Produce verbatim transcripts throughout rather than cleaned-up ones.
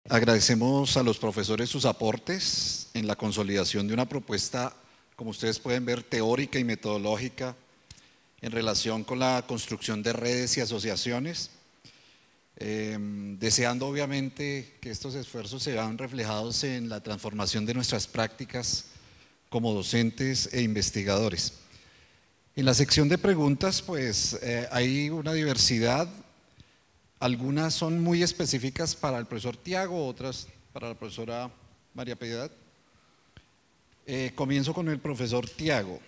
Agradecemos a los profesores sus aportes en la consolidación de una propuesta, como ustedes pueden ver, teórica y metodológica en relación con la construcción de redes y asociaciones, eh, deseando obviamente que estos esfuerzos se vean reflejados en la transformación de nuestras prácticas como docentes e investigadores. En la sección de preguntas, pues eh, hay una diversidad. Algunas son muy específicas para el profesor Tiago, otras para la profesora María Piedad. Eh, comienzo con el profesor Tiago.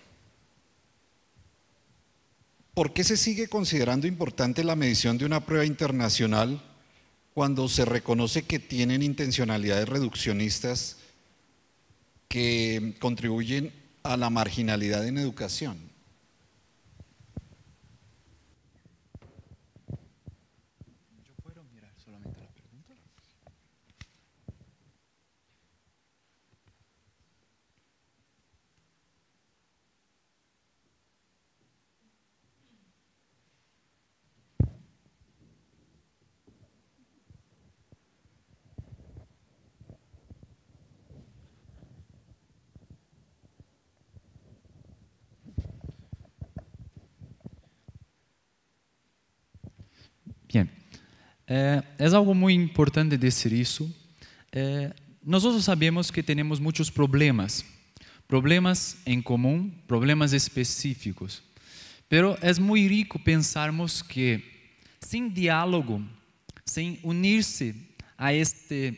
¿Por qué se sigue considerando importante la medición de una prueba internacional cuando se reconoce que tienen intencionalidades reduccionistas que contribuyen a la marginalidad en educación? Bien, é, é algo muito importante dizer isso. É, nós sabemos que temos muitos problemas, problemas em comum, problemas específicos. Pero é muito rico pensarmos que sem diálogo, sem unir-se a este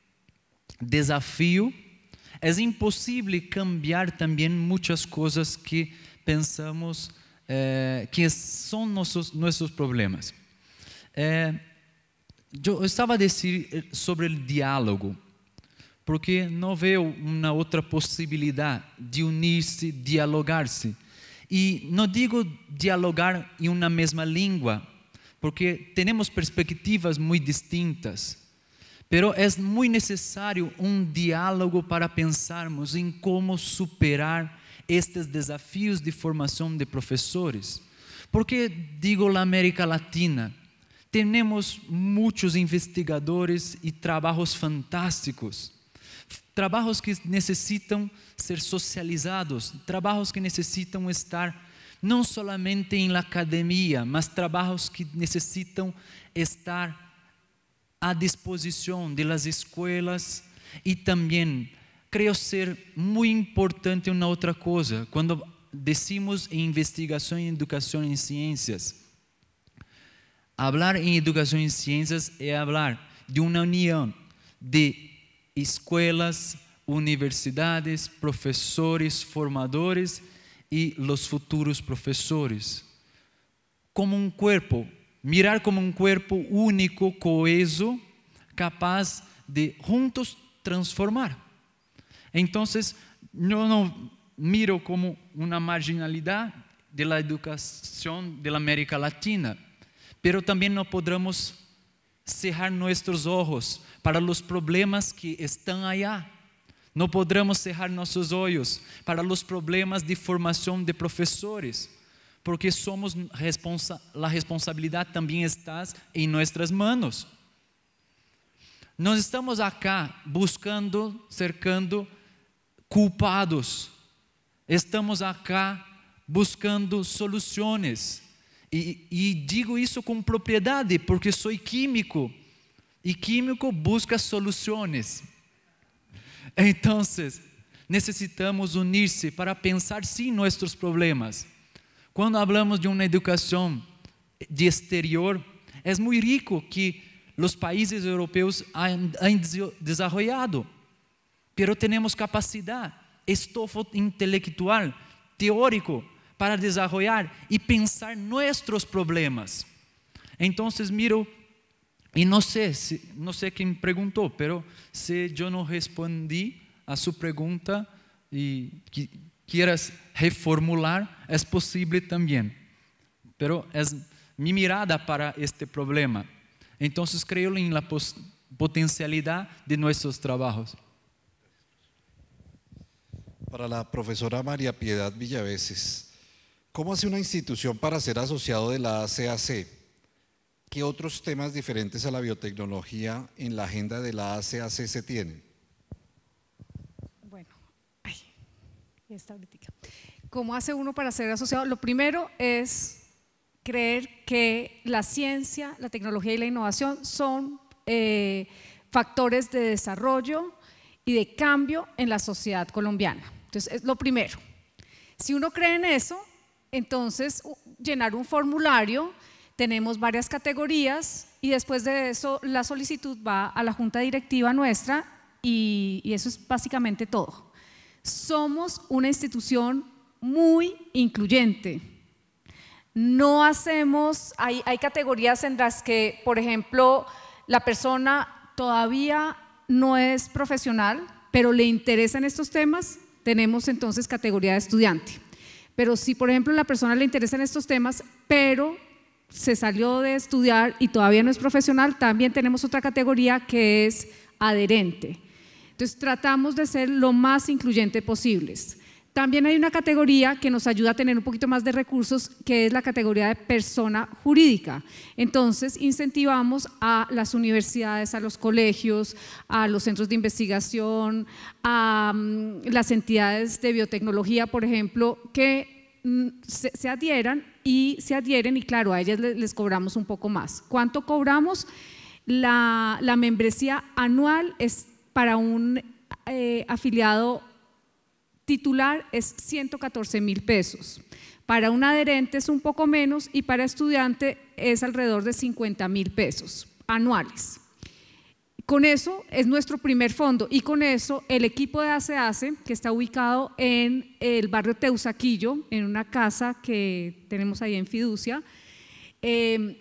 desafio, é impossível cambiar também muitas coisas que pensamos eh, que são nossos, nossos problemas. Eh, eu estava a dizer sobre o diálogo, porque não vejo uma outra possibilidade de unir-se, dialogar-se. E não digo dialogar em uma mesma língua, porque temos perspectivas muito distintas. Pero é muito necessário um diálogo para pensarmos em como superar estes desafios de formação de professores. Porque digo na América Latina, temos muitos investigadores e trabalhos fantásticos, trabalhos que necessitam ser socializados, trabalhos que necessitam estar não somente em la academia, mas trabalhos que necessitam estar à disposição das escolas. E também creio ser muito importante uma outra coisa, quando decimos em investigação em educação em ciências. Hablar em educação em ciências é hablar de uma união de escolas, universidades, professores, formadores e os futuros professores. Como um corpo, mirar como um corpo único, coeso, capaz de juntos transformar. Então, eu não miro como uma marginalidade da educação da América Latina, pero também não podemos cerrar nossos olhos para os problemas que estão allá. Não podemos cerrar nossos olhos para os problemas de formação de professores, porque somos responsa a responsabilidade também está em nossas manos. Nós estamos acá buscando, cercando culpados. Estamos acá buscando soluções. E, e digo isso com propriedade, porque sou químico, e químico busca soluções. Então, necessitamos unir-se para pensar sim nossos problemas. Quando falamos de uma educação de exterior, é muito rico que os países europeus han, han desenvolvido, pero temos capacidade, estofo intelectual, teórico, para desenvolver e pensar nossos problemas. Então, miro, e não sei, se, não sei quem perguntou, pero se eu não respondi a sua pergunta e que quieras reformular, é possível também. Pero é minha mirada para este problema. Então, creio em la potencialidade de nossos trabalhos. Para la profesora María Piedad Villaveses, ¿cómo hace una institución para ser asociado de la A C A C? ¿qué otros temas diferentes a la biotecnología en la agenda de la A C A C se tienen? Bueno, ay, esta ahorita. ¿Cómo hace uno para ser asociado? Lo primero es creer que la ciencia, la tecnología y la innovación son eh, factores de desarrollo y de cambio en la sociedad colombiana. Entonces, es lo primero. Si uno cree en eso, entonces llenar un formulario, tenemos varias categorías y después de eso la solicitud va a la junta directiva nuestra y, y eso es básicamente todo. Somos una institución muy incluyente. No hacemos, hay, hay categorías en las que, por ejemplo, la persona todavía no es profesional, pero le interesan estos temas, tenemos entonces categoría de estudiante. Pero si, por ejemplo, a la persona le interesan estos temas, pero se salió de estudiar y todavía no es profesional, también tenemos otra categoría que es adherente. Entonces, tratamos de ser lo más incluyente posibles. También hay una categoría que nos ayuda a tener un poquito más de recursos, que es la categoría de persona jurídica. Entonces, incentivamos a las universidades, a los colegios, a los centros de investigación, a um, las entidades de biotecnología, por ejemplo, que um, se, se adhieran y se adhieren y claro, a ellas les, les cobramos un poco más. ¿Cuánto cobramos? La, la membresía anual es para un eh, afiliado titular es ciento catorce mil pesos, para un adherente es un poco menos y para estudiante es alrededor de cincuenta mil pesos anuales. Con eso es nuestro primer fondo y con eso el equipo de ACEACE, que está ubicado en el barrio Teusaquillo, en una casa que tenemos ahí en Fiducia, eh,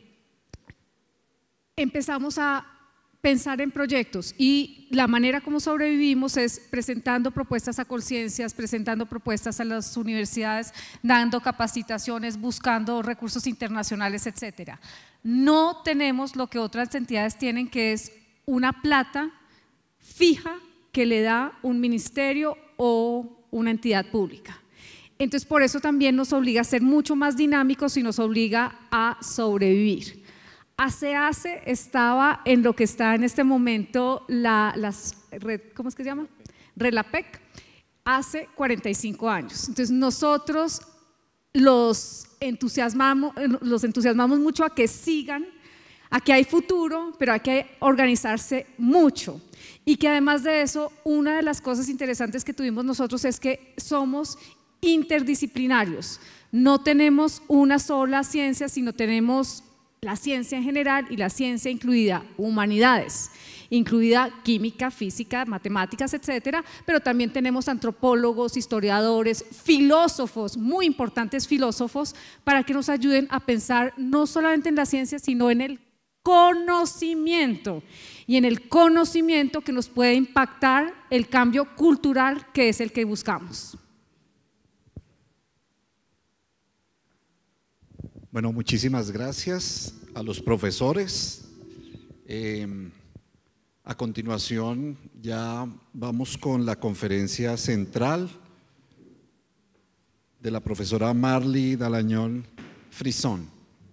empezamos a pensar en proyectos y la manera como sobrevivimos es presentando propuestas a Colciencias, presentando propuestas a las universidades, dando capacitaciones, buscando recursos internacionales, etcétera. No tenemos lo que otras entidades tienen, que es una plata fija que le da un ministerio o una entidad pública. Entonces, por eso también nos obliga a ser mucho más dinámicos y nos obliga a sobrevivir. ACEACE estaba en lo que está en este momento la, las, ¿cómo es que se llama? RELAPEC, hace cuarenta y cinco años. Entonces nosotros los entusiasmamos, los entusiasmamos mucho a que sigan, a que hay futuro, pero hay que organizarse mucho. Y que además de eso, una de las cosas interesantes que tuvimos nosotros es que somos interdisciplinarios. No tenemos una sola ciencia, sino tenemos la ciencia en general y la ciencia incluida humanidades, incluida química, física, matemáticas, etcétera, pero también tenemos antropólogos, historiadores, filósofos, muy importantes filósofos, para que nos ayuden a pensar no solamente en la ciencia, sino en el conocimiento, y en el conocimiento que nos puede impactar el cambio cultural que es el que buscamos. Bueno, muchísimas gracias a los profesores. Eh, a continuación ya vamos con la conferencia central de la profesora Marly Dallagnol Frisson.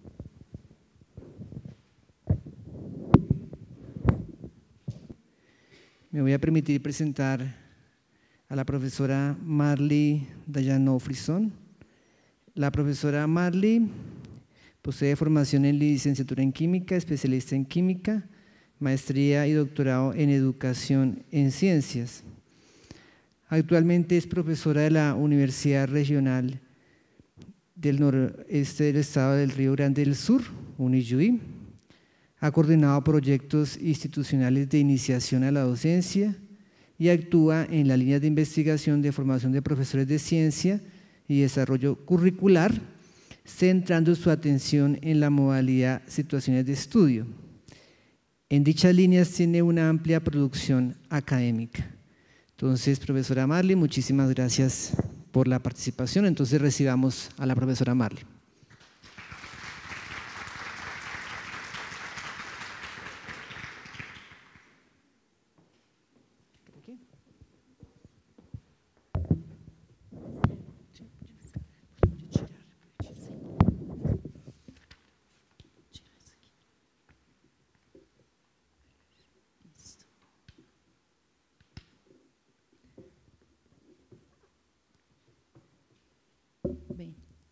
Me voy a permitir presentar a la profesora Marly Dallagnol Frisson. La profesora Marly posee formación en licenciatura en química, especialista en química, maestría y doctorado en educación en ciencias. Actualmente es profesora de la Universidad Regional del Noreste del Estado del Río Grande del Sur, UNIJUI. Ha coordinado proyectos institucionales de iniciación a la docencia y actúa en la línea de investigación de formación de profesores de ciencia y desarrollo curricular, centrando su atención en la modalidad situaciones de estudio. En dichas líneas tiene una amplia producción académica. Entonces, profesora Marly, muchísimas gracias por la participación. Entonces, recibamos a la profesora Marly.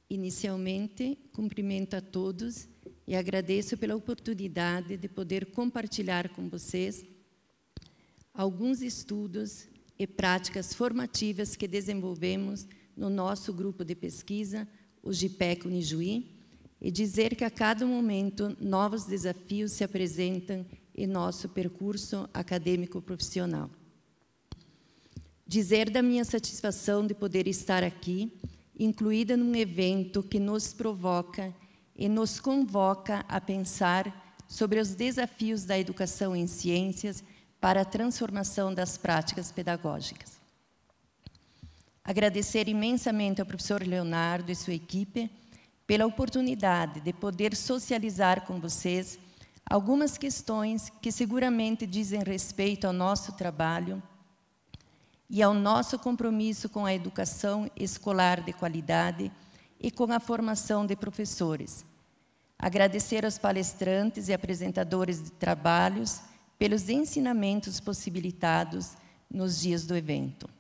Inicialmente, cumprimento a todos e agradeço pela oportunidade de poder compartilhar com vocês alguns estudos e práticas formativas que desenvolvemos no nosso grupo de pesquisa, o GIPEC Unijuí, e dizer que a cada momento novos desafios se apresentam em nosso percurso acadêmico profissional. Dizer da minha satisfação de poder estar aqui, incluída num evento que nos provoca e nos convoca a pensar sobre os desafios da educação em ciências para a transformação das práticas pedagógicas. Agradecer imensamente ao professor Leonardo e sua equipe pela oportunidade de poder socializar com vocês algumas questões que seguramente dizem respeito ao nosso trabalho e ao nosso compromisso com a educação escolar de qualidade e com a formação de professores. Agradecer aos palestrantes e apresentadores de trabalhos pelos ensinamentos possibilitados nos dias do evento.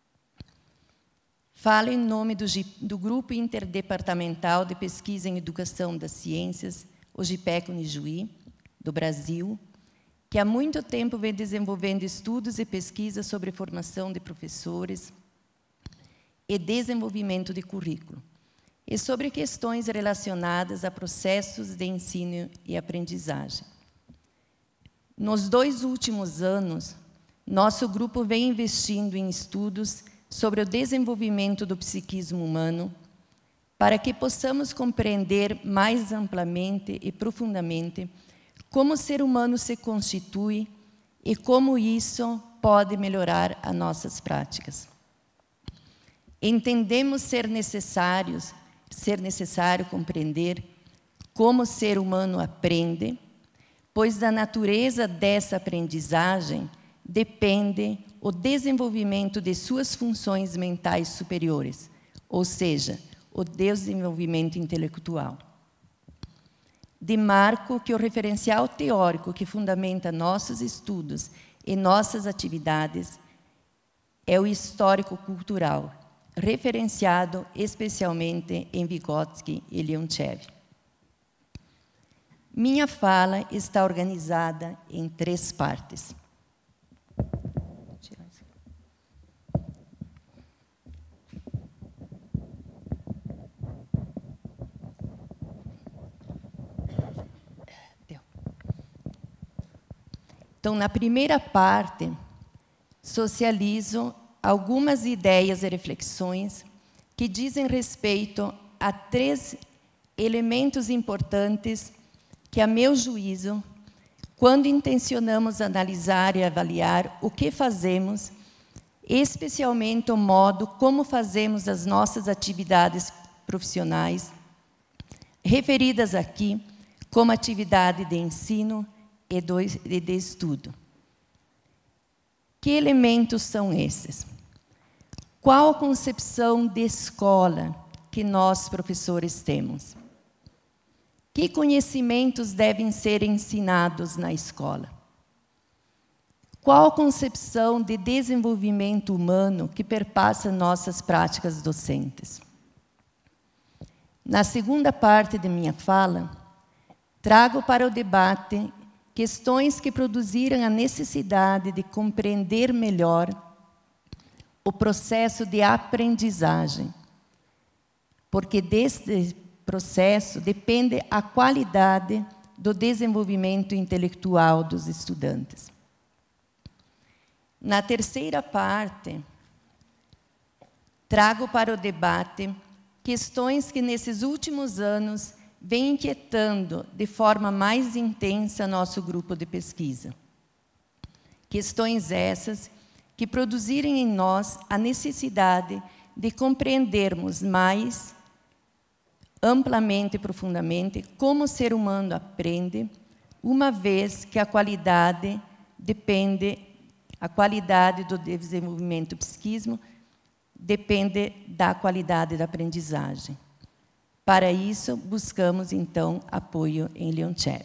Falo em nome do, do Grupo Interdepartamental de Pesquisa em Educação das Ciências, o GIPEC Unijuí, do Brasil, que há muito tempo vem desenvolvendo estudos e pesquisas sobre formação de professores e desenvolvimento de currículo, e sobre questões relacionadas a processos de ensino e aprendizagem. Nos dois últimos anos, nosso grupo vem investindo em estudos sobre o desenvolvimento do psiquismo humano, para que possamos compreender mais amplamente e profundamente como o ser humano se constitui e como isso pode melhorar as nossas práticas. Entendemos ser necessários, ser necessário compreender como o ser humano aprende, pois da natureza dessa aprendizagem depende o desenvolvimento de suas funções mentais superiores, ou seja, o desenvolvimento intelectual. Demarco que o referencial teórico que fundamenta nossos estudos e nossas atividades é o histórico-cultural, referenciado especialmente em Vygotsky e Leontiev. Minha fala está organizada em três partes. Então, na primeira parte, socializo algumas ideias e reflexões que dizem respeito a três elementos importantes que, a meu juízo, quando intencionamos analisar e avaliar o que fazemos, especialmente o modo como fazemos as nossas atividades profissionais, referidas aqui como atividade de ensino e de estudo. Que elementos são esses? Qual a concepção de escola que nós, professores, temos? Que conhecimentos devem ser ensinados na escola? Qual a concepção de desenvolvimento humano que perpassa nossas práticas docentes? Na segunda parte de minha fala, trago para o debate questões que produziram a necessidade de compreender melhor o processo de aprendizagem, porque deste processo depende a qualidade do desenvolvimento intelectual dos estudantes. Na terceira parte, trago para o debate questões que nesses últimos anos vem inquietando de forma mais intensa nosso grupo de pesquisa. Questões essas que produziram em nós a necessidade de compreendermos mais amplamente e profundamente como o ser humano aprende, uma vez que a qualidade depende, a qualidade do desenvolvimento do psiquismo depende da qualidade da aprendizagem. Para isso, buscamos, então, apoio em Leontiev.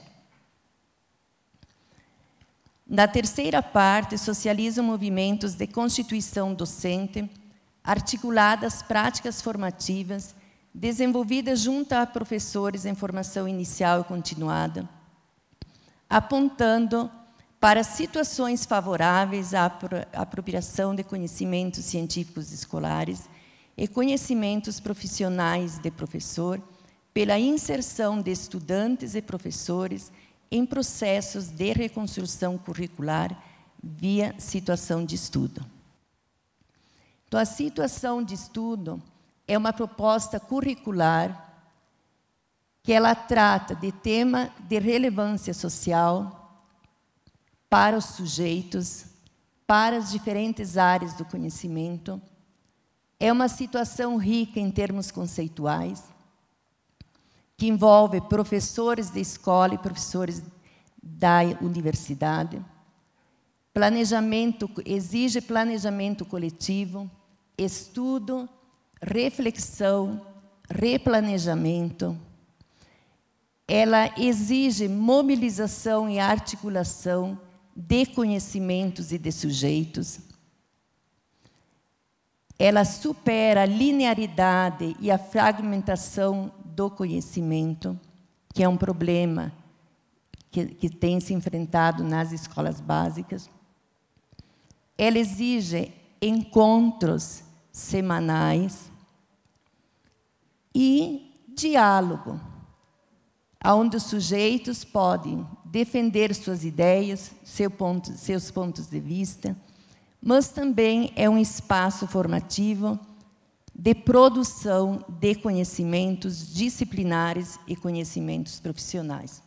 Na terceira parte, socializo movimentos de constituição docente, articuladas práticas formativas, desenvolvida junto a professores em formação inicial e continuada, apontando para situações favoráveis à apropriação de conhecimentos científicos escolares e conhecimentos profissionais de professor, pela inserção de estudantes e professores em processos de reconstrução curricular via situação de estudo. Então, a situação de estudo é uma proposta curricular que ela trata de tema de relevância social para os sujeitos, para as diferentes áreas do conhecimento. É uma situação rica em termos conceituais, que envolve professores de escola e professores da universidade. Planejamento, exige planejamento coletivo, estudo, reflexão, replanejamento. Ela exige mobilização e articulação de conhecimentos e de sujeitos. Ela supera a linearidade e a fragmentação do conhecimento, que é um problema que, que tem se enfrentado nas escolas básicas. Ela exige encontros semanais e diálogo, onde os sujeitos podem defender suas ideias, seu ponto, seus pontos de vista, mas também é um espaço formativo de produção de conhecimentos disciplinares e conhecimentos profissionais.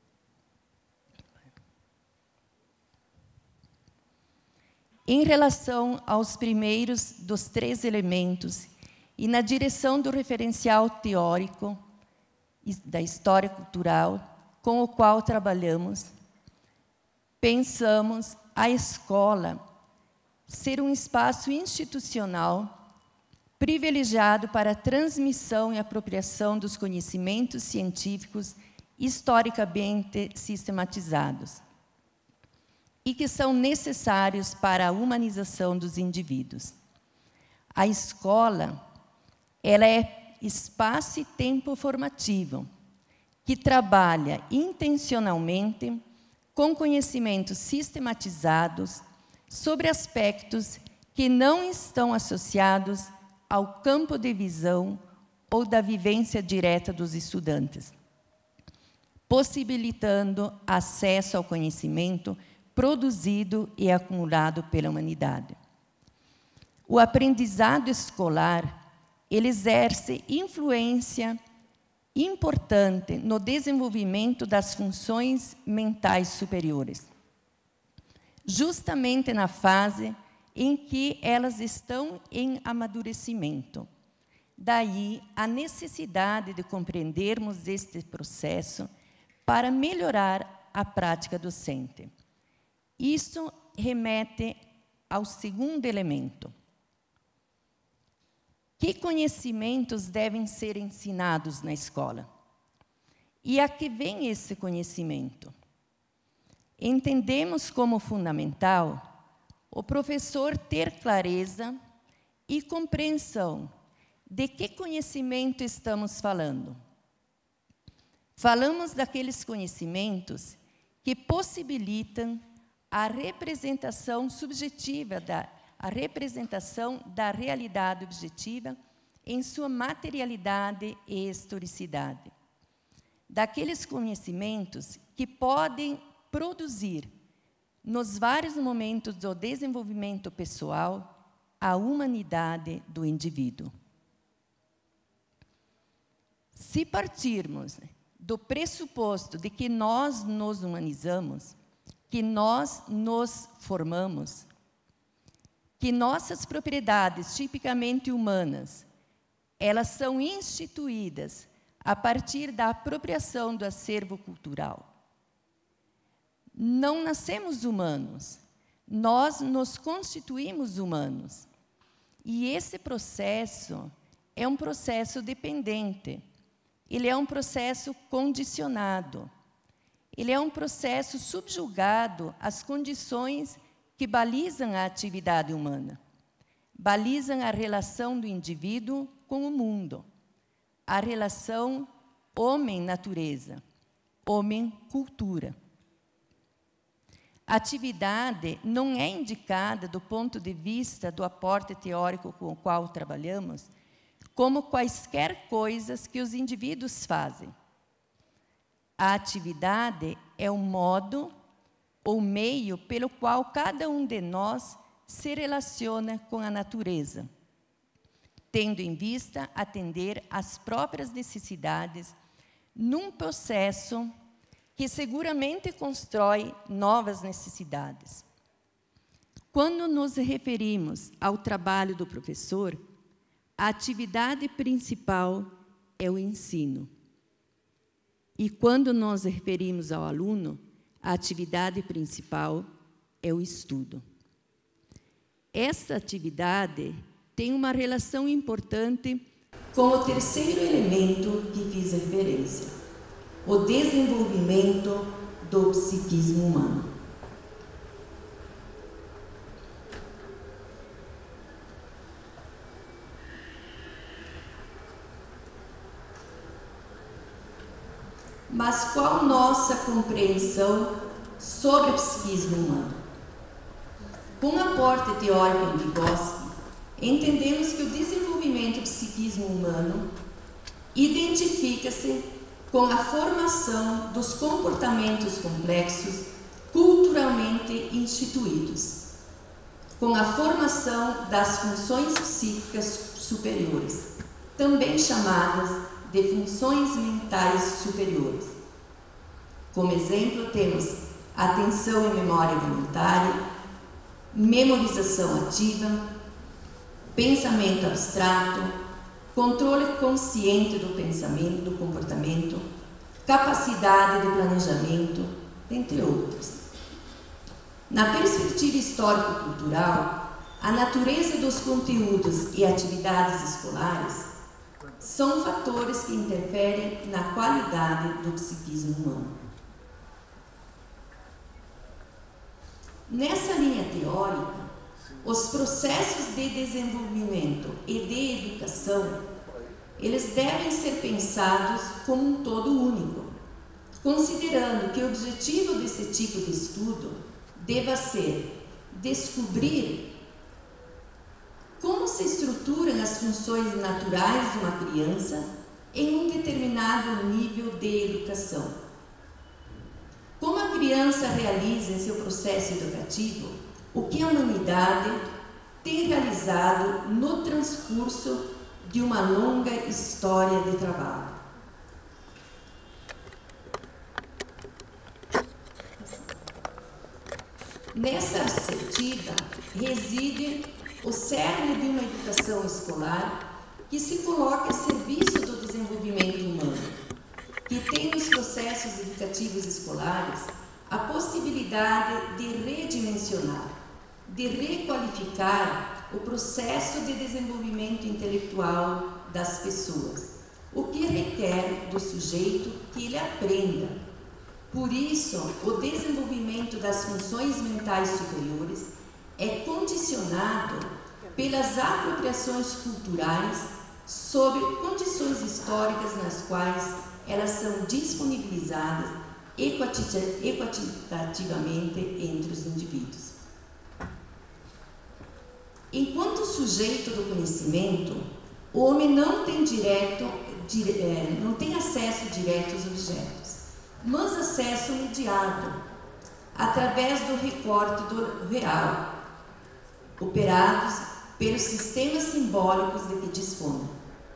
Em relação aos primeiros dos três elementos e na direção do referencial teórico da história cultural, com o qual trabalhamos, pensamos a escola ser um espaço institucional privilegiado para a transmissão e apropriação dos conhecimentos científicos historicamente sistematizados e que são necessários para a humanização dos indivíduos. A escola, ela é espaço e tempo formativo, que trabalha intencionalmente com conhecimentos sistematizados sobre aspectos que não estão associados ao campo de visão ou da vivência direta dos estudantes, possibilitando acesso ao conhecimento produzido e acumulado pela humanidade. O aprendizado escolar, ele exerce influência importante no desenvolvimento das funções mentais superiores, justamente na fase em que elas estão em amadurecimento. Daí a necessidade de compreendermos este processo para melhorar a prática docente. Isso remete ao segundo elemento. Que conhecimentos devem ser ensinados na escola? E a que vem esse conhecimento? Entendemos como fundamental o professor ter clareza e compreensão de que conhecimento estamos falando. Falamos daqueles conhecimentos que possibilitam a representação subjetiva da a representação da realidade objetiva em sua materialidade e historicidade. Daqueles conhecimentos que podem produzir, nos vários momentos do desenvolvimento pessoal, a humanidade do indivíduo. Se partirmos do pressuposto de que nós nos humanizamos, que nós nos formamos, que nossas propriedades tipicamente humanas, elas são instituídas a partir da apropriação do acervo cultural. Não nascemos humanos, nós nos constituímos humanos. E esse processo é um processo dependente, ele é um processo condicionado, ele é um processo subjugado às condições que balizam a atividade humana, balizam a relação do indivíduo com o mundo, a relação homem-natureza, homem-cultura. A atividade não é indicada do ponto de vista do aporte teórico com o qual trabalhamos, como quaisquer coisas que os indivíduos fazem. A atividade é o modo ou meio pelo qual cada um de nós se relaciona com a natureza, tendo em vista atender às próprias necessidades num processo que seguramente constrói novas necessidades. Quando nos referimos ao trabalho do professor, a atividade principal é o ensino. E quando nos referimos ao aluno, a atividade principal é o estudo. Esta atividade tem uma relação importante com o terceiro elemento que fiz referência, o desenvolvimento do psiquismo humano. Mas qual nossa compreensão sobre o psiquismo humano? Com o aporte teórico em Vygotsky, entendemos que o desenvolvimento do psiquismo humano identifica-se com a formação dos comportamentos complexos culturalmente instituídos, com a formação das funções psíquicas superiores, também chamadas de funções mentais superiores. Como exemplo, temos atenção e memória voluntária, memorização ativa, pensamento abstrato, controle consciente do pensamento, do comportamento, capacidade de planejamento, entre outros. Na perspectiva histórico-cultural, a natureza dos conteúdos e atividades escolares são fatores que interferem na qualidade do psiquismo humano. Nessa linha teórica, os processos de desenvolvimento e de educação, eles devem ser pensados como um todo único, considerando que o objetivo desse tipo de estudo deva ser descobrir como se estruturam as funções naturais de uma criança em um determinado nível de educação. Como a criança realiza em seu processo educativo o que a humanidade tem realizado no transcurso de uma longa história de trabalho. Nessa perspectiva reside o cerne de uma educação escolar que se coloca a serviço do desenvolvimento humano, que tem nos processos educativos escolares a possibilidade de redimensionar, de requalificar o processo de desenvolvimento intelectual das pessoas, o que requer do sujeito que ele aprenda. Por isso, o desenvolvimento das funções mentais superiores é condicionado pelas apropriações culturais sobre condições históricas nas quais elas são disponibilizadas equitativamente entre os indivíduos. Enquanto sujeito do conhecimento, o homem não tem, direto, dire, é, não tem acesso direto aos objetos, mas acesso mediado, através do recorte do real, operados pelos sistemas simbólicos de que dispõe.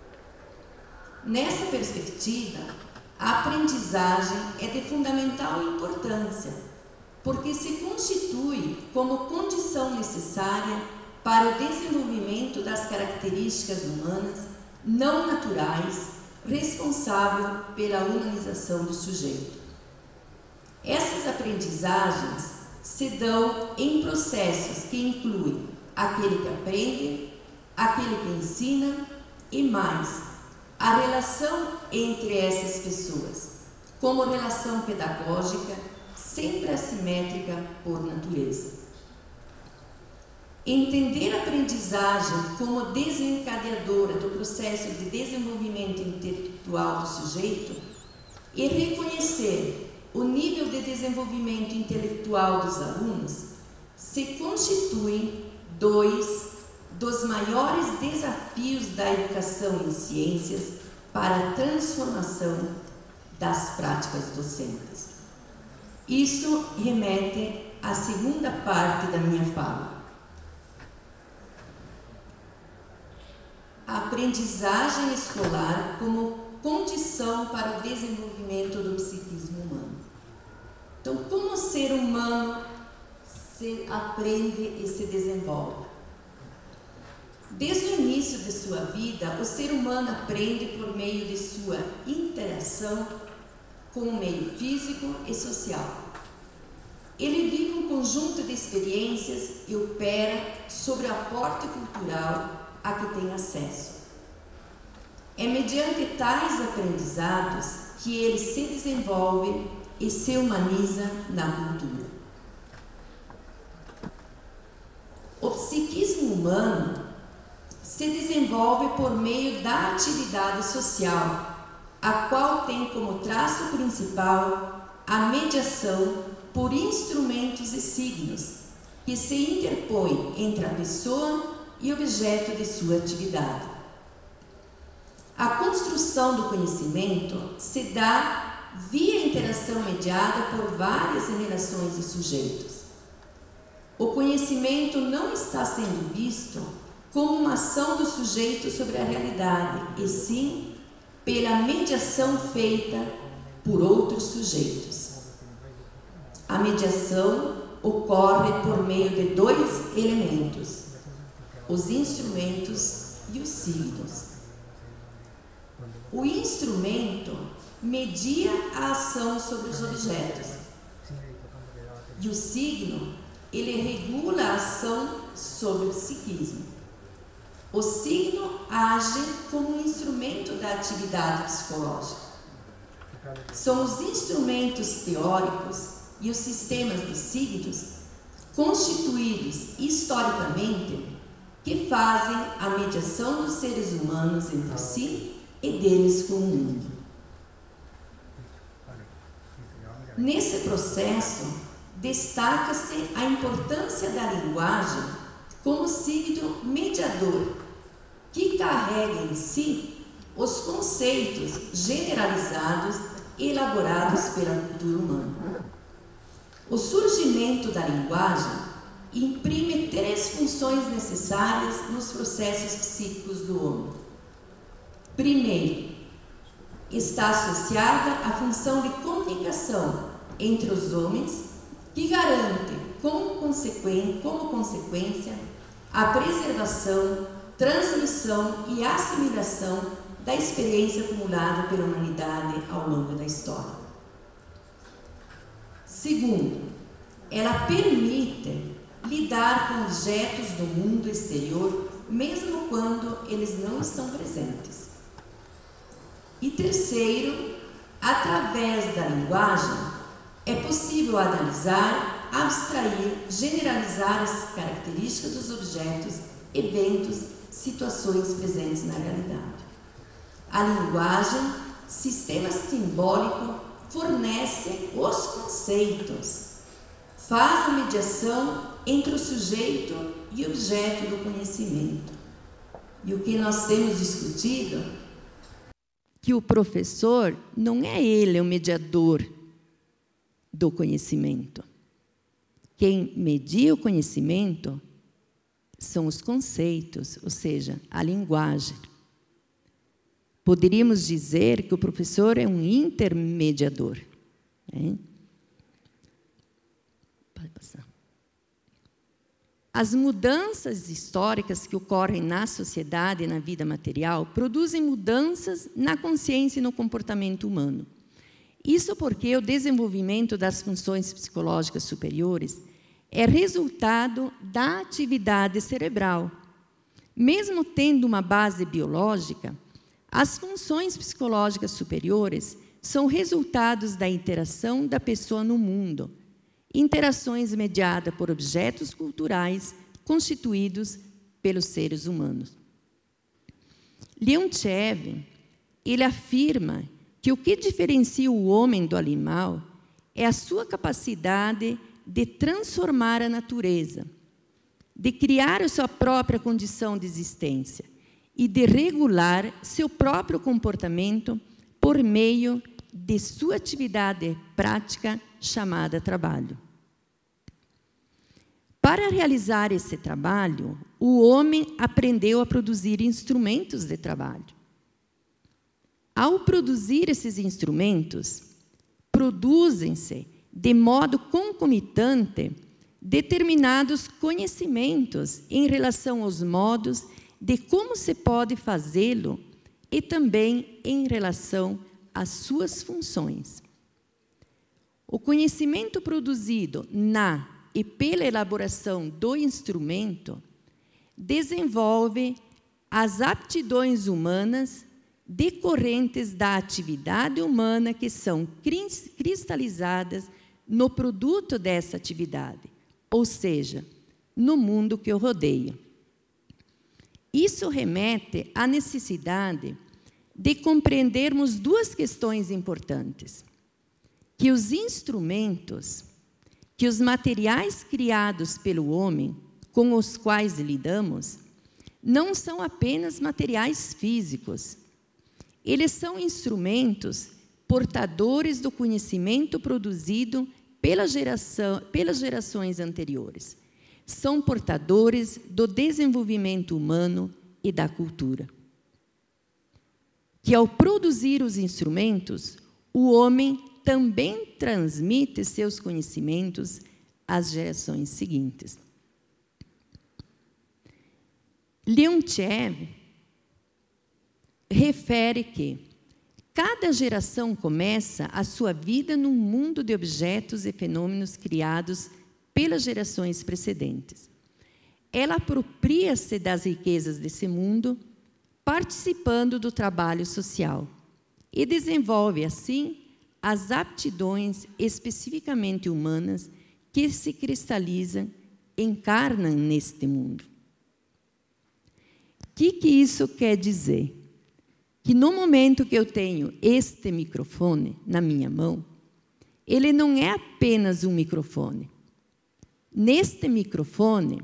Nessa perspectiva, a aprendizagem é de fundamental importância, porque se constitui como condição necessária para o desenvolvimento das características humanas não naturais, responsável pela humanização do sujeito. Essas aprendizagens se dão em processos que incluem aquele que aprende, aquele que ensina e mais, a relação entre essas pessoas, como relação pedagógica, sempre assimétrica por natureza. Entender a aprendizagem aprendizagem como desencadeadora do processo de desenvolvimento intelectual do sujeito e reconhecer o nível de desenvolvimento intelectual dos alunos se constituem dois dos maiores desafios da educação em ciências para a transformação das práticas docentes. Isso remete à segunda parte da minha fala. A aprendizagem escolar como condição para o desenvolvimento do psiquismo humano. Então, como o ser humano se aprende e se desenvolve? Desde o início de sua vida, o ser humano aprende por meio de sua interação com o meio físico e social. Ele vive um conjunto de experiências e opera sobre o aporte cultural a que tem acesso. É mediante tais aprendizados que ele se desenvolve e se humaniza na cultura. O psiquismo humano se desenvolve por meio da atividade social, a qual tem como traço principal a mediação por instrumentos e signos que se interpõem entre a pessoa e objeto de sua atividade. A construção do conhecimento se dá via interação mediada por várias relações e sujeitos. O conhecimento não está sendo visto como uma ação do sujeito sobre a realidade, e sim pela mediação feita por outros sujeitos. A mediação ocorre por meio de dois elementos: os instrumentos e os signos. O instrumento media a ação sobre os objetos, e o signo, ele regula a ação sobre o psiquismo. O signo age como um instrumento da atividade psicológica. São os instrumentos teóricos e os sistemas de signos constituídos historicamente que fazem a mediação dos seres humanos entre si e deles com o mundo. Nesse processo, destaca-se a importância da linguagem como signo mediador, que carrega em si os conceitos generalizados elaborados pela cultura humana. O surgimento da linguagem imprime três funções necessárias nos processos psíquicos do homem. Primeiro, está associada à função de comunicação entre os homens, que garante como consequência, como consequência a preservação, transmissão e assimilação da experiência acumulada pela humanidade ao longo da história. Segundo, ela permite lidar com objetos do mundo exterior, mesmo quando eles não estão presentes. E terceiro, através da linguagem, é possível analisar, abstrair, generalizar as características dos objetos, eventos, situações presentes na realidade. A linguagem, sistema simbólico, fornece os conceitos, faz a mediação entre o sujeito e objeto do conhecimento. E o que nós temos discutido? Que o professor não é ele o mediador do conhecimento. Quem media o conhecimento são os conceitos, ou seja, a linguagem. Poderíamos dizer que o professor é um intermediador. Né? Pode passar. As mudanças históricas que ocorrem na sociedade e na vida material produzem mudanças na consciência e no comportamento humano. Isso porque o desenvolvimento das funções psicológicas superiores é resultado da atividade cerebral. Mesmo tendo uma base biológica, as funções psicológicas superiores são resultados da interação da pessoa no mundo, interações mediadas por objetos culturais constituídos pelos seres humanos. Leontiev, ele afirma que o que diferencia o homem do animal é a sua capacidade de transformar a natureza, de criar a sua própria condição de existência e de regular seu próprio comportamento por meio de sua atividade prática chamada trabalho. Para realizar esse trabalho, o homem aprendeu a produzir instrumentos de trabalho. Ao produzir esses instrumentos, produzem-se de modo concomitante determinados conhecimentos em relação aos modos de como se pode fazê-lo e também em relação às suas funções. O conhecimento produzido na e pela elaboração do instrumento desenvolve as aptidões humanas decorrentes da atividade humana que são cristalizadas no produto dessa atividade, ou seja, no mundo que o rodeia. Isso remete à necessidade de compreendermos duas questões importantes: que os instrumentos, que os materiais criados pelo homem, com os quais lidamos, não são apenas materiais físicos. Eles são instrumentos portadores do conhecimento produzido pela geração, pelas gerações anteriores. São portadores do desenvolvimento humano e da cultura. Que ao produzir os instrumentos, o homem também transmite seus conhecimentos às gerações seguintes. Leontiev refere que cada geração começa a sua vida num mundo de objetos e fenômenos criados pelas gerações precedentes. Ela apropria-se das riquezas desse mundo, participando do trabalho social, e desenvolve, assim, as aptidões especificamente humanas que se cristalizam, encarnam neste mundo. O que, que isso quer dizer? Que no momento que eu tenho este microfone na minha mão, ele não é apenas um microfone. Neste microfone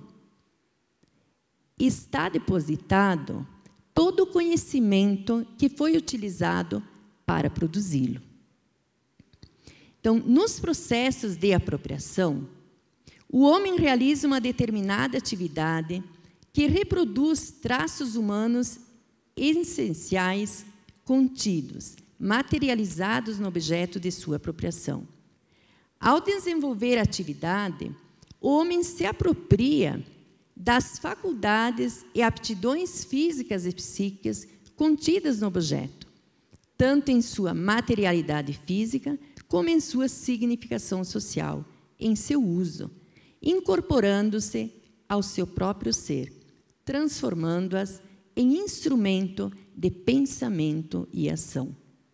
está depositado todo o conhecimento que foi utilizado para produzi-lo. Então, nos processos de apropriação, o homem realiza uma determinada atividade que reproduz traços humanos essenciais contidos, materializados no objeto de sua apropriação. Ao desenvolver a atividade, o homem se apropria das faculdades e aptidões físicas e psíquicas contidas no objeto, tanto em sua materialidade física como em sua significação social, em seu uso, incorporando-se ao seu próprio ser, transformando-as em instrumento de pensamento e ação.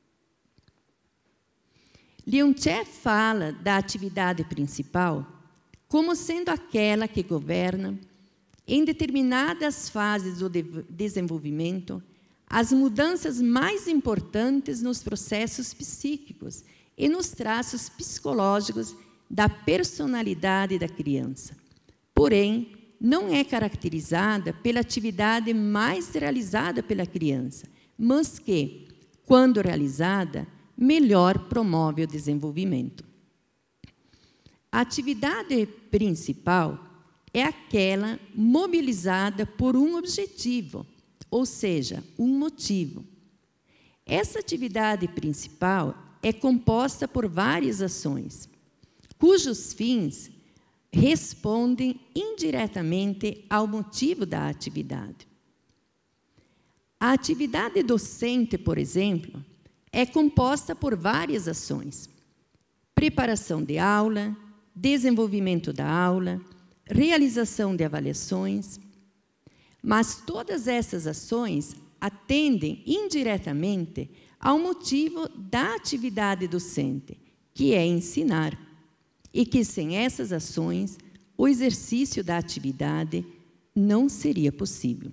Leontiev fala da atividade principal como sendo aquela que governa, em determinadas fases do de desenvolvimento, as mudanças mais importantes nos processos psíquicos e nos traços psicológicos da personalidade da criança. Porém, não é caracterizada pela atividade mais realizada pela criança, mas que, quando realizada, melhor promove o desenvolvimento. A atividade principal é aquela mobilizada por um objetivo, ou seja, um motivo. Essa atividade principal é composta por várias ações, cujos fins respondem indiretamente ao motivo da atividade. A atividade docente, por exemplo, é composta por várias ações: preparação de aula, desenvolvimento da aula, realização de avaliações. Mas todas essas ações atendem indiretamente ao motivo da atividade docente, que é ensinar, e que sem essas ações, o exercício da atividade não seria possível.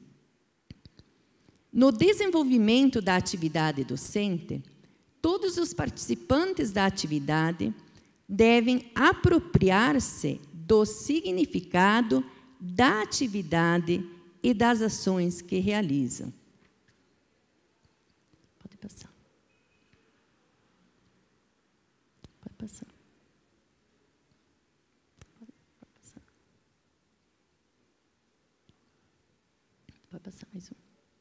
No desenvolvimento da atividade docente, todos os participantes da atividade devem apropriar-se do significado da atividade e das ações que realizam. Pode passar. Pode passar. Pode passar. Pode passar mais um.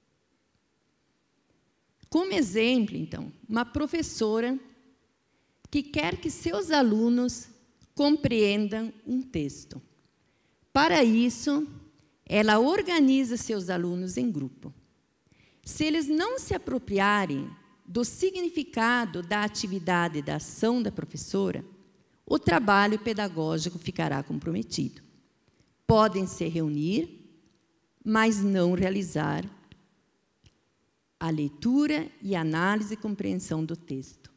Como exemplo, então, uma professora que quer que seus alunos compreendam um texto. Para isso, ela organiza seus alunos em grupo. Se eles não se apropriarem do significado da atividade e da ação da professora, o trabalho pedagógico ficará comprometido. Podem se reunir, mas não realizar a leitura e análise e compreensão do texto.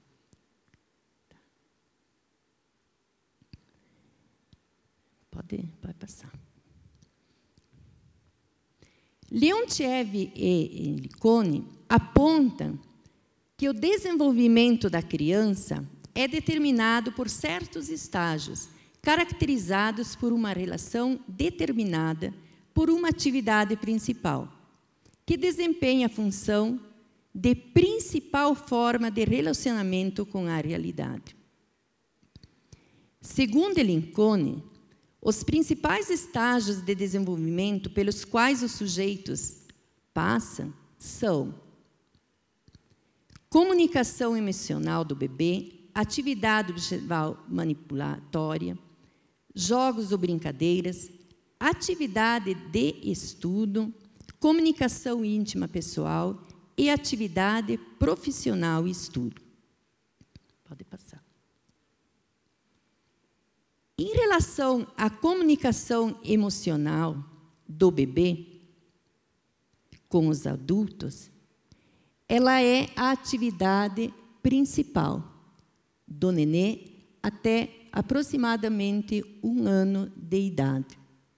Pode, pode passar. Leontiev e Licone apontam que o desenvolvimento da criança é determinado por certos estágios, caracterizados por uma relação determinada por uma atividade principal, que desempenha a função de principal forma de relacionamento com a realidade. Segundo Licone, os principais estágios de desenvolvimento pelos quais os sujeitos passam são comunicação emocional do bebê, atividade objetual manipulatória, jogos ou brincadeiras, atividade de estudo, comunicação íntima pessoal e atividade profissional e estudo. Pode passar. Em relação à comunicação emocional do bebê com os adultos, ela é a atividade principal do nenê até aproximadamente um ano de idade.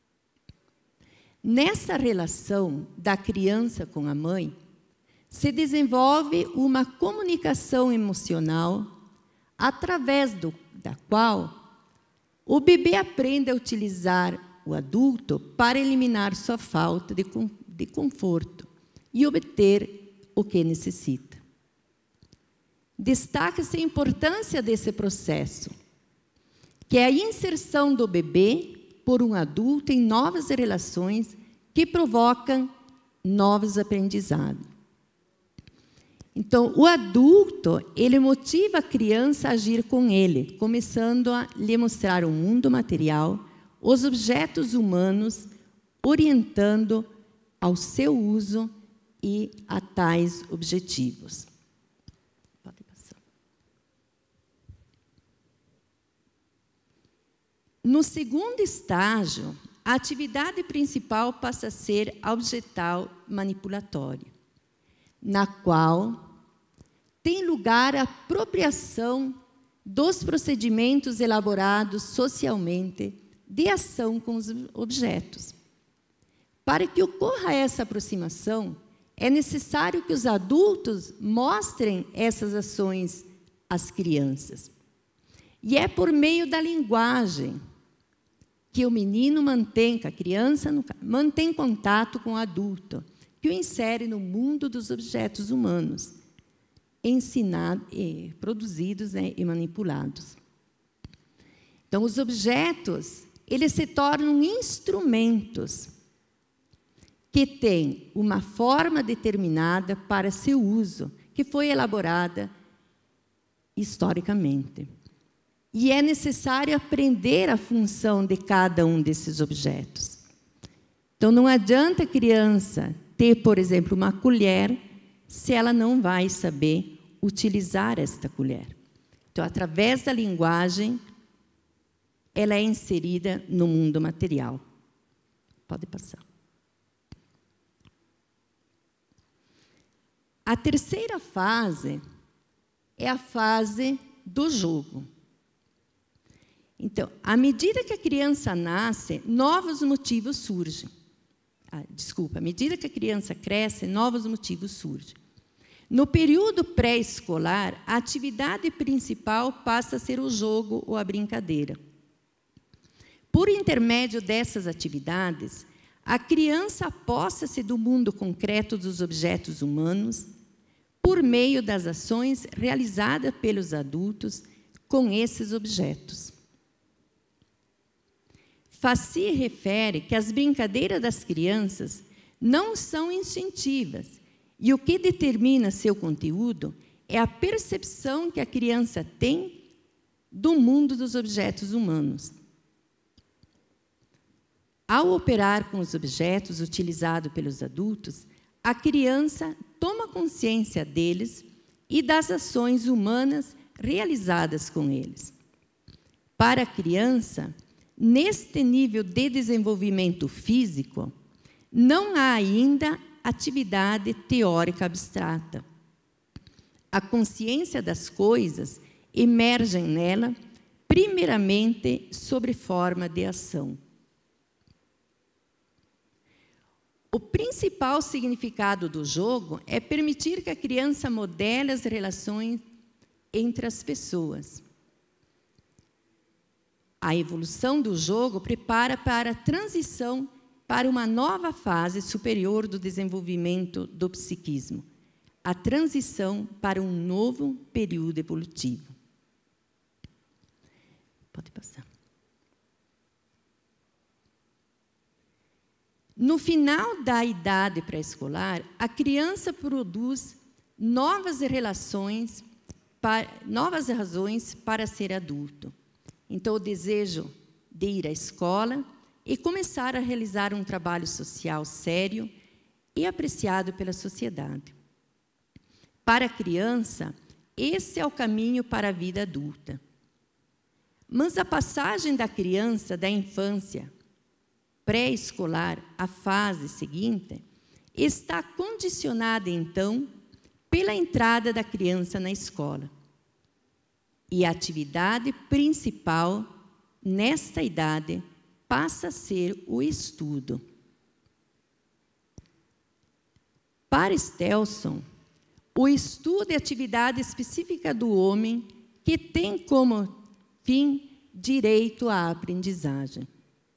Nessa relação da criança com a mãe, se desenvolve uma comunicação emocional através do, da qual o bebê aprende a utilizar o adulto para eliminar sua falta de, de conforto e obter o que necessita. Destaca-se a importância desse processo, que é a inserção do bebê por um adulto em novas relações que provocam novos aprendizados. Então, o adulto, ele motiva a criança a agir com ele, começando a lhe mostrar o mundo material, os objetos humanos, orientando ao seu uso e a tais objetivos. Pode passar. No segundo estágio, a atividade principal passa a ser a objetal manipulatória, na qual tem lugar a apropriação dos procedimentos elaborados socialmente de ação com os objetos. Para que ocorra essa aproximação, é necessário que os adultos mostrem essas ações às crianças. E é por meio da linguagem que o menino mantém, que a criança mantém contato com o adulto, que o insere no mundo dos objetos humanos, ensinados, eh, produzidos, né, e manipulados. Então, os objetos, eles se tornam instrumentos que têm uma forma determinada para seu uso, que foi elaborada historicamente. E é necessário aprender a função de cada um desses objetos. Então, não adianta a criança ter, por exemplo, uma colher, se ela não vai saber utilizar esta colher. Então, através da linguagem, ela é inserida no mundo material. Pode passar. A terceira fase é a fase do jogo. Então, à medida que a criança nasce, novos motivos surgem. ah, desculpa, à medida que a criança cresce, novos motivos surgem. No período pré-escolar, a atividade principal passa a ser o jogo ou a brincadeira. Por intermédio dessas atividades, a criança aposta-se do mundo concreto dos objetos humanos por meio das ações realizadas pelos adultos com esses objetos. Fassi refere que as brincadeiras das crianças não são instintivas e o que determina seu conteúdo é a percepção que a criança tem do mundo dos objetos humanos. Ao operar com os objetos utilizados pelos adultos, a criança toma consciência deles e das ações humanas realizadas com eles. Para a criança, neste nível de desenvolvimento físico, não há ainda atividade teórica abstrata. A consciência das coisas emerge nela, primeiramente, sob forma de ação. O principal significado do jogo é permitir que a criança modele as relações entre as pessoas. A evolução do jogo prepara para a transição para uma nova fase superior do desenvolvimento do psiquismo, a transição para um novo período evolutivo. Pode passar. No final da idade pré-escolar, a criança produz novas relações, para, novas razões para ser adulto. Então, o desejo de ir à escola e começar a realizar um trabalho social sério e apreciado pela sociedade. Para a criança, esse é o caminho para a vida adulta. Mas a passagem da criança, da infância, pré-escolar, à fase seguinte, está condicionada, então, pela entrada da criança na escola. E a atividade principal, nesta idade, passa a ser o estudo. Para Stelson, o estudo é a atividade específica do homem que tem como fim direito à aprendizagem.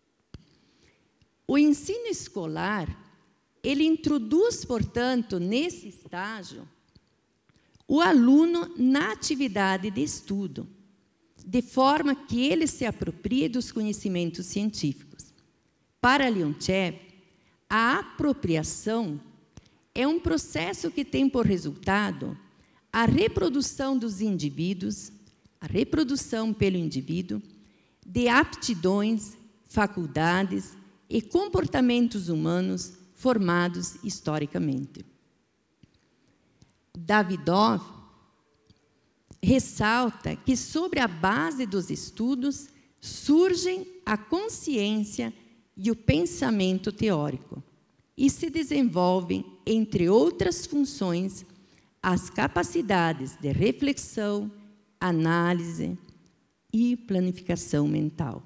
O ensino escolar, ele introduz, portanto, nesse estágio, o aluno na atividade de estudo, de forma que ele se aproprie dos conhecimentos científicos. Para Leontiev, a apropriação é um processo que tem por resultado a reprodução dos indivíduos, a reprodução pelo indivíduo, de aptidões, faculdades e comportamentos humanos formados historicamente. Davidov ressalta que, sobre a base dos estudos, surgem a consciência e o pensamento teórico e se desenvolvem, entre outras funções, as capacidades de reflexão, análise e planificação mental.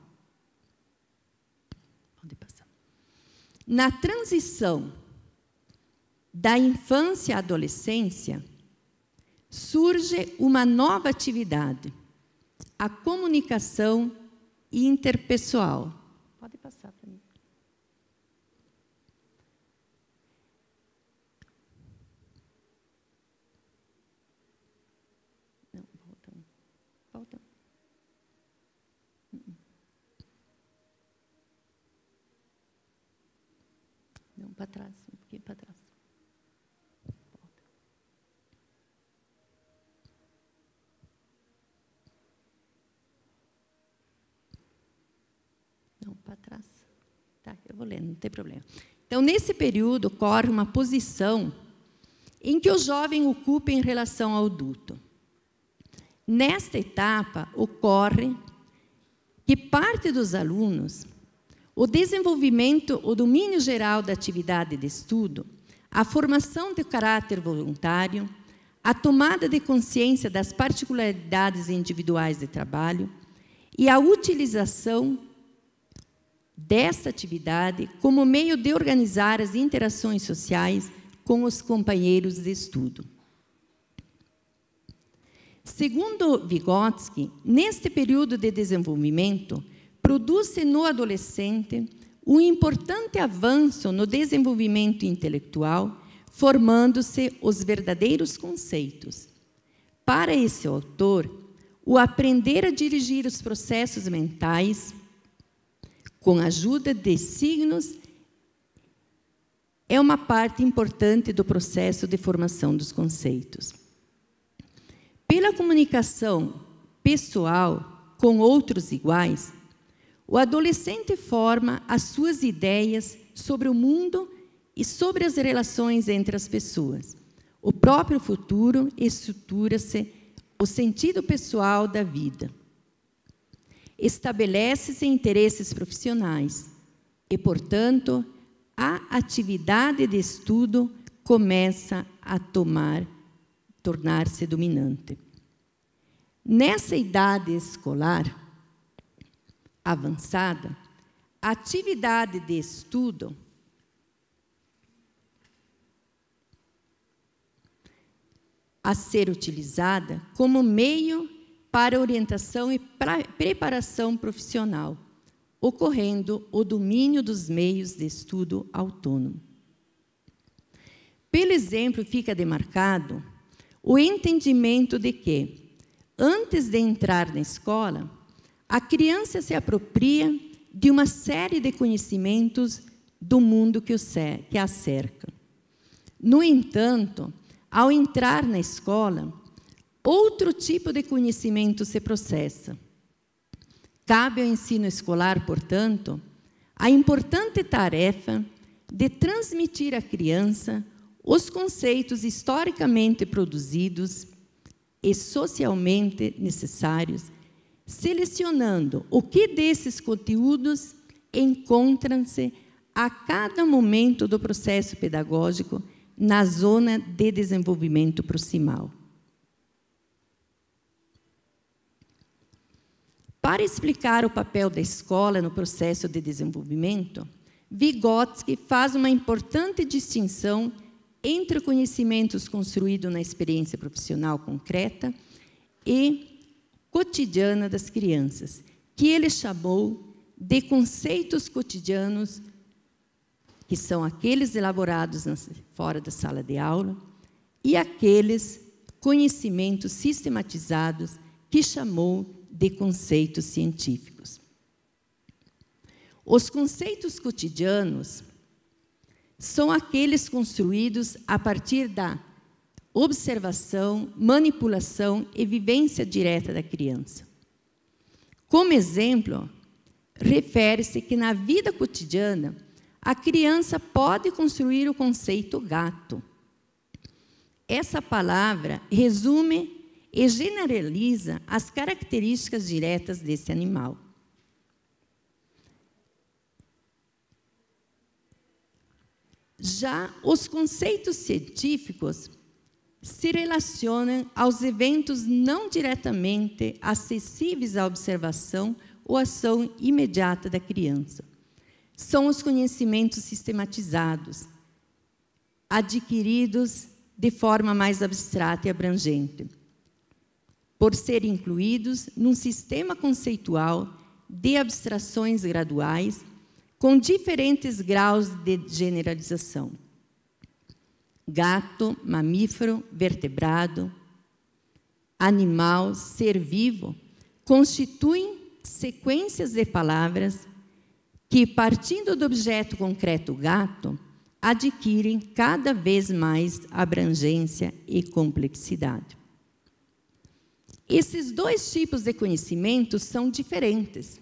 Pode passar. Na transição da infância à adolescência, surge uma nova atividade, a comunicação interpessoal. Pode passar para mim. Não, volta. Volta. Não, para trás, um pouquinho para trás. Não, para trás. Tá, eu vou ler, não tem problema. Então, nesse período, ocorre uma posição em que o jovem ocupa em relação ao adulto. Nesta etapa, ocorre que parte dos alunos, o desenvolvimento, o domínio geral da atividade de estudo, a formação de caráter voluntário, a tomada de consciência das particularidades individuais de trabalho e a utilização desta atividade como meio de organizar as interações sociais com os companheiros de estudo. Segundo Vygotsky, neste período de desenvolvimento, produz-se no adolescente um importante avanço no desenvolvimento intelectual, formando-se os verdadeiros conceitos. Para esse autor, o aprender a dirigir os processos mentais com a ajuda de signos é uma parte importante do processo de formação dos conceitos. Pela comunicação pessoal com outros iguais, o adolescente forma as suas ideias sobre o mundo e sobre as relações entre as pessoas. O próprio futuro estrutura-se o sentido pessoal da vida. Estabelece-se interesses profissionais e, portanto, a atividade de estudo começa a tomar, tornar-se dominante. Nessa idade escolar avançada, a atividade de estudo a ser utilizada como meio para orientação e pra, preparação profissional, ocorrendo o domínio dos meios de estudo autônomo. Pelo exemplo, fica demarcado o entendimento de que, antes de entrar na escola, a criança se apropria de uma série de conhecimentos do mundo que, o cer- que a cerca. No entanto, ao entrar na escola, outro tipo de conhecimento se processa. Cabe ao ensino escolar, portanto, a importante tarefa de transmitir à criança os conceitos historicamente produzidos e socialmente necessários, selecionando o que desses conteúdos encontram-se a cada momento do processo pedagógico na zona de desenvolvimento proximal. Para explicar o papel da escola no processo de desenvolvimento, Vygotsky faz uma importante distinção entre conhecimentos construídos na experiência profissional concreta e cotidiana das crianças, que ele chamou de conceitos cotidianos, que são aqueles elaborados fora da sala de aula, e aqueles conhecimentos sistematizados, que chamou de conceitos científicos. Os conceitos cotidianos são aqueles construídos a partir da observação, manipulação e vivência direta da criança. Como exemplo, refere-se que na vida cotidiana, a criança pode construir o conceito gato. Essa palavra resume e generaliza as características diretas desse animal. Já os conceitos científicos se relacionam aos eventos não diretamente acessíveis à observação ou ação imediata da criança. São os conhecimentos sistematizados, adquiridos de forma mais abstrata e abrangente, por serem incluídos num sistema conceitual de abstrações graduais com diferentes graus de generalização. Gato, mamífero, vertebrado, animal, ser vivo, constituem sequências de palavras que, partindo do objeto concreto gato, adquirem cada vez mais abrangência e complexidade. Esses dois tipos de conhecimentos são diferentes,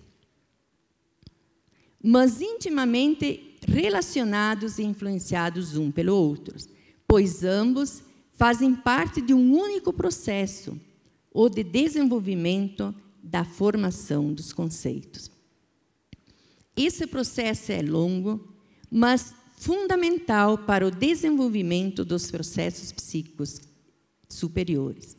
mas intimamente relacionados e influenciados um pelo outro, pois ambos fazem parte de um único processo, o de desenvolvimento da formação dos conceitos. Esse processo é longo, mas fundamental para o desenvolvimento dos processos psíquicos superiores.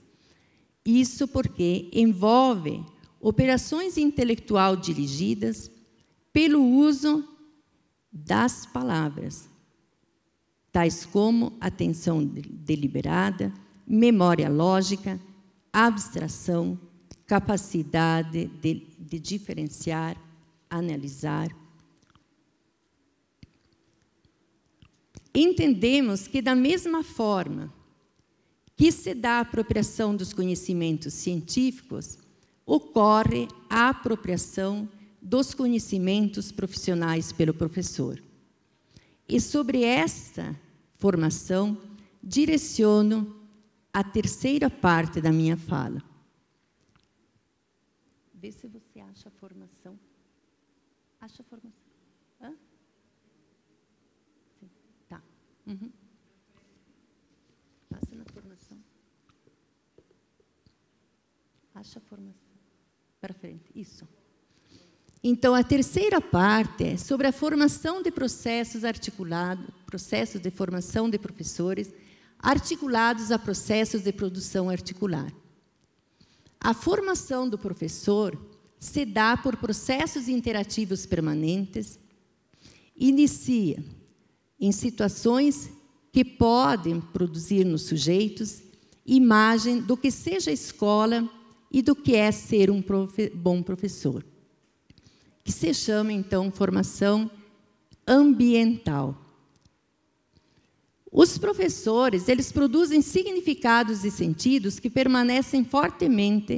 Isso porque envolve operações intelectual dirigidas, pelo uso das palavras, tais como atenção deliberada, memória lógica, abstração, capacidade de, de diferenciar, analisar. Entendemos que, da mesma forma que se dá a apropriação dos conhecimentos científicos, ocorre a apropriação dos conhecimentos profissionais pelo professor. E sobre esta formação, direciono a terceira parte da minha fala. Vê se você acha a formação. Acha a formação? Hã? Sim. Tá. Uhum. Passa na formação. Acha a formação. Para frente. Isso. Então, a terceira parte é sobre a formação de processos articulados, processos de formação de professores, articulados a processos de produção articular. A formação do professor se dá por processos interativos permanentes, inicia em situações que podem produzir nos sujeitos imagem do que seja a escola e do que é ser um profe- bom professor, que se chama, então, formação ambiental. Os professores, eles produzem significados e sentidos que permanecem fortemente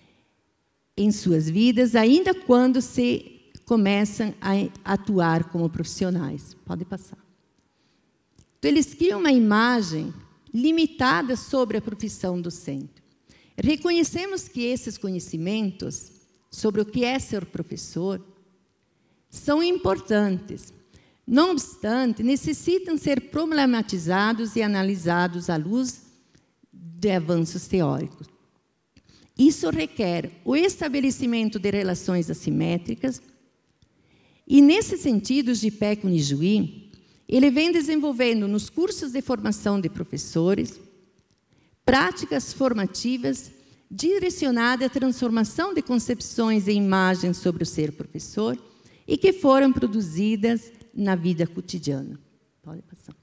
em suas vidas, ainda quando se começam a atuar como profissionais. Pode passar. Então, eles criam uma imagem limitada sobre a profissão docente. Reconhecemos que esses conhecimentos sobre o que é ser professor são importantes. Não obstante, necessitam ser problematizados e analisados à luz de avanços teóricos. Isso requer o estabelecimento de relações assimétricas e, nesse sentido, o Gipec Unijuí, ele vem desenvolvendo nos cursos de formação de professores práticas formativas direcionadas à transformação de concepções e imagens sobre o ser professor e que foram produzidas na vida cotidiana. Pode passar.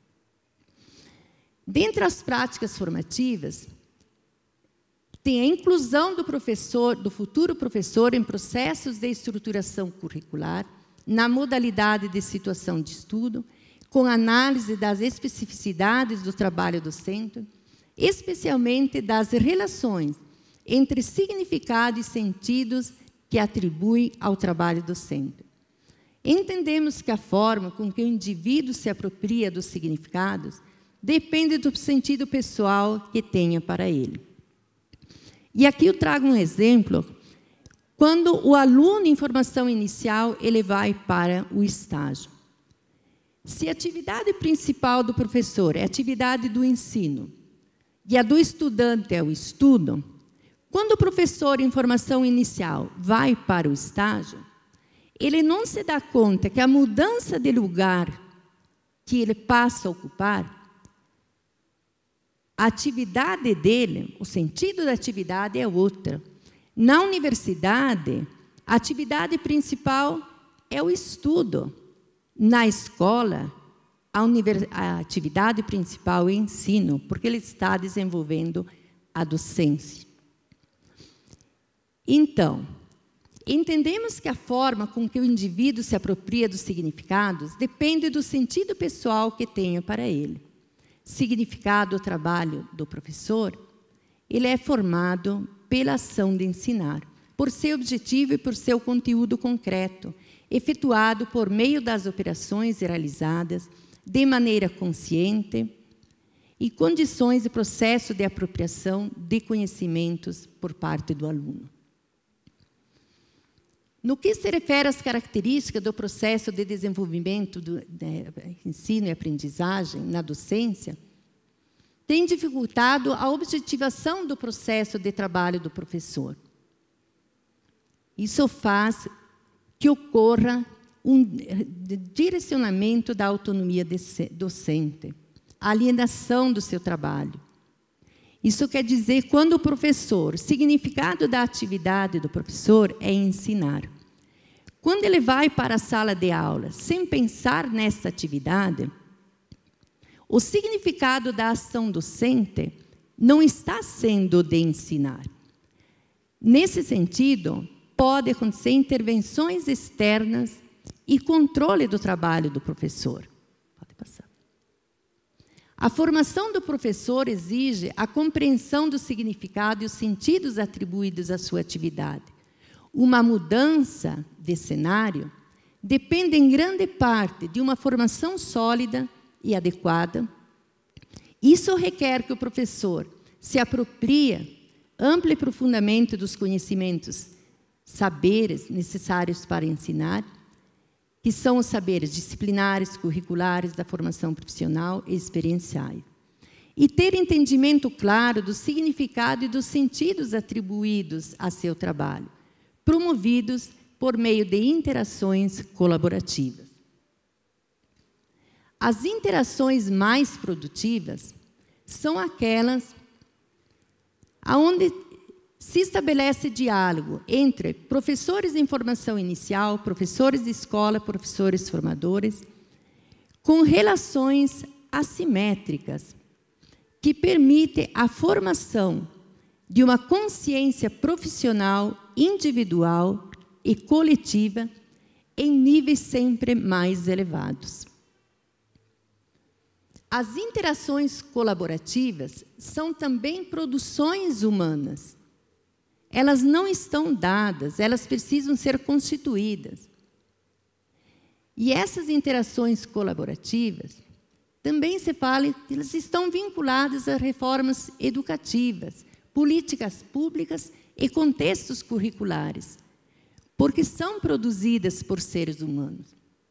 Dentre as práticas formativas, tem a inclusão do professor, do futuro professor, em processos de estruturação curricular, na modalidade de situação de estudo, com análise das especificidades do trabalho docente, especialmente das relações entre significado e sentidos que atribui ao trabalho docente. Entendemos que a forma com que o indivíduo se apropria dos significados depende do sentido pessoal que tenha para ele. E aqui eu trago um exemplo, quando o aluno em formação inicial ele vai para o estágio. Se a atividade principal do professor é a atividade do ensino e a do estudante é o estudo, quando o professor em formação inicial vai para o estágio, ele não se dá conta que a mudança de lugar que ele passa a ocupar, a atividade dele, o sentido da atividade é outra. Na universidade, a atividade principal é o estudo. Na escola, a, a atividade principal é o ensino, porque ele está desenvolvendo a docência. Então, entendemos que a forma com que o indivíduo se apropria dos significados depende do sentido pessoal que tenha para ele. Significado do trabalho do professor, ele é formado pela ação de ensinar, por seu objetivo e por seu conteúdo concreto, efetuado por meio das operações realizadas de maneira consciente e condições e processo de apropriação de conhecimentos por parte do aluno. No que se refere às características do processo de desenvolvimento do de ensino e aprendizagem na docência, tem dificultado a objetivação do processo de trabalho do professor. Isso faz que ocorra um direcionamento da autonomia docente, a alienação do seu trabalho. Isso quer dizer, quando o professor, o significado da atividade do professor é ensinar. Quando ele vai para a sala de aula sem pensar nesta atividade, o significado da ação docente não está sendo de ensinar. Nesse sentido, pode acontecer intervenções externas e controle do trabalho do professor. Pode passar. A formação do professor exige a compreensão do significado e os sentidos atribuídos à sua atividade. Uma mudança de cenário depende em grande parte de uma formação sólida e adequada. Isso requer que o professor se aproprie amplo e profundamente dos conhecimentos, saberes necessários para ensinar, que são os saberes disciplinares, curriculares, da formação profissional e experiencial. E ter entendimento claro do significado e dos sentidos atribuídos a seu trabalho, promovidos por meio de interações colaborativas. As interações mais produtivas são aquelas onde se estabelece diálogo entre professores em formação inicial, professores de escola, professores formadores, com relações assimétricas, que permitem a formação de uma consciência profissional, individual e coletiva em níveis sempre mais elevados. As interações colaborativas são também produções humanas. Elas não estão dadas, elas precisam ser constituídas. E essas interações colaborativas, também se fala que elas estão vinculadas a reformas educativas, políticas públicas e contextos curriculares, porque são produzidas por seres humanos.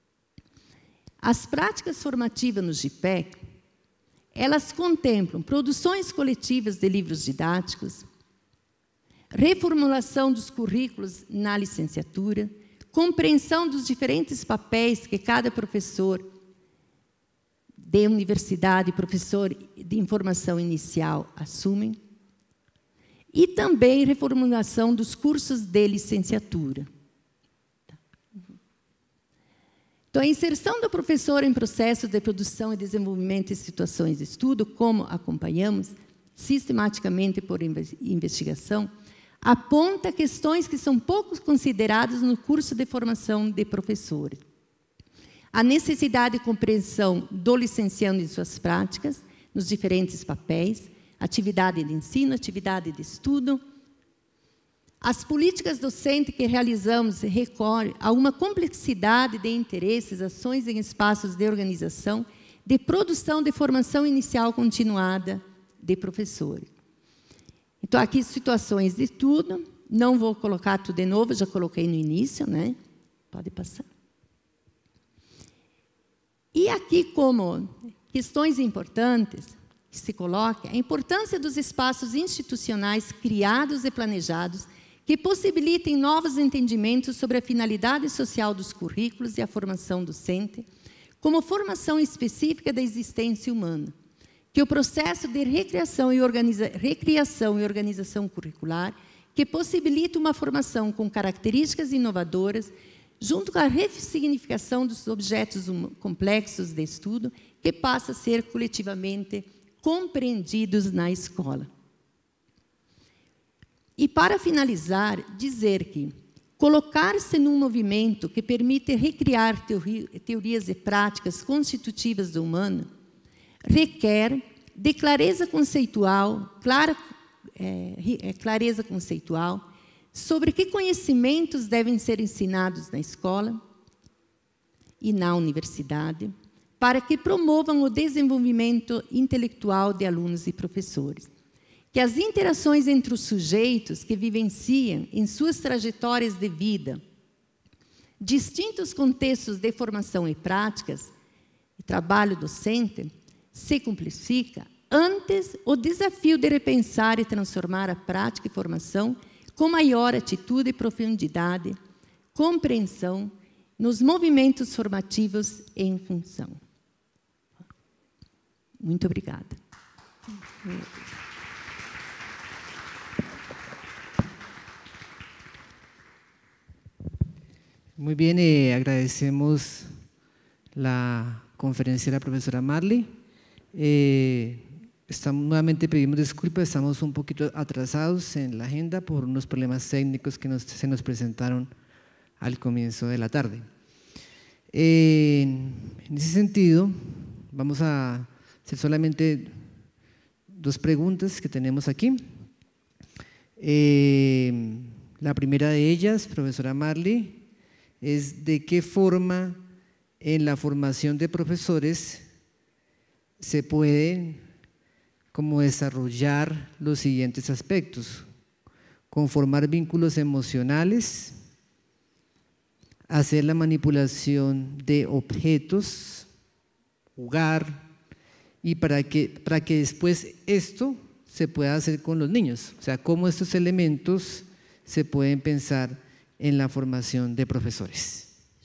As práticas formativas no GIPEC, elas contemplam produções coletivas de livros didáticos, reformulação dos currículos na licenciatura, compreensão dos diferentes papéis que cada professor de universidade e professor de formação inicial assumem, e também reformulação dos cursos de licenciatura. Então, a inserção do professor em processos de produção e desenvolvimento de situações de estudo, como acompanhamos sistematicamente por investigação, aponta questões que são pouco consideradas no curso de formação de professores. A necessidade de compreensão do licenciando em suas práticas, nos diferentes papéis, atividade de ensino, atividade de estudo. As políticas docentes que realizamos recorrem a uma complexidade de interesses, ações em espaços de organização, de produção de formação inicial continuada de professores. Então, aqui situações de tudo, não vou colocar tudo de novo, já coloquei no início, né? Pode passar. E aqui, como questões importantes que se coloca, a importância dos espaços institucionais criados e planejados que possibilitem novos entendimentos sobre a finalidade social dos currículos e a formação docente, como formação específica da existência humana, que o processo de recriação e, organiza, recriação e organização curricular, que possibilita uma formação com características inovadoras, junto com a ressignificação dos objetos complexos de estudo, que passa a ser coletivamente compreendidos na escola. E, para finalizar, dizer que colocar-se num movimento que permite recriar teori, teorias e práticas constitutivas do humano requer de clareza conceitual, clara, é, clareza conceitual sobre que conhecimentos devem ser ensinados na escola e na universidade, para que promovam o desenvolvimento intelectual de alunos e professores. Que as interações entre os sujeitos que vivenciam em suas trajetórias de vida distintos contextos de formação e práticas, e trabalho docente, se complexifica antes o desafio de repensar e transformar a prática e formação com maior atitude e profundidade, compreensão nos movimentos formativos em função. Muito obrigada. Muy bien, eh, agradecemos la conferencia de la profesora Marley. Eh, estamos, nuevamente pedimos disculpas, estamos un poquito atrasados en la agenda por unos problemas técnicos que nos, se nos presentaron al comienzo de la tarde. Eh, en ese sentido, vamos a hacer solamente dos preguntas que tenemos aquí. Eh, la primera de ellas, profesora Marley, es de qué forma en la formación de profesores se puede como desarrollar los siguientes aspectos: conformar vínculos emocionales, hacer la manipulación de objetos, jugar, y para que, para que después esto se pueda hacer con los niños. O sea, cómo estos elementos se pueden pensar en la formación de profesores.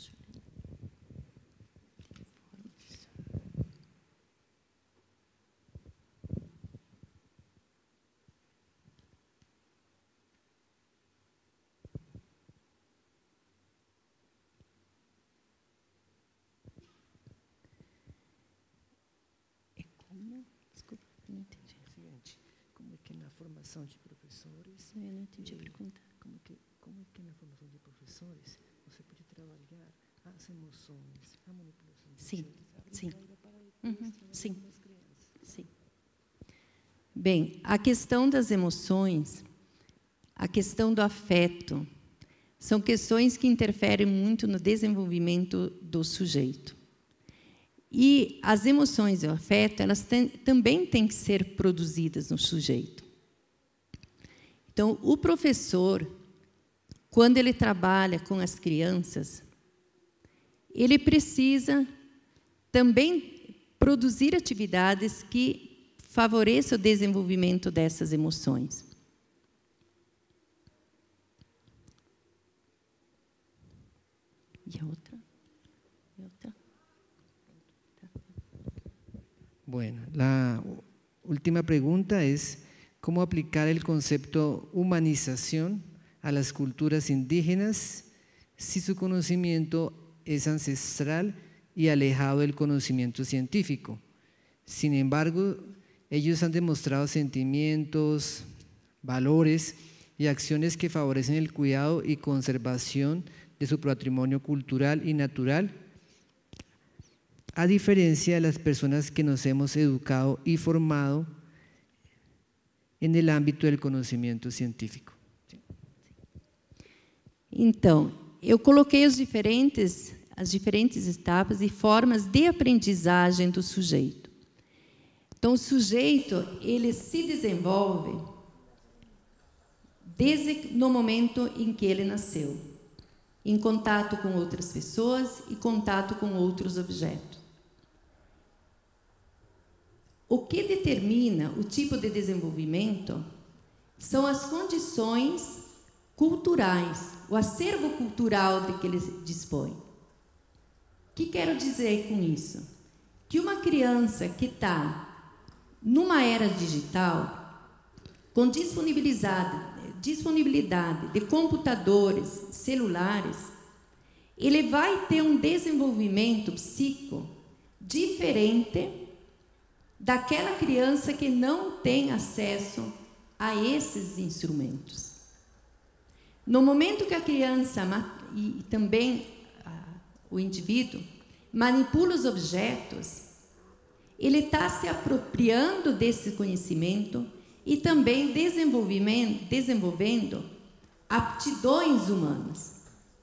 Formação de professores. Eu não entendi a pergunta. Como que, como é que na formação de professores você pode trabalhar as emoções, a manipulação de Sim, sim. Uhum, sim. Sim. Bem, a questão das emoções, a questão do afeto, são questões que interferem muito no desenvolvimento do sujeito. E as emoções e o afeto, elas tem, também têm que ser produzidas no sujeito. Então, o professor, quando ele trabalha com as crianças, ele precisa também produzir atividades que favoreçam o desenvolvimento dessas emoções. E a outra? E a outra? Bueno, la última pregunta es cómo aplicar el concepto humanización a las culturas indígenas si su conocimiento es ancestral y alejado del conocimiento científico. Sin embargo, ellos han demostrado sentimientos, valores y acciones que favorecen el cuidado y conservación de su patrimonio cultural y natural, a diferencia de las personas que nos hemos educado y formado en el ámbito del conhecimento científico. Então, eu coloquei os diferentes, as diferentes etapas e formas de aprendizagem do sujeito. Então, o sujeito, ele se desenvolve desde no momento em que ele nasceu, em contato com outras pessoas e contato com outros objetos. O que determina o tipo de desenvolvimento são as condições culturais, o acervo cultural de que ele dispõe. O que quero dizer com isso? Que uma criança que está numa era digital, com disponibilidade, disponibilidade de computadores, celulares, ele vai ter um desenvolvimento psíquico diferente daquela criança que não tem acesso a esses instrumentos. No momento que a criança e também o indivíduo manipula os objetos, ele está se apropriando desse conhecimento e também desenvolvimento, desenvolvendo aptidões humanas.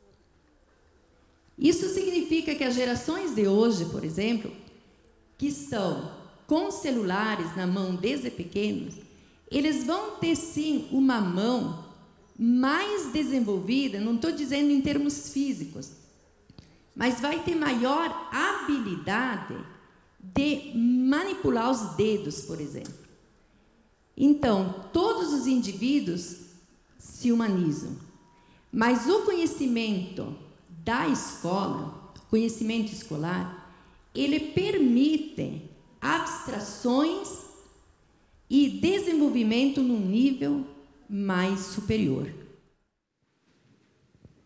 Isso significa que as gerações de hoje, por exemplo, que estão com celulares na mão desde pequenos, eles vão ter sim uma mão mais desenvolvida, não estou dizendo em termos físicos, mas vai ter maior habilidade de manipular os dedos, por exemplo. Então, todos os indivíduos se humanizam, mas o conhecimento da escola, conhecimento escolar, ele permite abstrações e desenvolvimento num nível mais superior.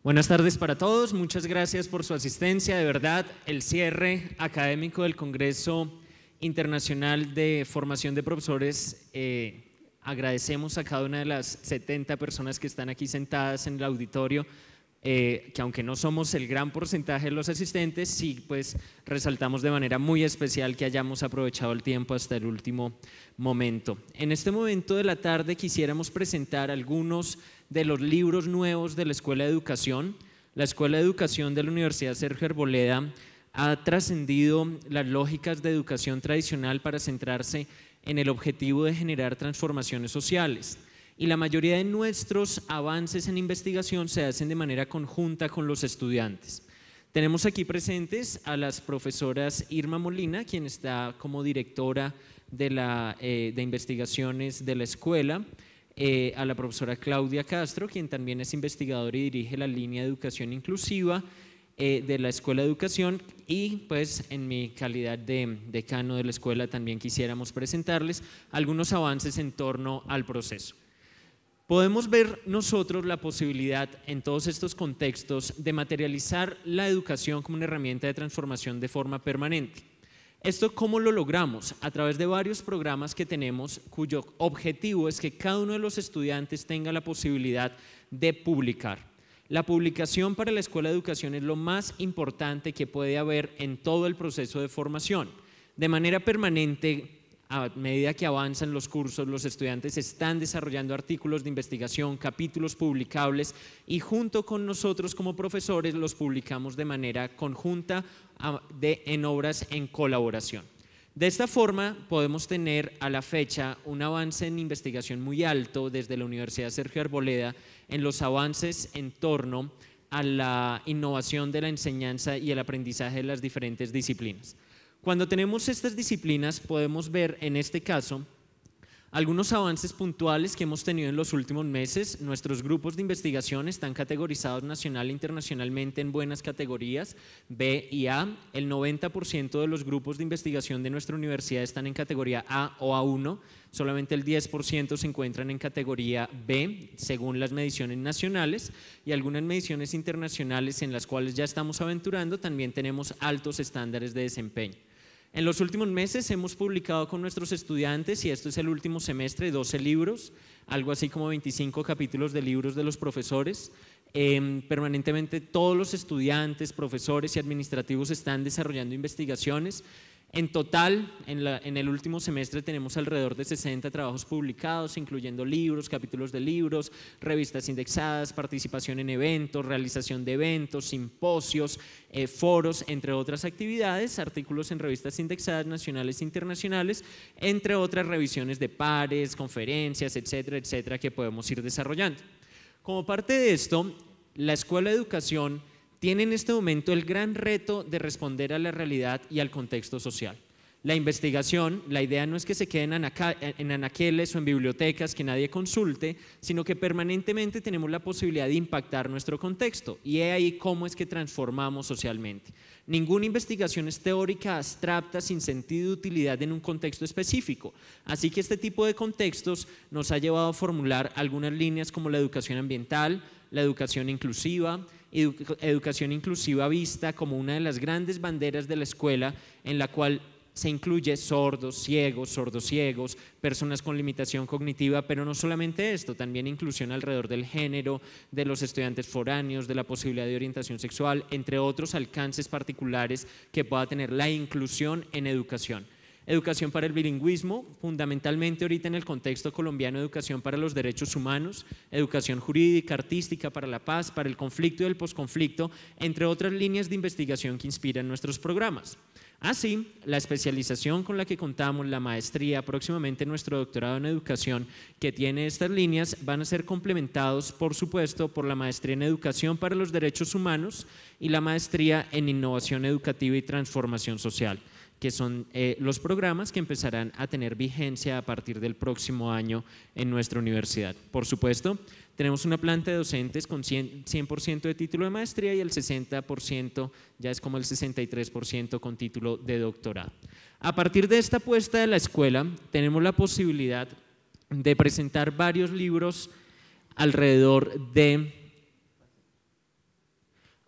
Buenas tardes para todos, muchas gracias por su asistencia. De verdad, el cierre académico del Congreso Internacional de Formación de Profesores, eh, agradecemos a cada una de las setenta personas que están aquí sentadas en el auditorio, eh, que aunque no somos el gran porcentaje de los asistentes, sí pues resaltamos de manera muy especial que hayamos aprovechado el tiempo hasta el último momento. En este momento de la tarde quisiéramos presentar algunos de los libros nuevos de la Escuela de Educación. La Escuela de Educación de la Universidad Sergio Arboleda ha trascendido las lógicas de educación tradicional para centrarse en el objetivo de generar transformaciones sociales. Y la mayoría de nuestros avances en investigación se hacen de manera conjunta con los estudiantes. Tenemos aquí presentes a las profesoras Irma Molina, quien está como directora de, la, eh, de investigaciones de la escuela, eh, a la profesora Claudia Castro, quien también es investigadora y dirige la línea de educación inclusiva eh, de la Escuela de Educación, y pues en mi calidad de decano de la escuela también quisiéramos presentarles algunos avances en torno al proceso. Podemos ver nosotros la posibilidad en todos estos contextos de materializar la educación como una herramienta de transformación de forma permanente. ¿Esto cómo lo logramos? A través de varios programas que tenemos, cuyo objetivo es que cada uno de los estudiantes tenga la posibilidad de publicar. La publicación para la Escuela de Educación es lo más importante que puede haber en todo el proceso de formación. De manera permanente, a medida que avanzan los cursos, los estudiantes están desarrollando artículos de investigación, capítulos publicables, y junto con nosotros como profesores los publicamos de manera conjunta de, en obras en colaboración. De esta forma podemos tener a la fecha un avance en investigación muy alto desde la Universidad Sergio Arboleda en los avances en torno a la innovación de la enseñanza y el aprendizaje de las diferentes disciplinas. Cuando tenemos estas disciplinas podemos ver en este caso algunos avances puntuales que hemos tenido en los últimos meses. Nuestros grupos de investigación están categorizados nacional e internacionalmente en buenas categorías B y A. El noventa por ciento de los grupos de investigación de nuestra universidad están en categoría A o A uno, solamente el diez por ciento se encuentran en categoría B según las mediciones nacionales, y algunas mediciones internacionales en las cuales ya estamos aventurando también tenemos altos estándares de desempeño. En los últimos meses hemos publicado con nuestros estudiantes, y esto es el último semestre, doce libros, algo así como veinticinco capítulos de libros de los profesores. Eh, permanentemente todos los estudiantes, profesores y administrativos están desarrollando investigaciones. En total, en, la, en el último semestre tenemos alrededor de sesenta trabajos publicados, incluyendo libros, capítulos de libros, revistas indexadas, participación en eventos, realización de eventos, simposios, eh, foros, entre otras actividades, artículos en revistas indexadas nacionales e internacionales, entre otras revisiones de pares, conferencias, etcétera, etcétera, que podemos ir desarrollando. Como parte de esto, la Escuela de Educación tiene en este momento el gran reto de responder a la realidad y al contexto social. La investigación, la idea no es que se quede en, en anaqueles o en bibliotecas que nadie consulte, sino que permanentemente tenemos la posibilidad de impactar nuestro contexto, y es ahí cómo es que transformamos socialmente. Ninguna investigación es teórica, abstracta, sin sentido de utilidad en un contexto específico, así que este tipo de contextos nos ha llevado a formular algunas líneas como la educación ambiental, la educación inclusiva, edu- educación inclusiva vista como una de las grandes banderas de la escuela, en la cual se incluye sordos, ciegos, sordos ciegos, personas con limitación cognitiva, pero no solamente esto, también inclusión alrededor del género, de los estudiantes foráneos, de la posibilidad de orientación sexual, entre otros alcances particulares que pueda tener la inclusión en educación. Educación para el bilingüismo, fundamentalmente ahorita en el contexto colombiano, educación para los derechos humanos, educación jurídica, artística, para la paz, para el conflicto y el posconflicto, entre otras líneas de investigación que inspiran nuestros programas. Así, la especialización con la que contamos, la maestría, próximamente nuestro doctorado en educación, que tiene estas líneas, van a ser complementados, por supuesto, por la maestría en educación para los derechos humanos y la maestría en innovación educativa y transformación social, que son eh, los programas que empezarán a tener vigencia a partir del próximo año en nuestra universidad. Por supuesto, tenemos una planta de docentes con cien por ciento de título de maestría y el sesenta por ciento, ya es como el sesenta y tres por ciento con título de doctorado. A partir de esta apuesta de la escuela, tenemos la posibilidad de presentar varios libros alrededor de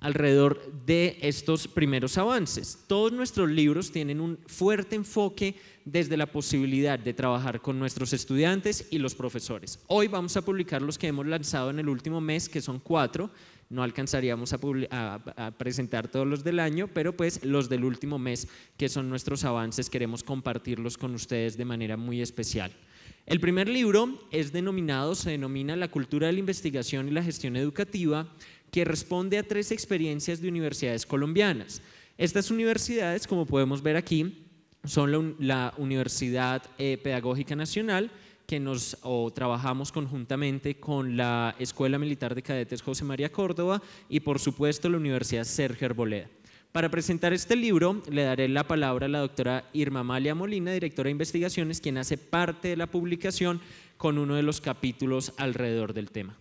alrededor de estos primeros avances. Todos nuestros libros tienen un fuerte enfoque desde la posibilidad de trabajar con nuestros estudiantes y los profesores. Hoy vamos a publicar los que hemos lanzado en el último mes, que son cuatro. No alcanzaríamos a, a, a presentar todos los del año, pero pues los del último mes, que son nuestros avances, queremos compartirlos con ustedes de manera muy especial. El primer libro es denominado, se denomina La cultura de la investigación y la gestión educativa, que responde a tres experiencias de universidades colombianas. Estas universidades, como podemos ver aquí, son la, la Universidad eh, Pedagógica Nacional, que nos o trabajamos conjuntamente con la Escuela Militar de Cadetes José María Córdoba y por supuesto la Universidad Sergio Arboleda. Para presentar este libro le daré la palabra a la doctora Irma Amalia Molina, directora de investigaciones, quien hace parte de la publicación con uno de los capítulos alrededor del tema.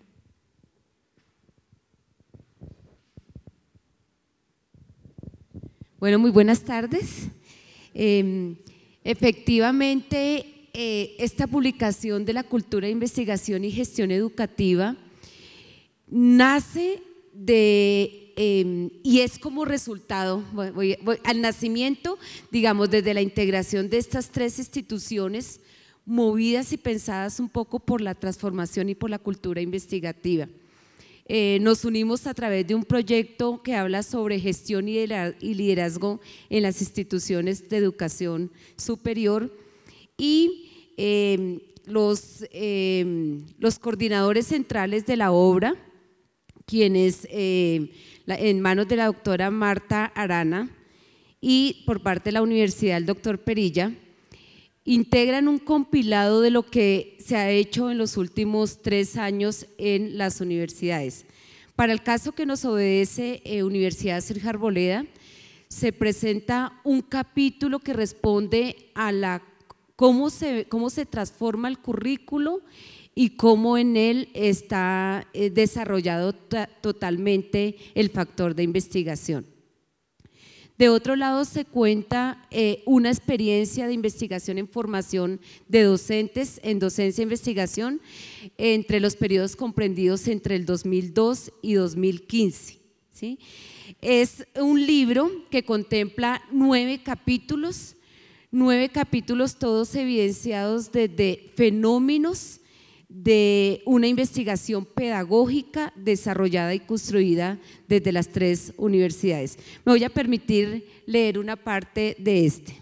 Bueno, muy buenas tardes. Eh, efectivamente, Eh, esta publicación de la cultura de investigación y gestión educativa nace de, eh, y es como resultado, voy, voy, voy, al nacimiento, digamos, desde la integración de estas tres instituciones movidas y pensadas un poco por la transformación y por la cultura investigativa. Eh, nos unimos a través de un proyecto que habla sobre gestión y liderazgo en las instituciones de educación superior, y eh, los, eh, los coordinadores centrales de la obra, quienes eh, la, en manos de la doctora Marta Arana y por parte de la Universidad del doctor Perilla, integran un compilado de lo que se ha hecho en los últimos tres años en las universidades. Para el caso que nos obedece eh, Universidad Sergio Arboleda, se presenta un capítulo que responde a la Cómo se, cómo se transforma el currículo y cómo en él está eh, desarrollado totalmente el factor de investigación. De otro lado se cuenta eh, una experiencia de investigación en formación de docentes en docencia e investigación entre los periodos comprendidos entre el dos mil dos y dos mil quince, ¿sí? Es un libro que contempla nueve capítulos, Nueve capítulos todos evidenciados desde fenómenos de una investigación pedagógica desarrollada y construida desde las tres universidades. Me voy a permitir leer una parte de este.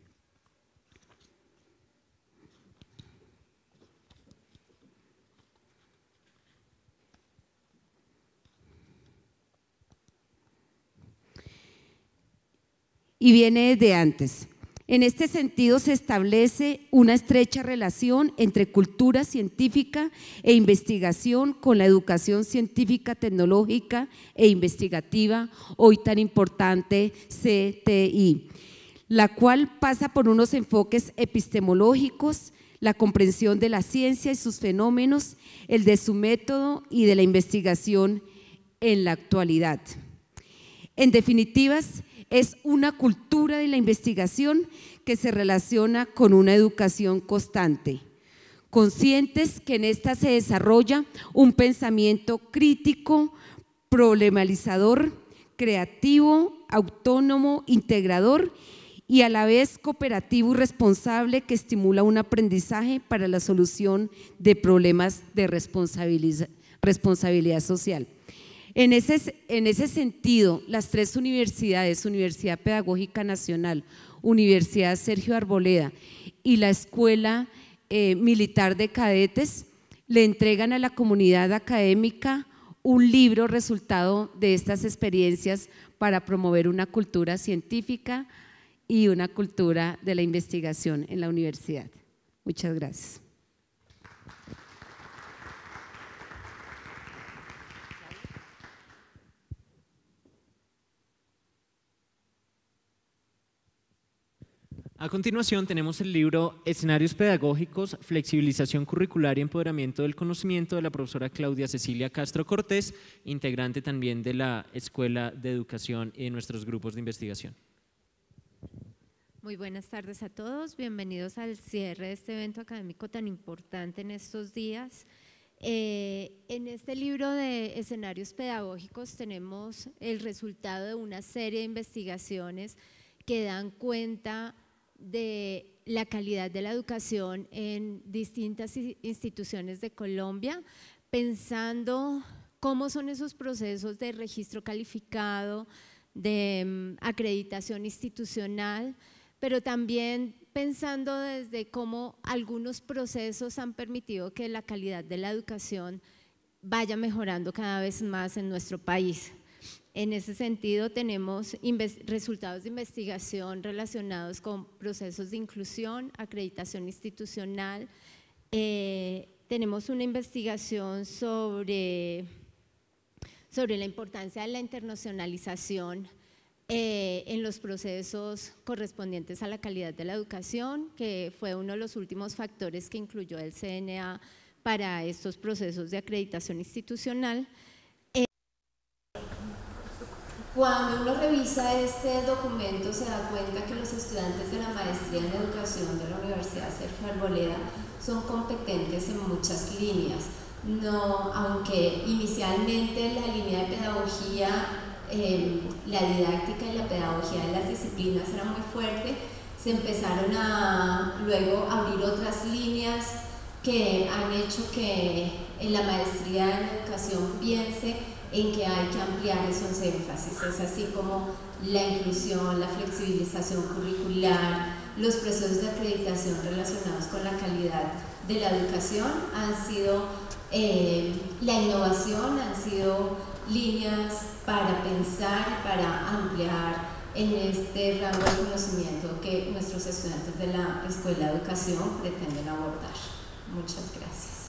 Y viene desde antes. En este sentido, se establece una estrecha relación entre cultura científica e investigación con la educación científica, tecnológica e investigativa, hoy tan importante C T I, la cual pasa por unos enfoques epistemológicos, la comprensión de la ciencia y sus fenómenos, el de su método y de la investigación en la actualidad. En definitivas, es una cultura de la investigación que se relaciona con una educación constante, conscientes que en esta se desarrolla un pensamiento crítico, problematizador, creativo, autónomo, integrador y a la vez cooperativo y responsable, que estimula un aprendizaje para la solución de problemas de responsabilidad, responsabilidad social. En ese, en ese sentido, las tres universidades, Universidad Pedagógica Nacional, Universidad Sergio Arboleda y la Escuela eh, Militar de Cadetes, le entregan a la comunidad académica un libro resultado de estas experiencias para promover una cultura científica y una cultura de la investigación en la universidad. Muchas gracias. A continuación tenemos el libro Escenarios Pedagógicos, Flexibilización Curricular y Empoderamiento del Conocimiento, de la profesora Claudia Cecilia Castro Cortés, integrante también de la Escuela de Educación y de nuestros grupos de investigación. Muy buenas tardes a todos, bienvenidos al cierre de este evento académico tan importante en estos días. Eh, en este libro de escenarios pedagógicos tenemos el resultado de una serie de investigaciones que dan cuenta de la calidad de la educación en distintas instituciones de Colombia, pensando cómo son esos procesos de registro calificado, de um, acreditación institucional, pero también pensando desde cómo algunos procesos han permitido que la calidad de la educación vaya mejorando cada vez más en nuestro país. En ese sentido tenemos resultados de investigación relacionados con procesos de inclusión, acreditación institucional, eh, tenemos una investigación sobre, sobre la importancia de la internacionalización Eh, en los procesos correspondientes a la calidad de la educación, que fue uno de los últimos factores que incluyó el C N A para estos procesos de acreditación institucional. Eh, Cuando uno revisa este documento se da cuenta que los estudiantes de la maestría en educación de la Universidad Sergio Arboleda son competentes en muchas líneas. No, aunque inicialmente la línea de pedagogía, Eh, la didáctica y la pedagogía de las disciplinas era muy fuerte, se empezaron a luego abrir otras líneas que han hecho que en la maestría en educación piense en que hay que ampliar esos énfasis. Es así como la inclusión, la flexibilización curricular, los procesos de acreditación relacionados con la calidad de la educación han sido, eh, la innovación han sido líneas para pensar, para ampliar en este rango de conocimiento que nuestros estudiantes de la Escuela de Educación pretenden abordar. Muchas gracias.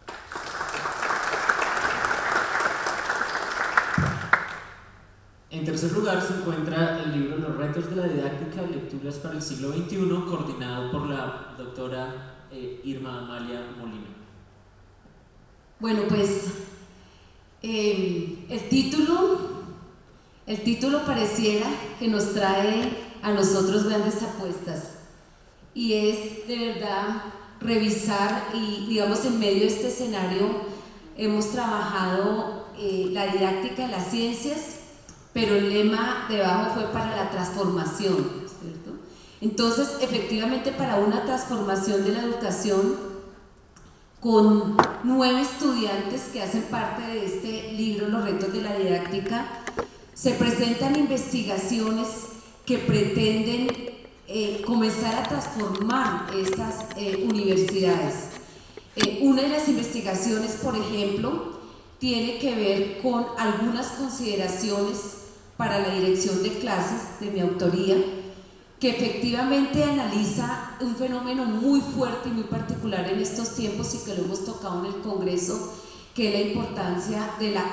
En tercer lugar se encuentra el libro Los retos de la didáctica, lecturas para el siglo veintiuno, coordinado por la doctora eh, Irma Amalia Molina. Bueno, pues Eh, el título, el título pareciera que nos trae a nosotros grandes apuestas y es de verdad revisar y digamos en medio de este escenario hemos trabajado eh, la didáctica de las ciencias, pero el lema debajo fue para la transformación, ¿cierto? Entonces efectivamente para una transformación de la educación con nueve estudiantes que hacen parte de este libro, Los retos de la didáctica, se presentan investigaciones que pretenden eh, comenzar a transformar estas eh, universidades. Eh, una de las investigaciones, por ejemplo, tiene que ver con algunas consideraciones para la dirección de clases de mi autoría, que efectivamente analiza un fenómeno muy fuerte y muy particular en estos tiempos y que lo hemos tocado en el Congreso, que es la importancia de la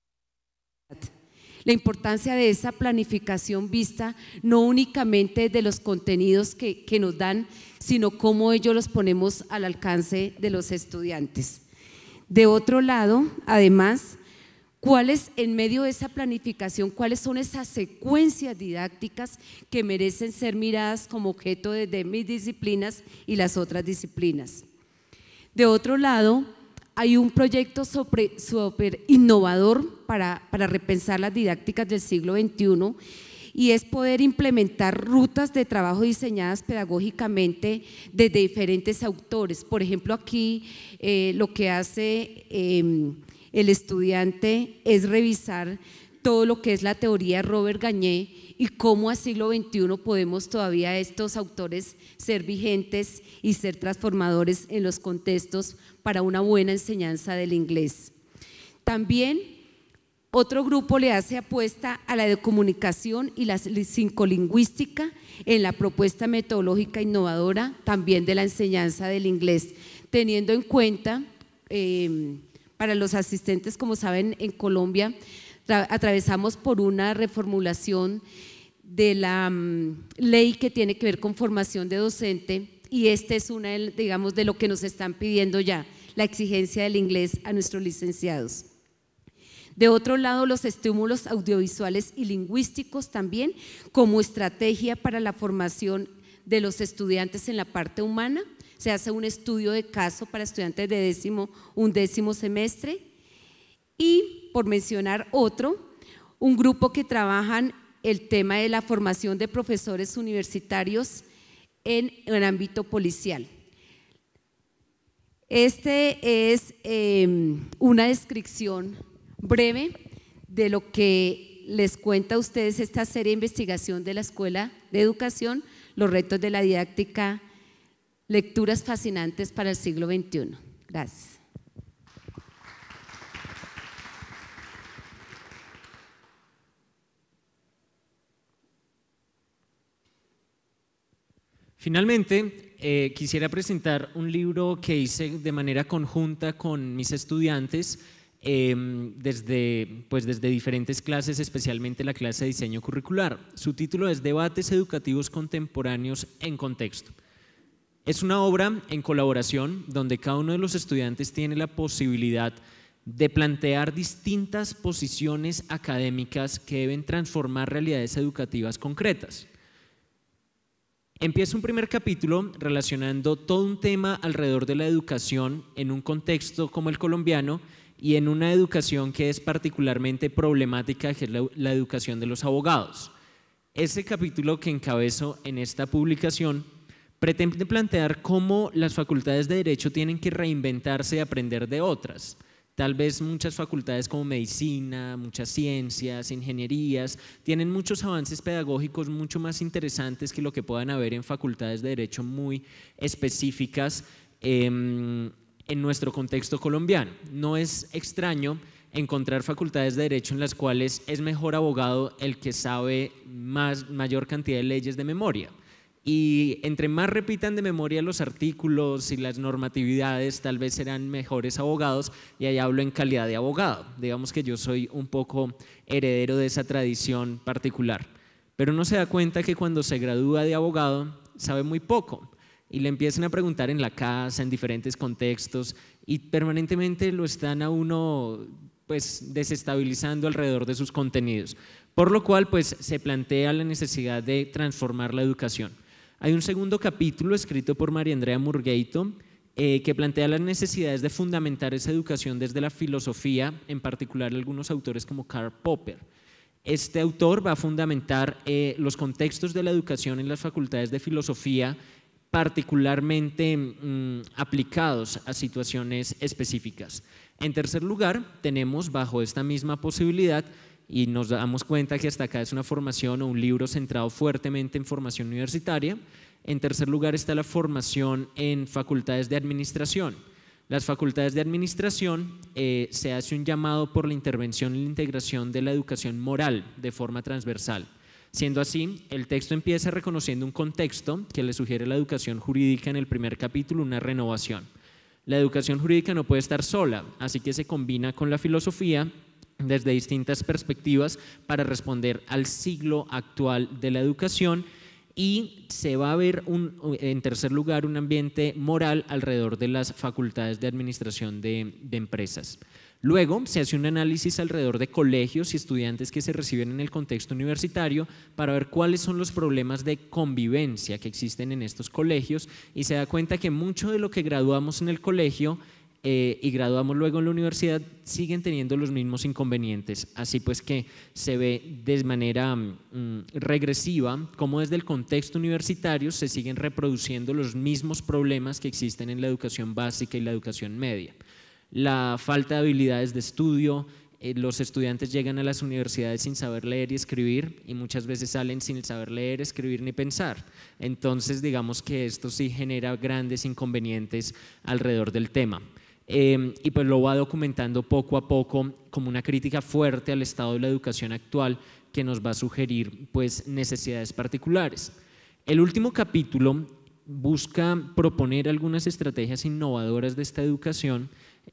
la importancia de esa planificación vista no únicamente de los contenidos que, que nos dan, sino cómo ellos los ponemos al alcance de los estudiantes. De otro lado, además, ¿cuáles en medio de esa planificación, cuáles son esas secuencias didácticas que merecen ser miradas como objeto de, de mis disciplinas y las otras disciplinas? De otro lado, hay un proyecto súper super innovador para, para repensar las didácticas del siglo veintiuno y es poder implementar rutas de trabajo diseñadas pedagógicamente desde diferentes autores. Por ejemplo, aquí eh, lo que hace eh, el estudiante es revisar todo lo que es la teoría de Robert Gagné y cómo a siglo veintiuno podemos todavía estos autores ser vigentes y ser transformadores en los contextos para una buena enseñanza del inglés. También otro grupo le hace apuesta a la de comunicación y la psicolingüística en la propuesta metodológica innovadora también de la enseñanza del inglés, teniendo en cuenta eh, para los asistentes, como saben, en Colombia atravesamos por una reformulación de la um, ley que tiene que ver con formación de docente y este es una, digamos, de lo que nos están pidiendo ya, la exigencia del inglés a nuestros licenciados. De otro lado, los estímulos audiovisuales y lingüísticos también como estrategia para la formación de los estudiantes en la parte humana, se hace un estudio de caso para estudiantes de décimo, un décimo semestre. Y, por mencionar otro, un grupo que trabajan el tema de la formación de profesores universitarios en el ámbito policial. Este es eh, una descripción breve de lo que les cuenta a ustedes esta serie de investigación de la Escuela de Educación, los retos de la didáctica, lecturas fascinantes para el siglo veintiuno. Gracias. Finalmente, eh, quisiera presentar un libro que hice de manera conjunta con mis estudiantes eh, desde, pues desde diferentes clases, especialmente la clase de diseño curricular. Su título es Debates educativos contemporáneos en contexto. Es una obra en colaboración donde cada uno de los estudiantes tiene la posibilidad de plantear distintas posiciones académicas que deben transformar realidades educativas concretas. Empieza un primer capítulo relacionando todo un tema alrededor de la educación en un contexto como el colombiano y en una educación que es particularmente problemática, que es la, la educación de los abogados. Ese capítulo que encabezo en esta publicación pretende plantear cómo las facultades de Derecho tienen que reinventarse y aprender de otras. Tal vez muchas facultades como medicina, muchas ciencias, ingenierías, tienen muchos avances pedagógicos mucho más interesantes que lo que puedan haber en facultades de Derecho muy específicas eh, en nuestro contexto colombiano. No es extraño encontrar facultades de Derecho en las cuales es mejor abogado el que sabe más, mayor cantidad de leyes de memoria. Y entre más repitan de memoria los artículos y las normatividades, tal vez serán mejores abogados, y ahí hablo en calidad de abogado. Digamos que yo soy un poco heredero de esa tradición particular. Pero uno se da cuenta que cuando se gradúa de abogado sabe muy poco y le empiezan a preguntar en la casa, en diferentes contextos, y permanentemente lo están a uno pues desestabilizando alrededor de sus contenidos. Por lo cual pues se plantea la necesidad de transformar la educación. Hay un segundo capítulo escrito por María Andrea Murgueito eh, que plantea las necesidades de fundamentar esa educación desde la filosofía, en particular algunos autores como Karl Popper. Este autor va a fundamentar eh, los contextos de la educación en las facultades de filosofía, particularmente mmm, aplicados a situaciones específicas. En tercer lugar, tenemos bajo esta misma posibilidad, y nos damos cuenta que hasta acá es una formación o un libro centrado fuertemente en formación universitaria. En tercer lugar está la formación en facultades de administración. Las facultades de administración eh, se hace un llamado por la intervención y la integración de la educación moral de forma transversal. Siendo así, el texto empieza reconociendo un contexto que le sugiere la educación jurídica en el primer capítulo, una renovación. La educación jurídica no puede estar sola, así que se combina con la filosofía desde distintas perspectivas para responder al siglo actual de la educación, y se va a ver un, en tercer lugar un ambiente moral alrededor de las facultades de administración de, de empresas. Luego se hace un análisis alrededor de colegios y estudiantes que se reciben en el contexto universitario para ver cuáles son los problemas de convivencia que existen en estos colegios, y se da cuenta que mucho de lo que graduamos en el colegio Eh, y graduamos luego en la universidad siguen teniendo los mismos inconvenientes, así pues que se ve de manera mm, regresiva cómo desde el contexto universitario se siguen reproduciendo los mismos problemas que existen en la educación básica y la educación media. La falta de habilidades de estudio, eh, los estudiantes llegan a las universidades sin saber leer y escribir y muchas veces salen sin saber leer, escribir ni pensar. Entonces digamos que esto sí genera grandes inconvenientes alrededor del tema. Eh, y pues lo va documentando poco a poco como una crítica fuerte al estado de la educación actual que nos va a sugerir pues necesidades particulares. El último capítulo busca proponer algunas estrategias innovadoras de esta educación.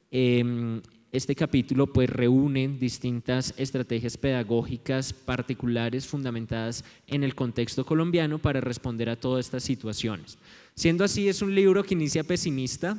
Eh, este capítulo pues reúne distintas estrategias pedagógicas particulares fundamentadas en el contexto colombiano para responder a todas estas situaciones. Siendo así, es un libro que inicia pesimista,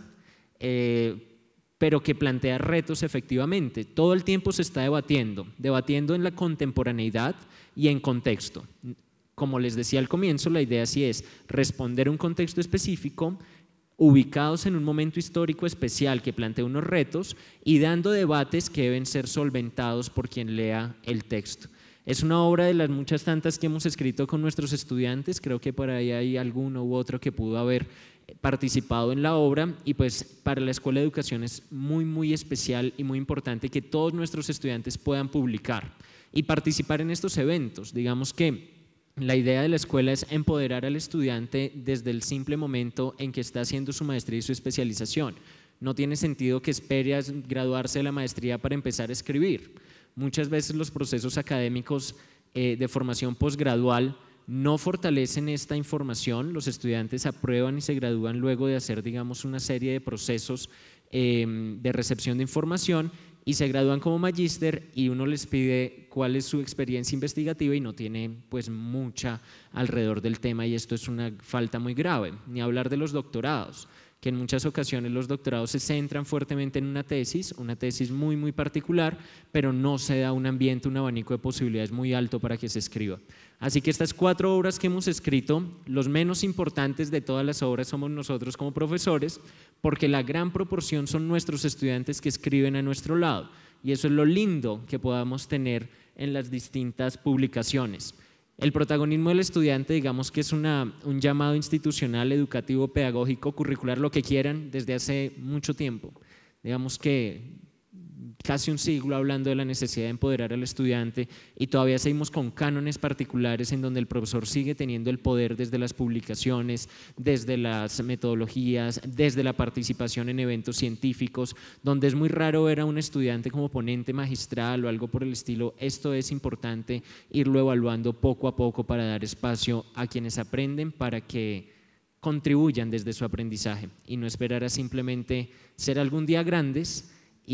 eh, pero que plantea retos efectivamente. Todo el tiempo se está debatiendo, debatiendo en la contemporaneidad y en contexto. Como les decía al comienzo, la idea sí es responder a un contexto específico ubicados en un momento histórico especial que plantea unos retos y dando debates que deben ser solventados por quien lea el texto. Es una obra de las muchas tantas que hemos escrito con nuestros estudiantes, creo que por ahí hay alguno u otro que pudo haber participado en la obra, y pues para la Escuela de Educación es muy muy especial y muy importante que todos nuestros estudiantes puedan publicar y participar en estos eventos. Digamos que la idea de la escuela es empoderar al estudiante desde el simple momento en que está haciendo su maestría y su especialización. No tiene sentido que espere a graduarse de la maestría para empezar a escribir. Muchas veces los procesos académicos eh, de formación posgradual no fortalecen esta información. Los estudiantes aprueban y se gradúan luego de hacer, digamos, una serie de procesos eh, de recepción de información, y se gradúan como magíster y uno les pide cuál es su experiencia investigativa y no tiene pues mucha alrededor del tema, y esto es una falta muy grave. Ni hablar de los doctorados, que en muchas ocasiones los doctorados se centran fuertemente en una tesis, una tesis muy muy particular, pero no se da un ambiente, un abanico de posibilidades muy alto para que se escriba. Así que estas cuatro obras que hemos escrito, los menos importantes de todas las obras somos nosotros como profesores, porque la gran proporción son nuestros estudiantes que escriben a nuestro lado, y eso es lo lindo que podamos tener en las distintas publicaciones. El protagonismo del estudiante, digamos que es una, un llamado institucional, educativo, pedagógico, curricular, lo que quieran, desde hace mucho tiempo. Digamos que casi un siglo hablando de la necesidad de empoderar al estudiante, y todavía seguimos con cánones particulares en donde el profesor sigue teniendo el poder desde las publicaciones, desde las metodologías, desde la participación en eventos científicos, donde es muy raro ver a un estudiante como ponente magistral o algo por el estilo. Esto es importante irlo evaluando poco a poco para dar espacio a quienes aprenden, para que contribuyan desde su aprendizaje y no esperar a simplemente ser algún día grandes,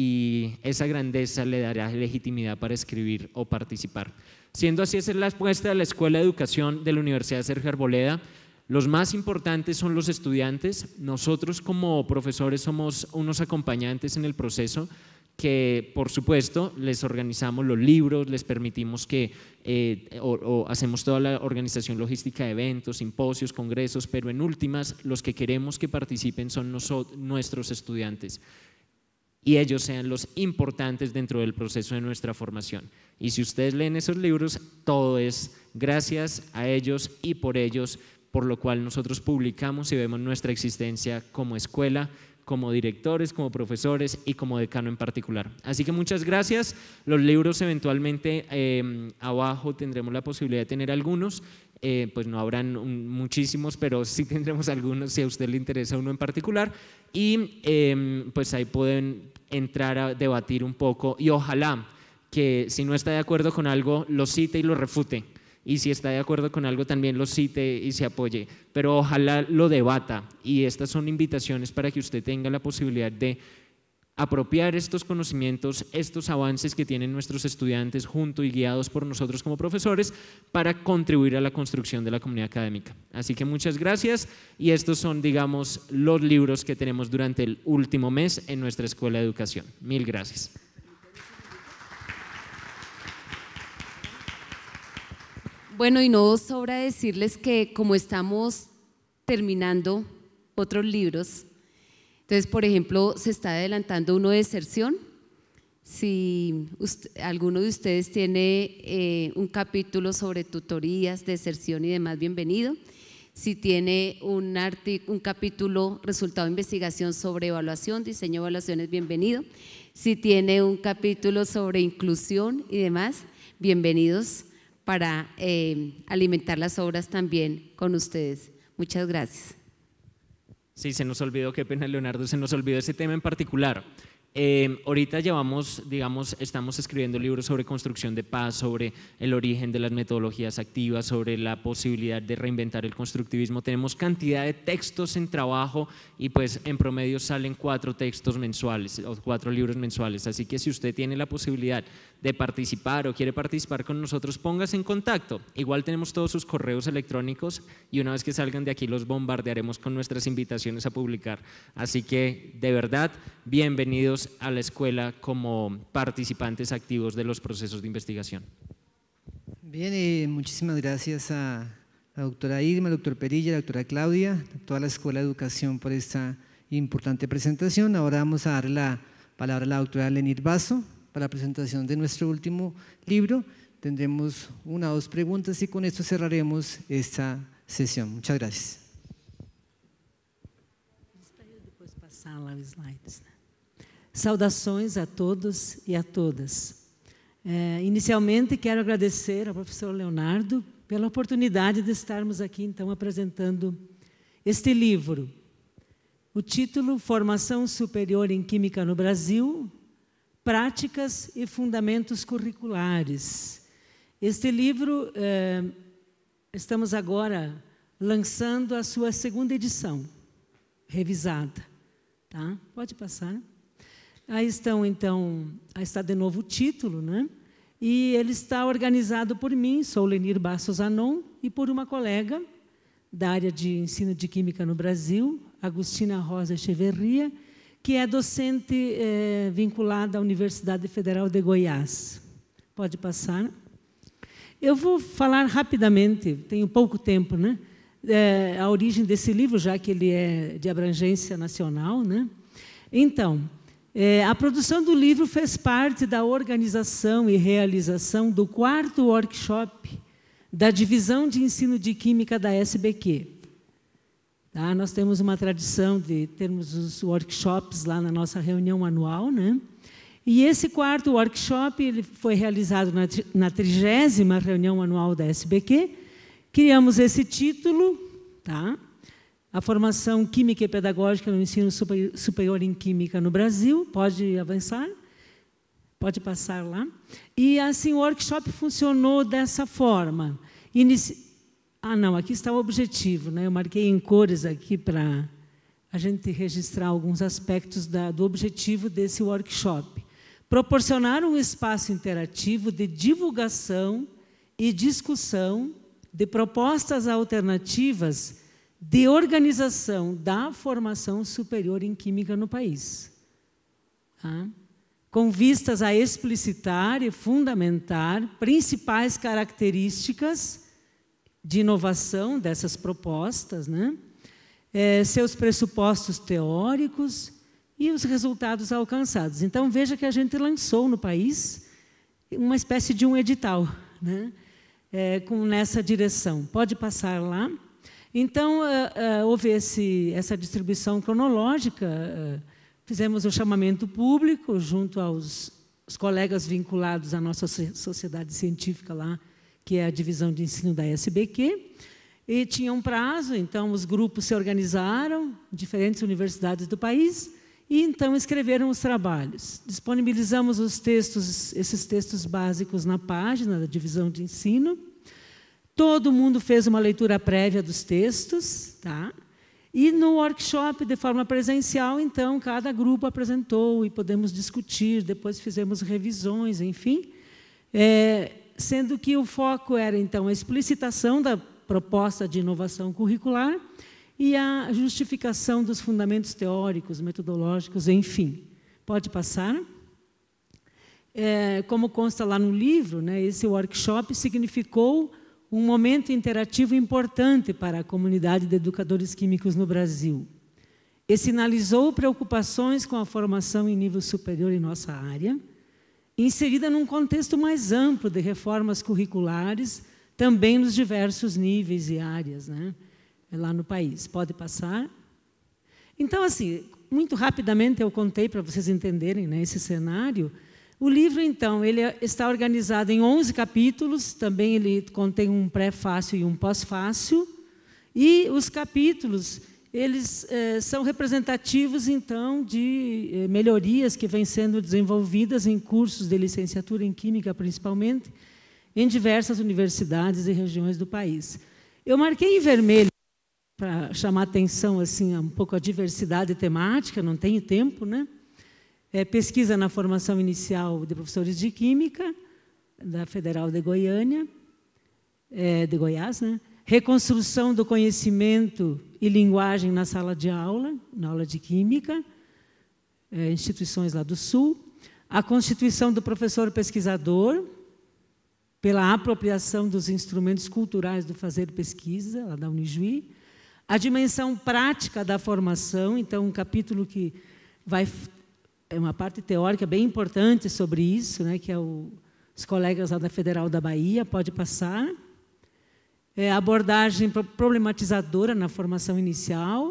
y esa grandeza le dará legitimidad para escribir o participar. Siendo así, esa es la apuesta de la Escuela de Educación de la Universidad Sergio Arboleda. Los más importantes son los estudiantes. Nosotros como profesores somos unos acompañantes en el proceso, que por supuesto les organizamos los libros, les permitimos que eh, o, o hacemos toda la organización logística de eventos, simposios, congresos, pero en últimas los que queremos que participen son nosotros, nuestros estudiantes, y ellos sean los importantes dentro del proceso de nuestra formación. Y si ustedes leen esos libros, todo es gracias a ellos y por ellos, por lo cual nosotros publicamos y vemos nuestra existencia como escuela, como directores, como profesores y como decano en particular. Así que muchas gracias. Los libros eventualmente eh, abajo tendremos la posibilidad de tener algunos. Eh, pues no habrán un, muchísimos, pero sí tendremos algunos si a usted le interesa uno en particular, y eh, pues ahí pueden entrar a debatir un poco, y ojalá que si no está de acuerdo con algo lo cite y lo refute, y si está de acuerdo con algo también lo cite y se apoye, pero ojalá lo debata. Y estas son invitaciones para que usted tenga la posibilidad de apropiar estos conocimientos, estos avances que tienen nuestros estudiantes junto y guiados por nosotros como profesores, para contribuir a la construcción de la comunidad académica. Así que muchas gracias, y estos son, digamos, los libros que tenemos durante el último mes en nuestra Escuela de Educación. Mil gracias. Bueno, y no sobra decirles que como estamos terminando otros libros, entonces, por ejemplo, se está adelantando uno de deserción. Si usted, alguno de ustedes tiene eh, un capítulo sobre tutorías, deserción y demás, bienvenido. Si tiene un, un capítulo resultado de investigación sobre evaluación, diseño de evaluaciones, bienvenido. Si tiene un capítulo sobre inclusión y demás, bienvenidos para eh, alimentar las obras también con ustedes. Muchas gracias. Sí, se nos olvidó, qué pena Leonardo, se nos olvidó ese tema en particular. Eh, ahorita llevamos, digamos, estamos escribiendo libros sobre construcción de paz, sobre el origen de las metodologías activas, sobre la posibilidad de reinventar el constructivismo. Tenemos cantidad de textos en trabajo, y pues en promedio salen cuatro textos mensuales o cuatro libros mensuales. Así que si usted tiene la posibilidad de participar o quiere participar con nosotros, póngase en contacto. Igual tenemos todos sus correos electrónicos, y una vez que salgan de aquí los bombardearemos con nuestras invitaciones a publicar. Así que de verdad, bienvenidos a la escuela como participantes activos de los procesos de investigación. Bien, eh, muchísimas gracias a, a la doctora Irma, al doctor Perilla, a la doctora Claudia, a toda la Escuela de Educación por esta importante presentación. Ahora vamos a dar la palabra a la doctora Lenir Basso para la presentación de nuestro último libro. Tendremos una o dos preguntas y con esto cerraremos esta sesión. Muchas gracias. Depois passar lá os slides. Saudações a todos e a todas. É, inicialmente, quero agradecer ao professor Leonardo pela oportunidade de estarmos aqui, então, apresentando este livro. O título, Formação Superior em Química no Brasil, Práticas e Fundamentos Curriculares. Este livro, é, estamos agora lançando a sua segunda edição, revisada. Tá? Pode passar. Aí estão, então, aí está de novo o título, né? E ele está organizado por mim, sou Lenir Basso Zanon, e por uma colega da área de ensino de Química no Brasil, Agustina Rosa Echeverria, que é docente é, vinculada à Universidade Federal de Goiás. Pode passar. Eu vou falar rapidamente, tenho pouco tempo, né? É, a origem desse livro, já que ele é de abrangência nacional, né? Então, é, a produção do livro fez parte da organização e realização do quarto workshop da Divisão de Ensino de Química da S B Q. Tá? Nós temos uma tradição de termos os workshops lá na nossa reunião anual, né? E esse quarto workshop ele foi realizado na, na trigésima reunião anual da S B Q. Criamos esse título, tá? A formação química e pedagógica no ensino superior em química no Brasil. Pode avançar? Pode passar lá. E assim o workshop funcionou dessa forma. Inici... Ah, não, aqui está o objetivo, né? Eu marquei em cores aqui para a gente registrar alguns aspectos da, do objetivo desse workshop. Proporcionar um espaço interativo de divulgação e discussão de propostas alternativas de organização da formação superior em química no país, tá? Com vistas a explicitar e fundamentar principais características de inovação dessas propostas, né? É, seus pressupostos teóricos e os resultados alcançados. Então, veja que a gente lançou no país uma espécie de um edital, né? É, com nessa direção. Pode passar lá. Então, uh, uh, houve esse, essa distribuição cronológica, uh, fizemos o chamamento público junto aos os colegas vinculados à nossa sociedade científica lá, que é a divisão de ensino da S B Q, e tinha um prazo, então os grupos se organizaram, diferentes universidades do país, e então escreveram os trabalhos. Disponibilizamos os textos, esses textos básicos na página da divisão de ensino. Todo mundo fez uma leitura prévia dos textos, tá? E no workshop, de forma presencial, então, cada grupo apresentou e podemos discutir, depois fizemos revisões, enfim, é, sendo que o foco era, então, a explicitação da proposta de inovação curricular e a justificação dos fundamentos teóricos, metodológicos, enfim. Pode passar? É, como consta lá no livro, né, esse workshop significou um momento interativo importante para a comunidade de educadores químicos no Brasil. E sinalizou preocupações com a formação em nível superior em nossa área, inserida num contexto mais amplo de reformas curriculares, também nos diversos níveis e áreas, né, lá no país. Pode passar? Então, assim, muito rapidamente eu contei para vocês entenderem, né, esse cenário. O livro, então, ele está organizado em onze capítulos, também ele contém um pré-fácio e um pós-fácio, e os capítulos, eles eh, são representativos, então, de eh, melhorias que vêm sendo desenvolvidas em cursos de licenciatura em Química, principalmente, em diversas universidades e regiões do país. Eu marquei em vermelho para chamar atenção, assim, um pouco a diversidade temática, não tenho tempo, né? É, pesquisa na formação inicial de professores de Química, da Federal de Goiânia, é, de Goiás, né? Reconstrução do conhecimento e linguagem na sala de aula, na aula de Química, é, instituições lá do Sul, a constituição do professor pesquisador, pela apropriação dos instrumentos culturais do fazer pesquisa, lá da Unijuí, a dimensão prática da formação, então um capítulo que vai, é uma parte teórica bem importante sobre isso, né, que é o, os colegas lá da Federal da Bahia, pode passar, é, abordagem problematizadora na formação inicial,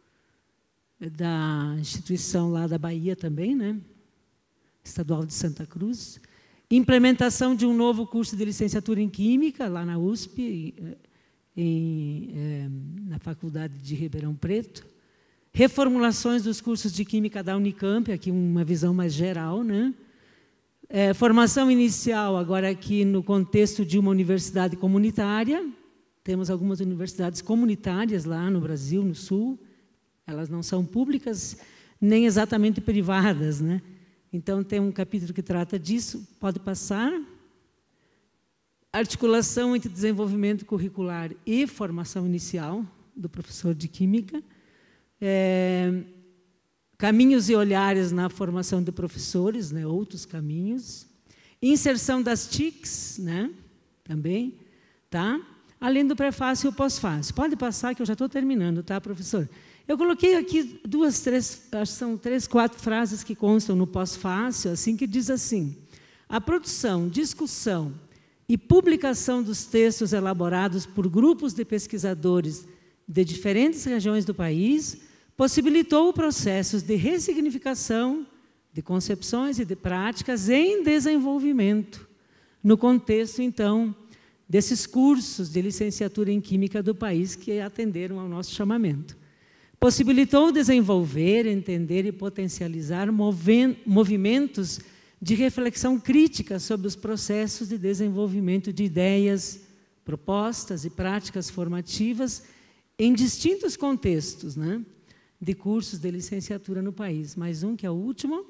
da instituição lá da Bahia também, né, Estadual de Santa Cruz, implementação de um novo curso de licenciatura em Química, lá na U S P, em, é, na Faculdade de Ribeirão Preto, reformulações dos cursos de Química da Unicamp, aqui uma visão mais geral, né? É, formação inicial, agora aqui no contexto de uma universidade comunitária, temos algumas universidades comunitárias lá no Brasil, no Sul, elas não são públicas, nem exatamente privadas, né? Então, tem um capítulo que trata disso, pode passar. Articulação entre desenvolvimento curricular e formação inicial do professor de Química. É, caminhos e olhares na formação de professores, né, outros caminhos. Inserção das T I Cs, né, também, tá? Além do prefácio e o pós-fácio. Pode passar, que eu já estou terminando, tá, professor? Eu coloquei aqui duas, três, acho que são três, quatro frases que constam no pós-fácil, assim, que diz assim: a produção, discussão e publicação dos textos elaborados por grupos de pesquisadores de diferentes regiões do país possibilitou processos de ressignificação de concepções e de práticas em desenvolvimento, no contexto, então, desses cursos de licenciatura em Química do país que atenderam ao nosso chamamento. Possibilitou desenvolver, entender e potencializar movimentos de reflexão crítica sobre os processos de desenvolvimento de ideias, propostas e práticas formativas em distintos contextos, né, de cursos de licenciatura no país. Mais um, que é o último.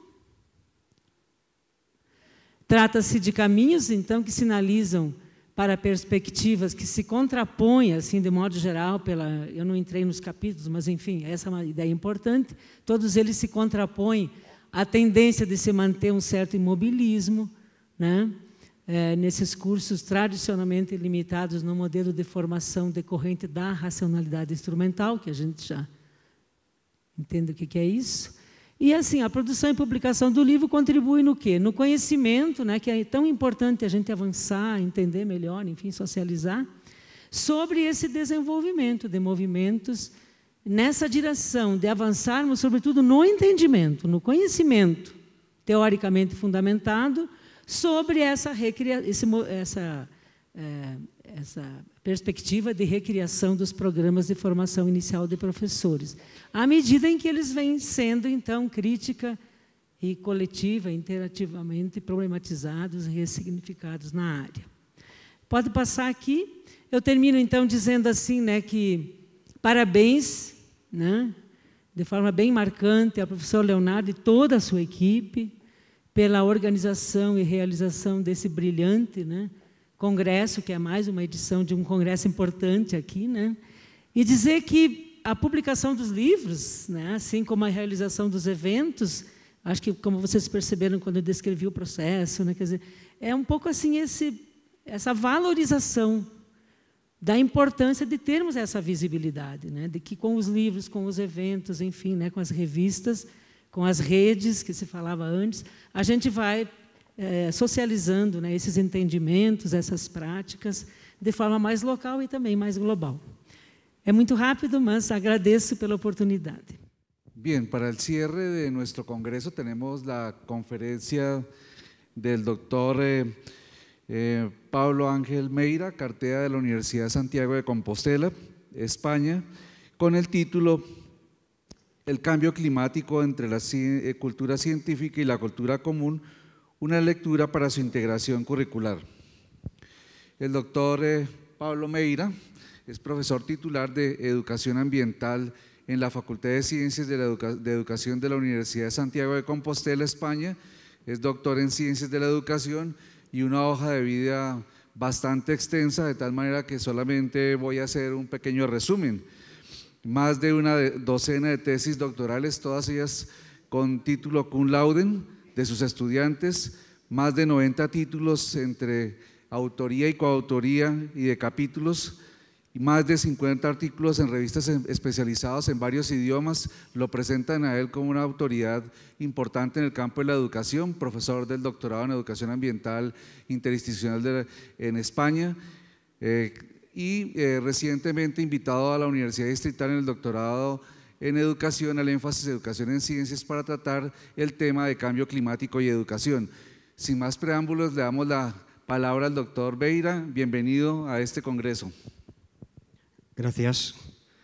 Trata-se de caminhos, então, que sinalizam para perspectivas que se contrapõem, assim, de modo geral, pela, eu não entrei nos capítulos, mas, enfim, essa é uma ideia importante, todos eles se contrapõem à tendência de se manter um certo imobilismo, né, é, nesses cursos tradicionalmente limitados no modelo de formação decorrente da racionalidade instrumental, que a gente já entende o que é isso. E, assim, a produção e publicação do livro contribui no quê? No conhecimento, né, que é tão importante a gente avançar, entender melhor, enfim, socializar, sobre esse desenvolvimento de movimentos nessa direção de avançarmos, sobretudo, no entendimento, no conhecimento teoricamente fundamentado sobre essa, recria esse, essa, é, essa perspectiva de recriação dos programas de formação inicial de professores, à medida em que eles vêm sendo, então, crítica e coletiva, interativamente problematizados e ressignificados na área. Pode passar aqui. Eu termino, então, dizendo assim, né, que parabéns, né, de forma bem marcante, ao professor Leonardo e toda a sua equipe pela organização e realização desse brilhante, né, congresso, que é mais uma edição de um congresso importante aqui, né, e dizer que a publicação dos livros, né, assim como a realização dos eventos, acho que, como vocês perceberam quando eu descrevi o processo, né, quer dizer, é um pouco assim esse, essa valorização da importância de termos essa visibilidade, né, de que com os livros, com os eventos, enfim, né, com as revistas, com as redes que se falava antes, a gente vai é, socializando, né, esses entendimentos, essas práticas, de forma mais local e também mais global. É muito rápido, mas agradeço pela oportunidade. Bien, para el cierre de nuestro congreso tenemos la conferencia del doctor eh, eh, Pablo Ángel Meira, cartera de la Universidad de Santiago de Compostela, España, con el título El cambio climático entre la eh, cultura científica y la cultura común, una lectura para su integración curricular. El doctor eh, Pablo Meira es profesor titular de Educación Ambiental en la Facultad de Ciencias de, la Educa de Educación de la Universidad de Santiago de Compostela, España. Es doctor en Ciencias de la Educación y una hoja de vida bastante extensa, de tal manera que solamente voy a hacer un pequeño resumen. Más de una docena de tesis doctorales, todas ellas con título cum laude de sus estudiantes, más de noventa títulos entre autoría y coautoría y de capítulos, y más de cincuenta artículos en revistas especializadas en varios idiomas, lo presentan a él como una autoridad importante en el campo de la educación, profesor del doctorado en Educación Ambiental Interinstitucional de, en España, eh, y eh, recientemente invitado a la Universidad Distrital en el doctorado en Educación, al énfasis de Educación en Ciencias, para tratar el tema de cambio climático y educación. Sin más preámbulos, le damos la palabra al doctor Beira. Bienvenido a este congreso. Gracias.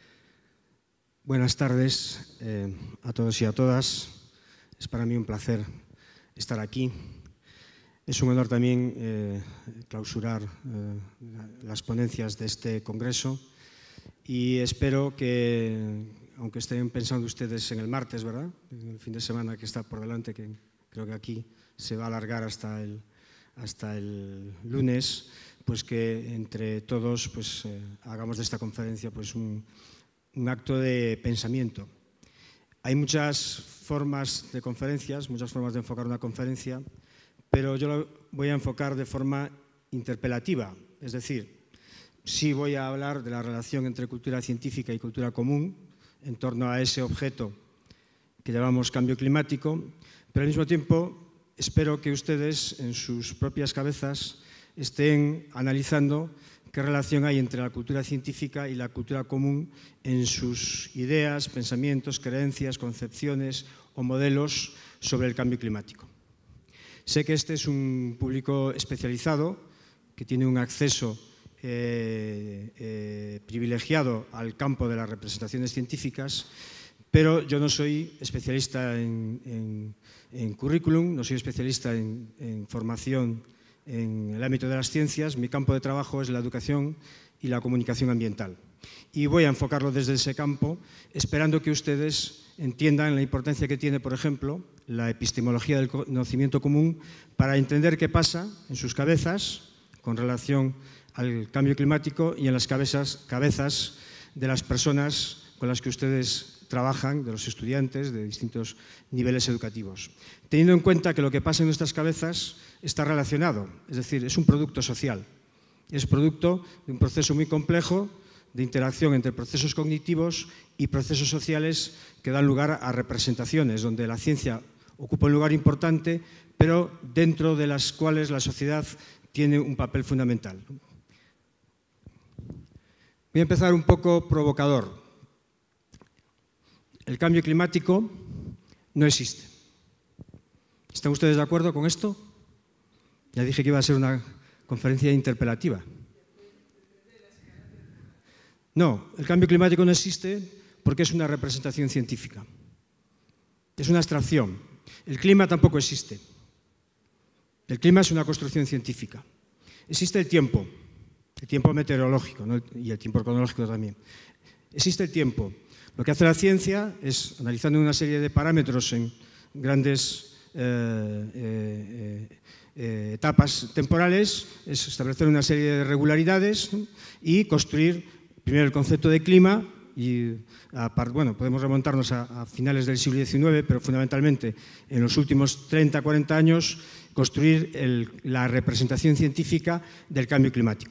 Buenas tardes eh, a todos y a todas. Es para mí un placer estar aquí. Es un honor también eh, clausurar eh, las ponencias de este congreso y espero que, aunque estén pensando ustedes en el martes, ¿verdad?, en el fin de semana que está por delante, que creo que aquí se va a alargar hasta el, hasta el lunes, pues que entre todos pues, eh, hagamos de esta conferencia pues, un, un acto de pensamiento. Hay muchas formas de conferencias, muchas formas de enfocar una conferencia, pero yo lo voy a enfocar de forma interpelativa, es decir, sí voy a hablar de la relación entre cultura científica y cultura común en torno a ese objeto que llamamos cambio climático, pero al mismo tiempo espero que ustedes en sus propias cabezas estén analizando qué relación hay entre la cultura científica y la cultura común en sus ideas, pensamientos, creencias, concepciones o modelos sobre el cambio climático. Sé que este es un público especializado, que tiene un acceso eh, eh, privilegiado al campo de las representaciones científicas, pero yo no soy especialista en, en, en currículum, no soy especialista en, en formación en el ámbito de las ciencias. Mi campo de trabajo es la educación y la comunicación ambiental. Y voy a enfocarlo desde ese campo, esperando que ustedes entiendan la importancia que tiene, por ejemplo, la epistemología del conocimiento común para entender qué pasa en sus cabezas con relación al cambio climático y en las cabezas, cabezas de las personas con las que ustedes trabajan, de los estudiantes de distintos niveles educativos. Teniendo en cuenta que lo que pasa en nuestras cabezas está relacionado, es decir, es un producto social, es producto de un proceso muy complejo de interacción entre procesos cognitivos y procesos sociales que dan lugar a representaciones, donde la ciencia ocupa un lugar importante, pero dentro de las cuales la sociedad tiene un papel fundamental. Voy a empezar un poco provocador. El cambio climático no existe. ¿Están ustedes de acuerdo con esto? Ya dije que iba a ser una conferencia interpelativa. No, el cambio climático no existe porque es una representación científica. Es una abstracción. El clima tampoco existe. El clima es una construcción científica. Existe el tiempo, el tiempo meteorológico, ¿no?, y el tiempo cronológico también. Existe el tiempo. Lo que hace la ciencia es, analizando una serie de parámetros en grandes eh, eh, eh, etapas temporales, es establecer una serie de regularidades, ¿no?, y construir primero el concepto de clima. Y a, bueno, podemos remontarnos a, a finales del siglo diecinueve, pero fundamentalmente en los últimos treinta, cuarenta años construir el, la representación científica del cambio climático.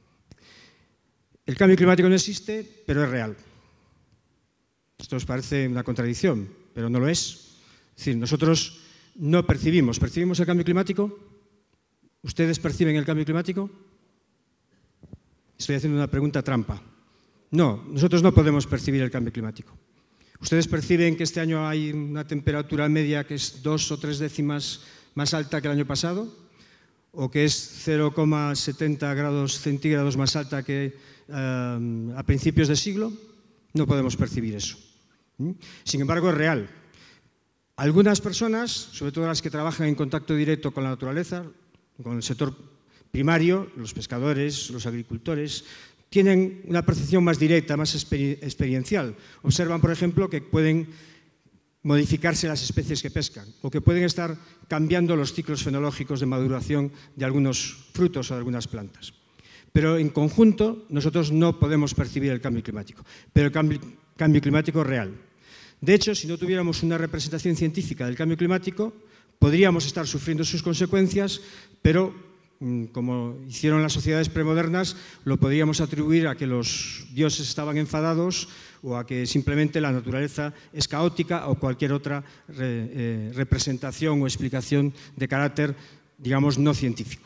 El cambio climático no existe, pero es real. Esto os parece una contradicción, pero no lo es. Es decir, nosotros no percibimos. ¿Percibimos el cambio climático? ¿Ustedes perciben el cambio climático? Estoy haciendo una pregunta trampa. No, nosotros no podemos percibir el cambio climático. ¿Ustedes perciben que este año hay una temperatura media que es dos o tres décimas más alta que el año pasado? ¿O que es cero coma setenta grados centígrados más alta que eh, a principios de siglo? No podemos percibir eso. Sin embargo, es real. Algunas personas, sobre todo las que trabajan en contacto directo con la naturaleza, con el sector primario, los pescadores, los agricultores, tienen una percepción más directa, más experiencial. Observan, por ejemplo, que pueden modificarse las especies que pescan o que pueden estar cambiando los ciclos fenológicos de maduración de algunos frutos o de algunas plantas. Pero en conjunto nosotros no podemos percibir el cambio climático, pero el cambio, cambio climático es real. De hecho, si no tuviéramos una representación científica del cambio climático, podríamos estar sufriendo sus consecuencias, pero como hicieron las sociedades premodernas, lo podríamos atribuir a que los dioses estaban enfadados o a que simplemente la naturaleza es caótica o cualquier otra re, eh, representación o explicación de carácter, digamos, no científico.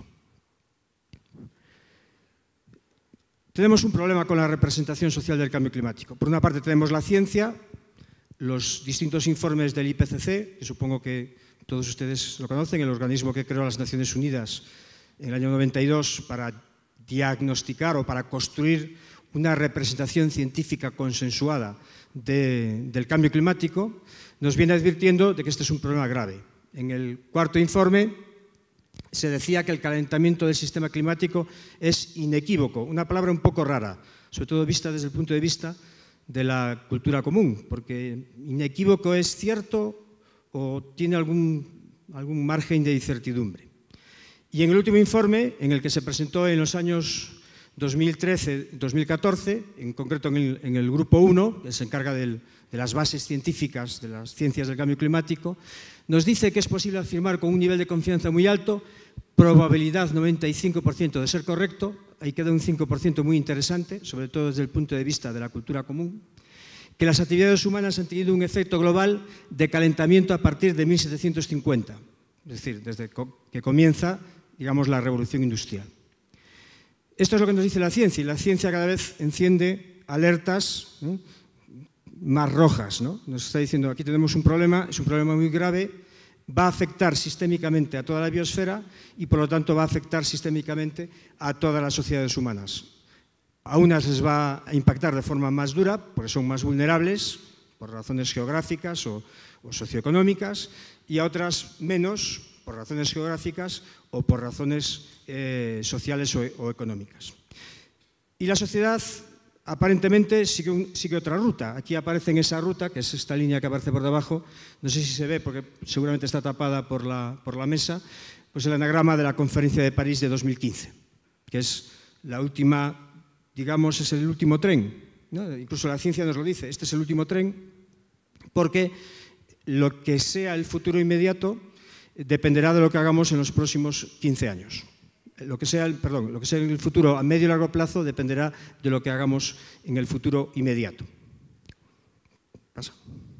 Tenemos un problema con la representación social del cambio climático. Por una parte tenemos la ciencia, los distintos informes del I P C C, que supongo que todos ustedes lo conocen, el organismo que creó las Naciones Unidas en el año noventa y dos para diagnosticar o para construir una representación científica consensuada de, del cambio climático, nos viene advirtiendo de que este es un problema grave. En el cuarto informe se decía que el calentamiento del sistema climático es inequívoco, una palabra un poco rara, sobre todo vista desde el punto de vista de la cultura común, porque inequívoco es cierto o tiene algún, algún margen de incertidumbre. Y en el último informe, en el que se presentó en los años dos mil trece dos mil catorce, en concreto en el, en el grupo uno, que se encarga del, de las bases científicas de las ciencias del cambio climático, nos dice que es posible afirmar con un nivel de confianza muy alto, probabilidad noventa y cinco por ciento de ser correcto, ahí queda un cinco por ciento muy interesante, sobre todo desde el punto de vista de la cultura común, que las actividades humanas han tenido un efecto global de calentamiento a partir de mil setecientos cincuenta, es decir, desde que comienza, digamos, la revolución industrial. Esto es lo que nos dice la ciencia, y la ciencia cada vez enciende alertas, ¿no?, más rojas, ¿no? Nos está diciendo, aquí tenemos un problema, es un problema muy grave, va a afectar sistémicamente a toda la biosfera y por lo tanto va a afectar sistémicamente a todas las sociedades humanas. A unas les va a impactar de forma más dura, porque son más vulnerables, por razones geográficas o, o socioeconómicas, y a otras menos, por razones geográficas o por razones eh, sociales o, o económicas. Y la sociedad aparentemente sigue, un, sigue otra ruta. Aquí aparece en esa ruta, que es esta línea que aparece por debajo, no sé si se ve porque seguramente está tapada por la, por la mesa, pues el anagrama de la Conferencia de París de dos mil quince, que es la última, digamos, es el último tren, ¿no? Incluso la ciencia nos lo dice, este es el último tren, porque lo que sea el futuro inmediato dependerá de lo que hagamos en los próximos quince años. Lo que sea, el, perdón, lo que sea en el futuro a medio y largo plazo dependerá de lo que hagamos en el futuro inmediato. Pasa.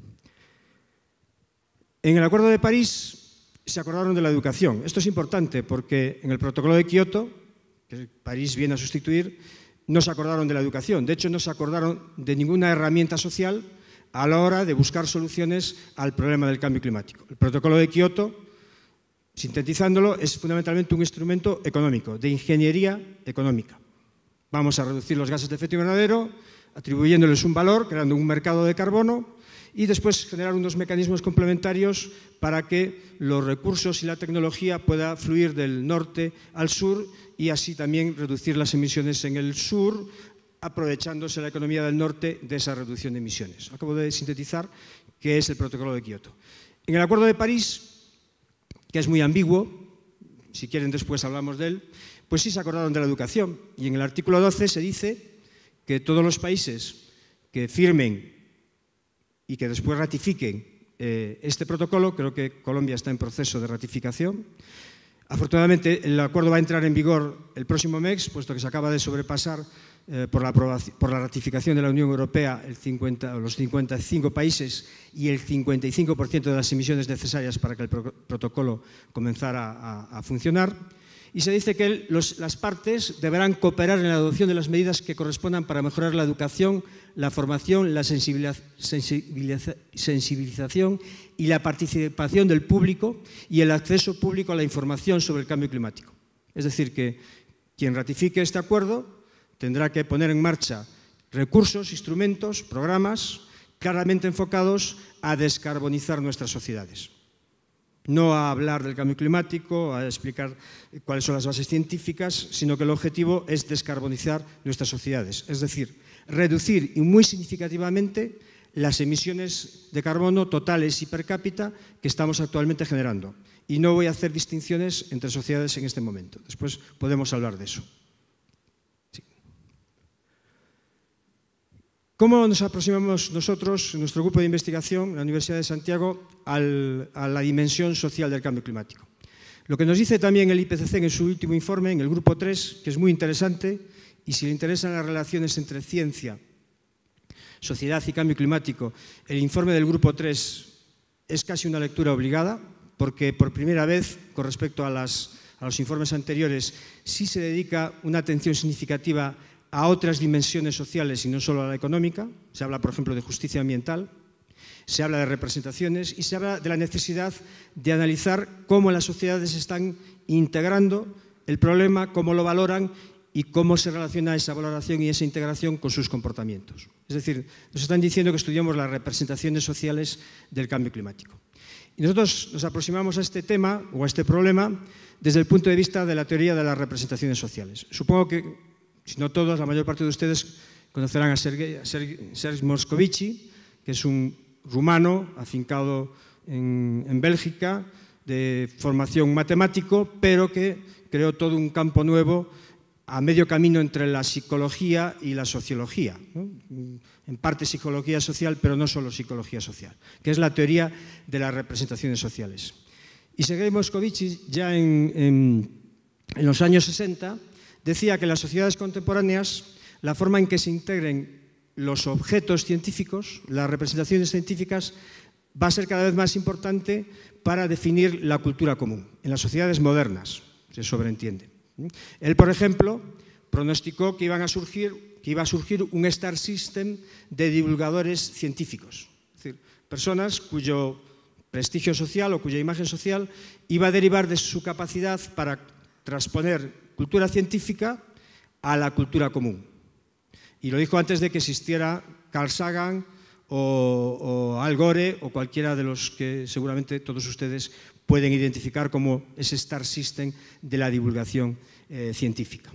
En el Acuerdo de París se acordaron de la educación. Esto es importante porque en el Protocolo de Kioto, que París viene a sustituir, no se acordaron de la educación. De hecho, no se acordaron de ninguna herramienta social a la hora de buscar soluciones al problema del cambio climático. El Protocolo de Kioto, sintetizándolo, es fundamentalmente un instrumento económico, de ingeniería económica. Vamos a reducir los gases de efecto invernadero, atribuyéndoles un valor, creando un mercado de carbono y después generar unos mecanismos complementarios para que los recursos y la tecnología pueda fluir del norte al sur y así también reducir las emisiones en el sur, aprovechándose la economía del norte de esa reducción de emisiones. Acabo de sintetizar qué es el Protocolo de Kioto. En el Acuerdo de París, que es muy ambiguo, si quieren después hablamos de él, pues sí se acordaron de la educación. Y en el artículo doce se dice que todos los países que firmen y que después ratifiquen eh, este protocolo, creo que Colombia está en proceso de ratificación. Afortunadamente el acuerdo va a entrar en vigor el próximo mes, puesto que se acaba de sobrepasar eh, por, la por la ratificación de la Unión Europea el cincuenta, los cincuenta y cinco países y el cincuenta y cinco por ciento de las emisiones necesarias para que el pro protocolo comenzara a, a funcionar. Y se dice que los, las partes deberán cooperar en la adopción de las medidas que correspondan para mejorar la educación, la formación, la sensibiliza, sensibiliza, sensibilización y la participación del público y el acceso público a la información sobre el cambio climático. Es decir, que quien ratifique este acuerdo tendrá que poner en marcha recursos, instrumentos, programas claramente enfocados a descarbonizar nuestras sociedades. No a hablar del cambio climático, a explicar cuáles son las bases científicas, sino que el objetivo es descarbonizar nuestras sociedades, es decir, reducir y muy significativamente las emisiones de carbono totales y per cápita que estamos actualmente generando. Y no voy a hacer distinciones entre sociedades en este momento, después podemos hablar de eso. Sí. ¿Cómo nos aproximamos nosotros, nuestro grupo de investigación, la Universidad de Santiago, al, a la dimensión social del cambio climático? Lo que nos dice también el I P C C en su último informe, en el grupo tres, que es muy interesante, y si le interesan las relaciones entre ciencia, sociedad y cambio climático, el informe del grupo tres es casi una lectura obligada, porque por primera vez, con respecto a, las, a los informes anteriores, sí se dedica una atención significativa a otras dimensiones sociales y no solo a la económica. Se habla, por ejemplo, de justicia ambiental, se habla de representaciones y se habla de la necesidad de analizar cómo las sociedades están integrando el problema, cómo lo valoran y cómo se relaciona esa valoración y esa integración con sus comportamientos. Es decir, nos están diciendo que estudiamos las representaciones sociales del cambio climático. Y nosotros nos aproximamos a este tema o a este problema desde el punto de vista de la teoría de las representaciones sociales. Supongo que, si no todos, la mayor parte de ustedes conocerán a Sergei, Sergei Moscovici, que es un rumano afincado en, en Bélgica, de formación matemático, pero que creó todo un campo nuevo a medio camino entre la psicología y la sociología, ¿no? En parte psicología social, pero no solo psicología social, que es la teoría de las representaciones sociales. Y Sergei Moscovici, ya en, en, en los años sesenta, decía que en las sociedades contemporáneas la forma en que se integren los objetos científicos, las representaciones científicas, va a ser cada vez más importante para definir la cultura común, en las sociedades modernas, se sobreentiende. Él, por ejemplo, pronosticó que, iban a surgir, que iba a surgir un star system de divulgadores científicos, es decir, personas cuyo prestigio social o cuya imagen social iba a derivar de su capacidad para transponer cultura científica a la cultura común. Y lo dijo antes de que existiera Carl Sagan o, o Al Gore o cualquiera de los que seguramente todos ustedes pueden identificar como ese star system de la divulgación eh, científica.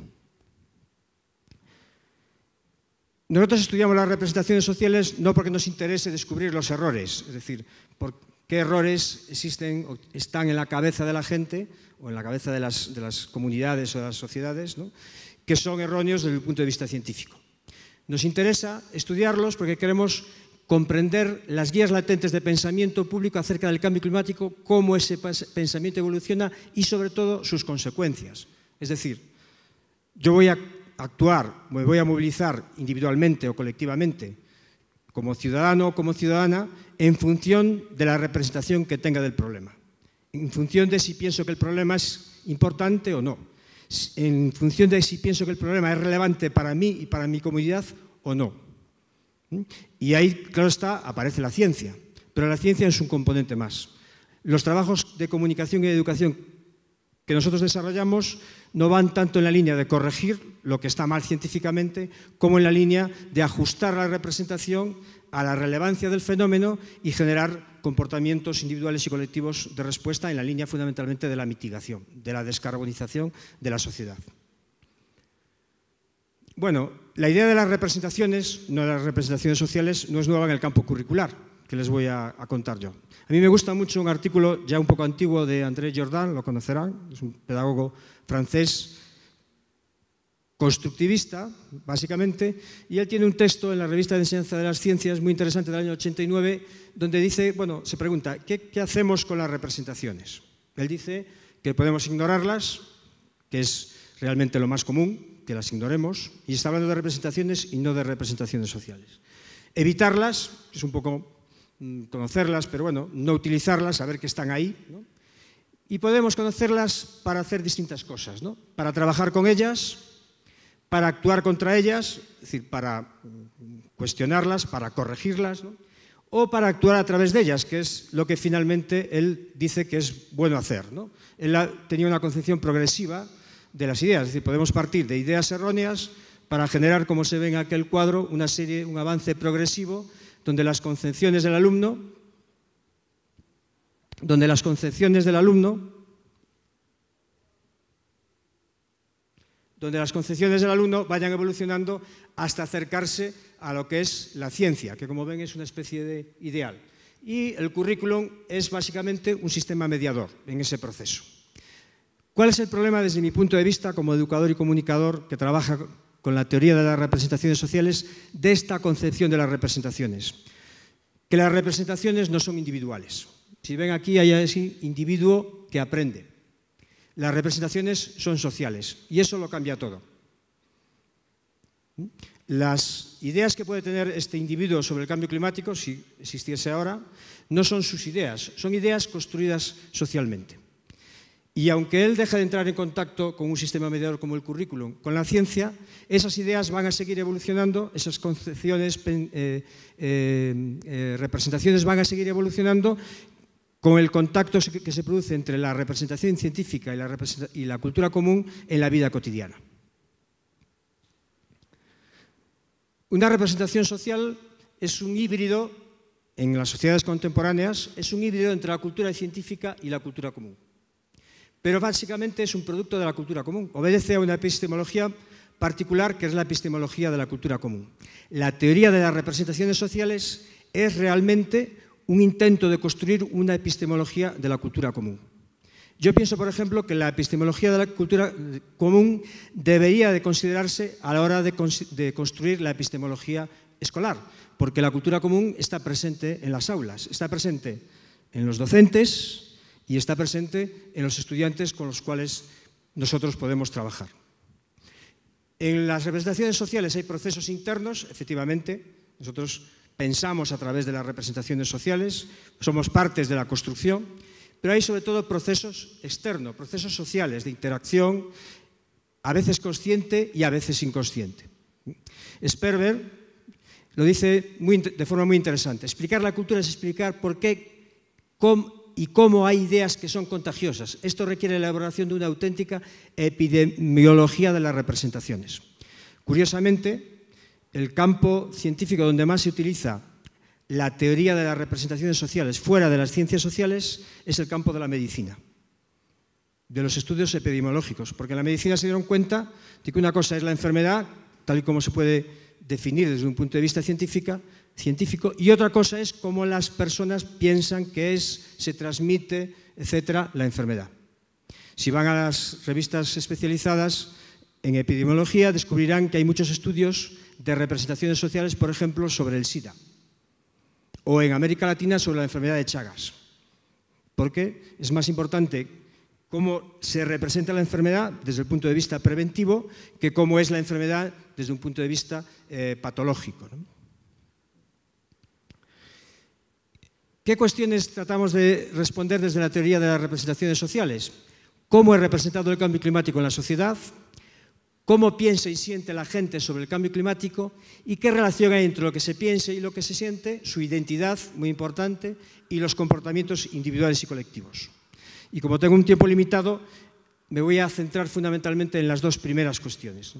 Nosotros estudiamos las representaciones sociales no porque nos interese descubrir los errores, es decir, por qué errores existen o están en la cabeza de la gente o en la cabeza de las, de las comunidades o de las sociedades, ¿no?, que son erróneos desde el punto de vista científico. Nos interesa estudiarlos porque queremos comprender las guías latentes de pensamiento público acerca del cambio climático, cómo ese pensamiento evoluciona y, sobre todo, sus consecuencias. Es decir, yo voy a actuar, me voy a movilizar individualmente o colectivamente como ciudadano o como ciudadana en función de la representación que tenga del problema, en función de si pienso que el problema es importante o no, en función de si pienso que el problema es relevante para mí y para mi comunidad o no. Y ahí, claro está, aparece la ciencia, pero la ciencia es un componente más. Los trabajos de comunicación y de educación que nosotros desarrollamos no van tanto en la línea de corregir lo que está mal científicamente, como en la línea de ajustar la representación a la relevancia del fenómeno y generar comportamientos individuales y colectivos de respuesta en la línea fundamentalmente de la mitigación, de la descarbonización de la sociedad. Bueno, la idea de las representaciones, no de las representaciones sociales, no es nueva en el campo curricular, que les voy a, a contar yo. A mí me gusta mucho un artículo ya un poco antiguo de André Jordan, lo conocerán, es un pedagogo francés constructivista, básicamente, y él tiene un texto en la revista de enseñanza de las ciencias muy interesante del año ochenta y nueve, donde dice, bueno, se pregunta, ¿qué, qué hacemos con las representaciones? Él dice que podemos ignorarlas, que es realmente lo más común, que las ignoremos, y está hablando de representaciones y no de representaciones sociales. Evitarlas, que es un poco mmm, conocerlas, pero bueno, no utilizarlas, saber que están ahí, ¿no? Y podemos conocerlas para hacer distintas cosas, ¿no? Para trabajar con ellas, para actuar contra ellas, es decir, para cuestionarlas, para corregirlas, ¿no?, o para actuar a través de ellas, que es lo que finalmente él dice que es bueno hacer, ¿no? Él tenía una concepción progresiva de las ideas, es decir, podemos partir de ideas erróneas para generar, como se ve en aquel cuadro, una serie, un avance progresivo, donde las concepciones del alumno, donde las concepciones del alumno, donde las concepciones del alumno vayan evolucionando hasta acercarse a lo que es la ciencia, que como ven es una especie de ideal. Y el currículum es básicamente un sistema mediador en ese proceso. ¿Cuál es el problema desde mi punto de vista como educador y comunicador que trabaja con la teoría de las representaciones sociales de esta concepción de las representaciones? Que las representaciones no son individuales. Si ven aquí hay ese individuo que aprende. Las representaciones son sociales y eso lo cambia todo. Las ideas que puede tener este individuo sobre el cambio climático, si existiese ahora, no son sus ideas, son ideas construidas socialmente. Y aunque él deje de entrar en contacto con un sistema mediador como el currículum, con la ciencia, esas ideas van a seguir evolucionando, esas concepciones, eh, eh, eh, representaciones van a seguir evolucionando con el contacto que se produce entre la representación científica y la, y la cultura común en la vida cotidiana. Una representación social es un híbrido, en las sociedades contemporáneas, es un híbrido entre la cultura científica y la cultura común. Pero básicamente es un producto de la cultura común, obedece a una epistemología particular que es la epistemología de la cultura común. La teoría de las representaciones sociales es realmente un intento de construir una epistemología de la cultura común. Yo pienso, por ejemplo, que la epistemología de la cultura común debería de considerarse a la hora de, de construir la epistemología escolar, porque la cultura común está presente en las aulas, está presente en los docentes y está presente en los estudiantes con los cuales nosotros podemos trabajar. En las representaciones sociales hay procesos internos, efectivamente, nosotros pensamos a través de las representaciones sociales, somos partes de la construcción, pero hay sobre todo procesos externos, procesos sociales de interacción, a veces consciente y a veces inconsciente. Sperber lo dice muy, de forma muy interesante. Explicar la cultura es explicar por qué cómo, y cómo hay ideas que son contagiosas. Esto requiere la elaboración de una auténtica epidemiología de las representaciones. Curiosamente, el campo científico donde más se utiliza la teoría de las representaciones sociales fuera de las ciencias sociales es el campo de la medicina, de los estudios epidemiológicos, porque en la medicina se dieron cuenta de que una cosa es la enfermedad, tal y como se puede definir desde un punto de vista científica, científico, y otra cosa es cómo las personas piensan que es, se transmite, etcétera, la enfermedad. Si van a las revistas especializadas en epidemiología, descubrirán que hay muchos estudios de representaciones sociales, por ejemplo, sobre el SIDA, o en América Latina sobre la enfermedad de Chagas, porque es más importante cómo se representa la enfermedad desde el punto de vista preventivo que cómo es la enfermedad desde un punto de vista eh, patológico, ¿no? ¿Qué cuestiones tratamos de responder desde la teoría de las representaciones sociales? ¿Cómo es representado el cambio climático en la sociedad? ¿Cómo piensa y siente la gente sobre el cambio climático? ¿Y qué relación hay entre lo que se piensa y lo que se siente? Su identidad, muy importante, y los comportamientos individuales y colectivos. Y como tengo un tiempo limitado, me voy a centrar fundamentalmente en las dos primeras cuestiones.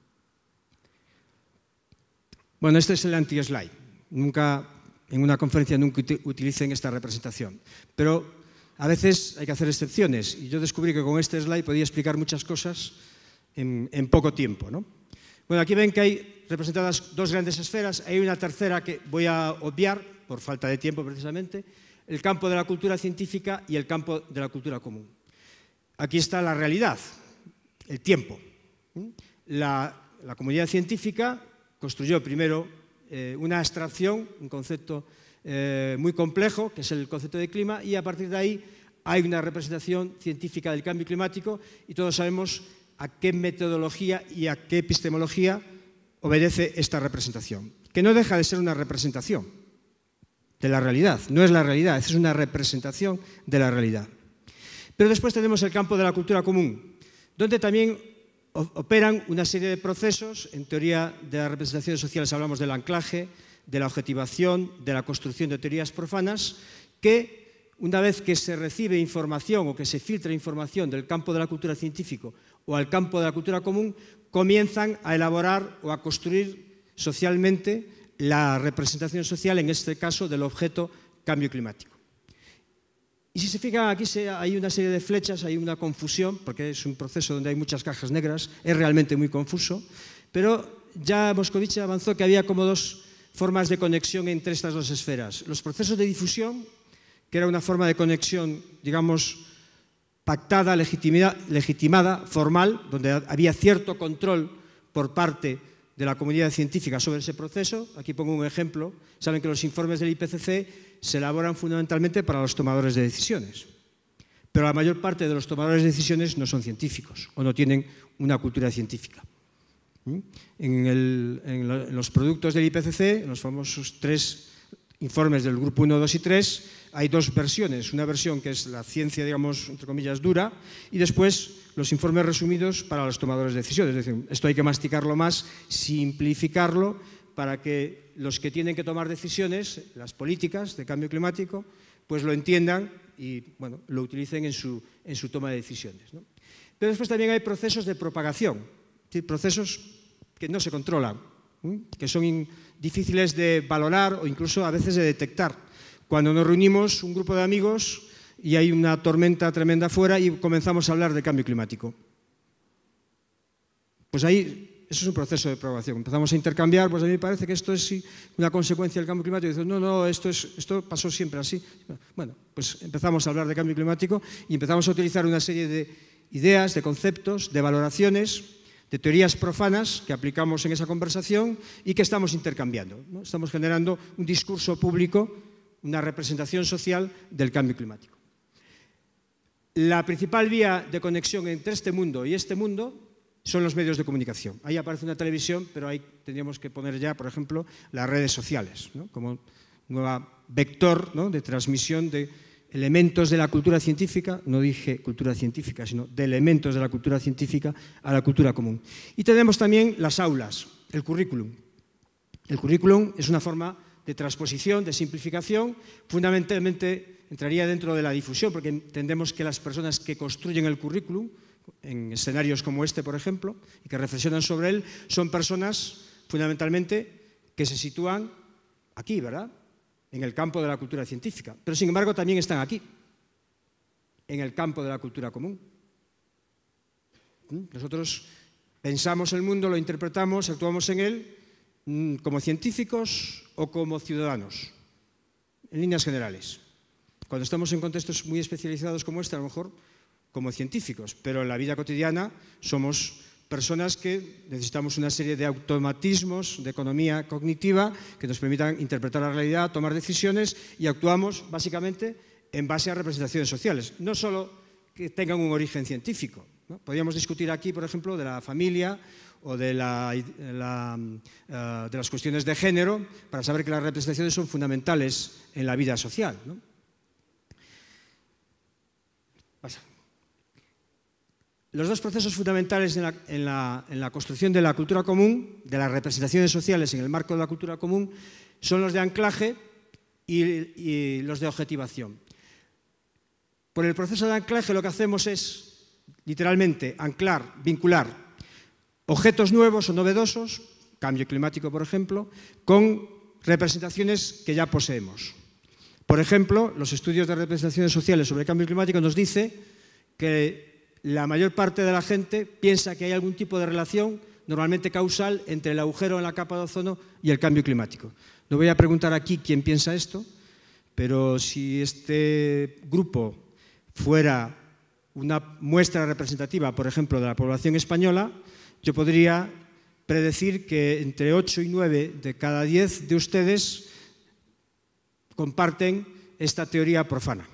Bueno, este es el anti-slide. Nunca, en una conferencia nunca utilicen esta representación. Pero a veces hay que hacer excepciones. Y yo descubrí que con este slide podía explicar muchas cosas en, en poco tiempo, ¿no? Bueno, aquí ven que hay representadas dos grandes esferas. Hay una tercera que voy a obviar, por falta de tiempo precisamente, el campo de la cultura científica y el campo de la cultura común. Aquí está la realidad, el tiempo. La, la comunidad científica construyó primero eh, una abstracción, un concepto eh, muy complejo, que es el concepto de clima, y a partir de ahí hay una representación científica del cambio climático y todos sabemos a qué metodología y a qué epistemología obedece esta representación, que no deja de ser una representación de la realidad, no es la realidad, es una representación de la realidad. Pero después tenemos el campo de la cultura común, donde también operan una serie de procesos. En teoría de las representaciones sociales hablamos del anclaje, de la objetivación, de la construcción de teorías profanas, que una vez que se recibe información o que se filtra información del campo de la cultura científico o al campo de la cultura común, comienzan a elaborar o a construir socialmente la representación social, en este caso del objeto cambio climático. Y si se fijan, aquí hay una serie de flechas, hay una confusión, porque es un proceso donde hay muchas cajas negras, es realmente muy confuso, pero ya Moscovici avanzó que había como dos formas de conexión entre estas dos esferas. Los procesos de difusión, que era una forma de conexión, digamos, pactada, legitimada, formal, donde había cierto control por parte de la comunidad científica sobre ese proceso. Aquí pongo un ejemplo. Saben que los informes del I P C C se elaboran fundamentalmente para los tomadores de decisiones, pero la mayor parte de los tomadores de decisiones no son científicos o no tienen una cultura científica. En, el, en, lo, en los productos del I P C C, en los famosos tres informes del grupo uno, dos y tres, hay dos versiones. Una versión que es la ciencia, digamos, entre comillas, dura, y después los informes resumidos para los tomadores de decisiones. Es decir, esto hay que masticarlo más, simplificarlo, para que los que tienen que tomar decisiones, las políticas de cambio climático, pues lo entiendan y bueno, lo utilicen en su, en su toma de decisiones, ¿no? Pero después también hay procesos de propagación, es decir, procesos que no se controlan, ¿eh? que son in, difíciles de valorar o incluso a veces de detectar. Cuando nos reunimos un grupo de amigos y hay una tormenta tremenda afuera y comenzamos a hablar de cambio climático. Pues ahí, eso es un proceso de propagación. Empezamos a intercambiar, pues a mí me parece que esto es sí, una consecuencia del cambio climático. Y dicen, no, no, esto, es, esto pasó siempre así. Bueno, pues empezamos a hablar de cambio climático y empezamos a utilizar una serie de ideas, de conceptos, de valoraciones, de teorías profanas que aplicamos en esa conversación y que estamos intercambiando, ¿no? Estamos generando un discurso público, una representación social del cambio climático. La principal vía de conexión entre este mundo y este mundo son los medios de comunicación. Ahí aparece una televisión, pero ahí tendríamos que poner ya, por ejemplo, las redes sociales, ¿no? Como nueva vector, ¿no?, de transmisión de elementos de la cultura científica, no dije cultura científica, sino de elementos de la cultura científica a la cultura común. Y tenemos también las aulas, el currículum. El currículum es una forma de transposición, de simplificación, fundamentalmente entraría dentro de la difusión, porque entendemos que las personas que construyen el currículum, en escenarios como este, por ejemplo, y que reflexionan sobre él, son personas fundamentalmente que se sitúan aquí, ¿verdad?, en el campo de la cultura científica, pero sin embargo también están aquí, en el campo de la cultura común. Nosotros pensamos el mundo, lo interpretamos, actuamos en él como científicos o como ciudadanos, en líneas generales. Cuando estamos en contextos muy especializados como este, a lo mejor como científicos, pero en la vida cotidiana somos personas que necesitamos una serie de automatismos de economía cognitiva que nos permitan interpretar la realidad, tomar decisiones y actuamos básicamente en base a representaciones sociales, no solo que tengan un origen científico, ¿no? Podríamos discutir aquí, por ejemplo, de la familia o de, la, la, uh, de las cuestiones de género para saber que las representaciones son fundamentales en la vida social, ¿no? Pasa. Los dos procesos fundamentales en la, en, la, en la construcción de la cultura común, de las representaciones sociales en el marco de la cultura común, son los de anclaje y, y los de objetivación. Por el proceso de anclaje lo que hacemos es, literalmente, anclar, vincular objetos nuevos o novedosos, cambio climático, por ejemplo, con representaciones que ya poseemos. Por ejemplo, los estudios de representaciones sociales sobre cambio climático nos dicen que la mayor parte de la gente piensa que hay algún tipo de relación, normalmente causal, entre el agujero en la capa de ozono y el cambio climático. No voy a preguntar aquí quién piensa esto, pero si este grupo fuera una muestra representativa, por ejemplo, de la población española, yo podría predecir que entre ocho y nueve de cada diez de ustedes comparten esta teoría profana.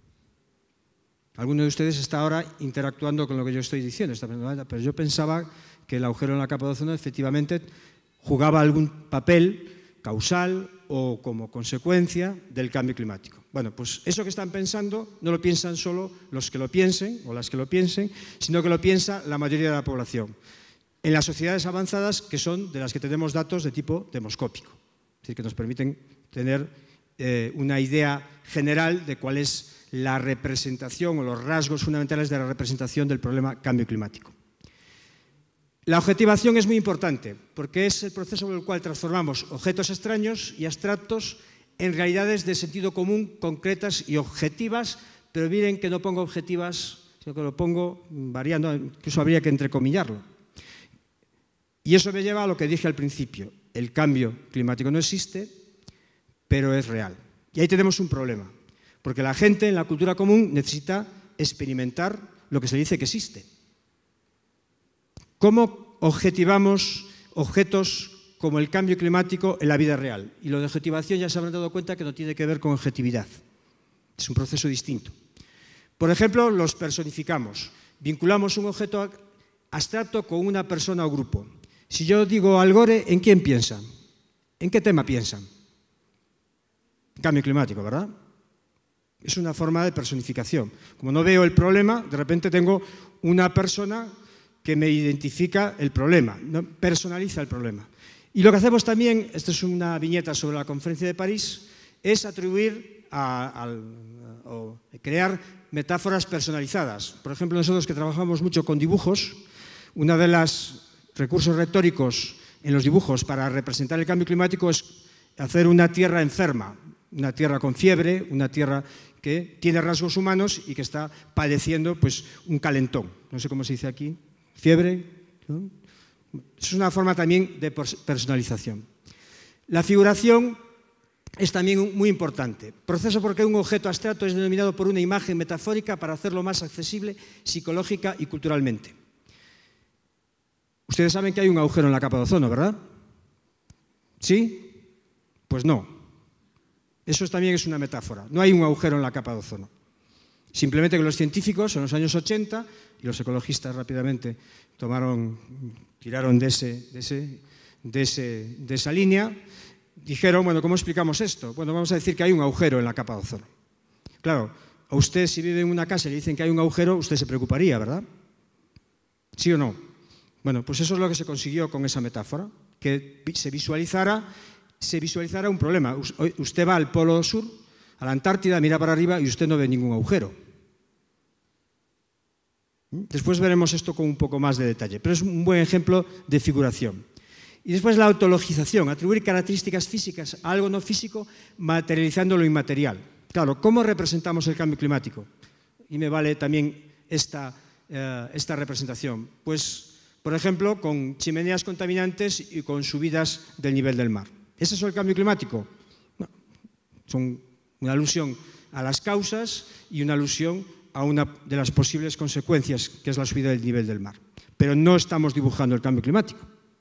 Alguno de ustedes está ahora interactuando con lo que yo estoy diciendo, está pensando, pero yo pensaba que el agujero en la capa de ozono efectivamente jugaba algún papel causal o como consecuencia del cambio climático. Bueno, pues eso que están pensando no lo piensan solo los que lo piensen o las que lo piensen, sino que lo piensa la mayoría de la población. En las sociedades avanzadas, que son de las que tenemos datos de tipo demoscópico, es decir, que nos permiten tener eh, una idea general de cuál es la representación o los rasgos fundamentales de la representación del problema cambio climático. La objetivación es muy importante porque es el proceso por el cual transformamos objetos extraños y abstractos en realidades de sentido común, concretas y objetivas, pero miren que no pongo objetivas, sino que lo pongo variando, incluso habría que entrecomillarlo. Y eso me lleva a lo que dije al principio, el cambio climático no existe, pero es real. Y ahí tenemos un problema. Porque la gente en la cultura común necesita experimentar lo que se dice que existe. ¿Cómo objetivamos objetos como el cambio climático en la vida real? Y lo de objetivación ya se habrán dado cuenta que no tiene que ver con objetividad. Es un proceso distinto. Por ejemplo, los personificamos. Vinculamos un objeto abstracto con una persona o grupo. Si yo digo Algore, ¿en quién piensan? ¿En qué tema piensan? Cambio climático, ¿verdad? Es una forma de personificación. Como no veo el problema, de repente tengo una persona que me identifica el problema, ¿no? Personaliza el problema. Y lo que hacemos también, esta es una viñeta sobre la Conferencia de París, es atribuir a, a, a, o crear metáforas personalizadas. Por ejemplo, nosotros que trabajamos mucho con dibujos, uno de los recursos retóricos en los dibujos para representar el cambio climático es hacer una tierra enferma, una tierra con fiebre, una tierra que tiene rasgos humanos y que está padeciendo pues, un calentón. No sé cómo se dice aquí, fiebre, ¿no? Es una forma también de personalización. La figuración es también muy importante. Proceso porque un objeto abstracto es denominado por una imagen metafórica para hacerlo más accesible psicológica y culturalmente. Ustedes saben que hay un agujero en la capa de ozono, ¿verdad? ¿Sí? Pues no. Eso también es una metáfora. No hay un agujero en la capa de ozono. Simplemente que los científicos en los años ochenta y los ecologistas rápidamente tomaron, tiraron de, ese, de, ese, de, ese, de esa línea, dijeron, bueno, ¿cómo explicamos esto? Bueno, vamos a decir que hay un agujero en la capa de ozono. Claro, a usted si vive en una casa y le dicen que hay un agujero, usted se preocuparía, ¿verdad? ¿Sí o no? Bueno, pues eso es lo que se consiguió con esa metáfora, que se visualizara, se visualizara un problema. Usted va al Polo Sur, a la Antártida, mira para arriba y usted no ve ningún agujero. Después veremos esto con un poco más de detalle, pero es un buen ejemplo de figuración. Y después la autologización, atribuir características físicas a algo no físico materializando lo inmaterial. Claro, ¿cómo representamos el cambio climático? Y me vale también esta, eh, esta representación. Pues, por ejemplo, con chimeneas contaminantes y con subidas del nivel del mar. ¿Es eso el cambio climático? No, son una alusión a las causas y una alusión a una de las posibles consecuencias, que es la subida del nivel del mar. Pero no estamos dibujando el cambio climático.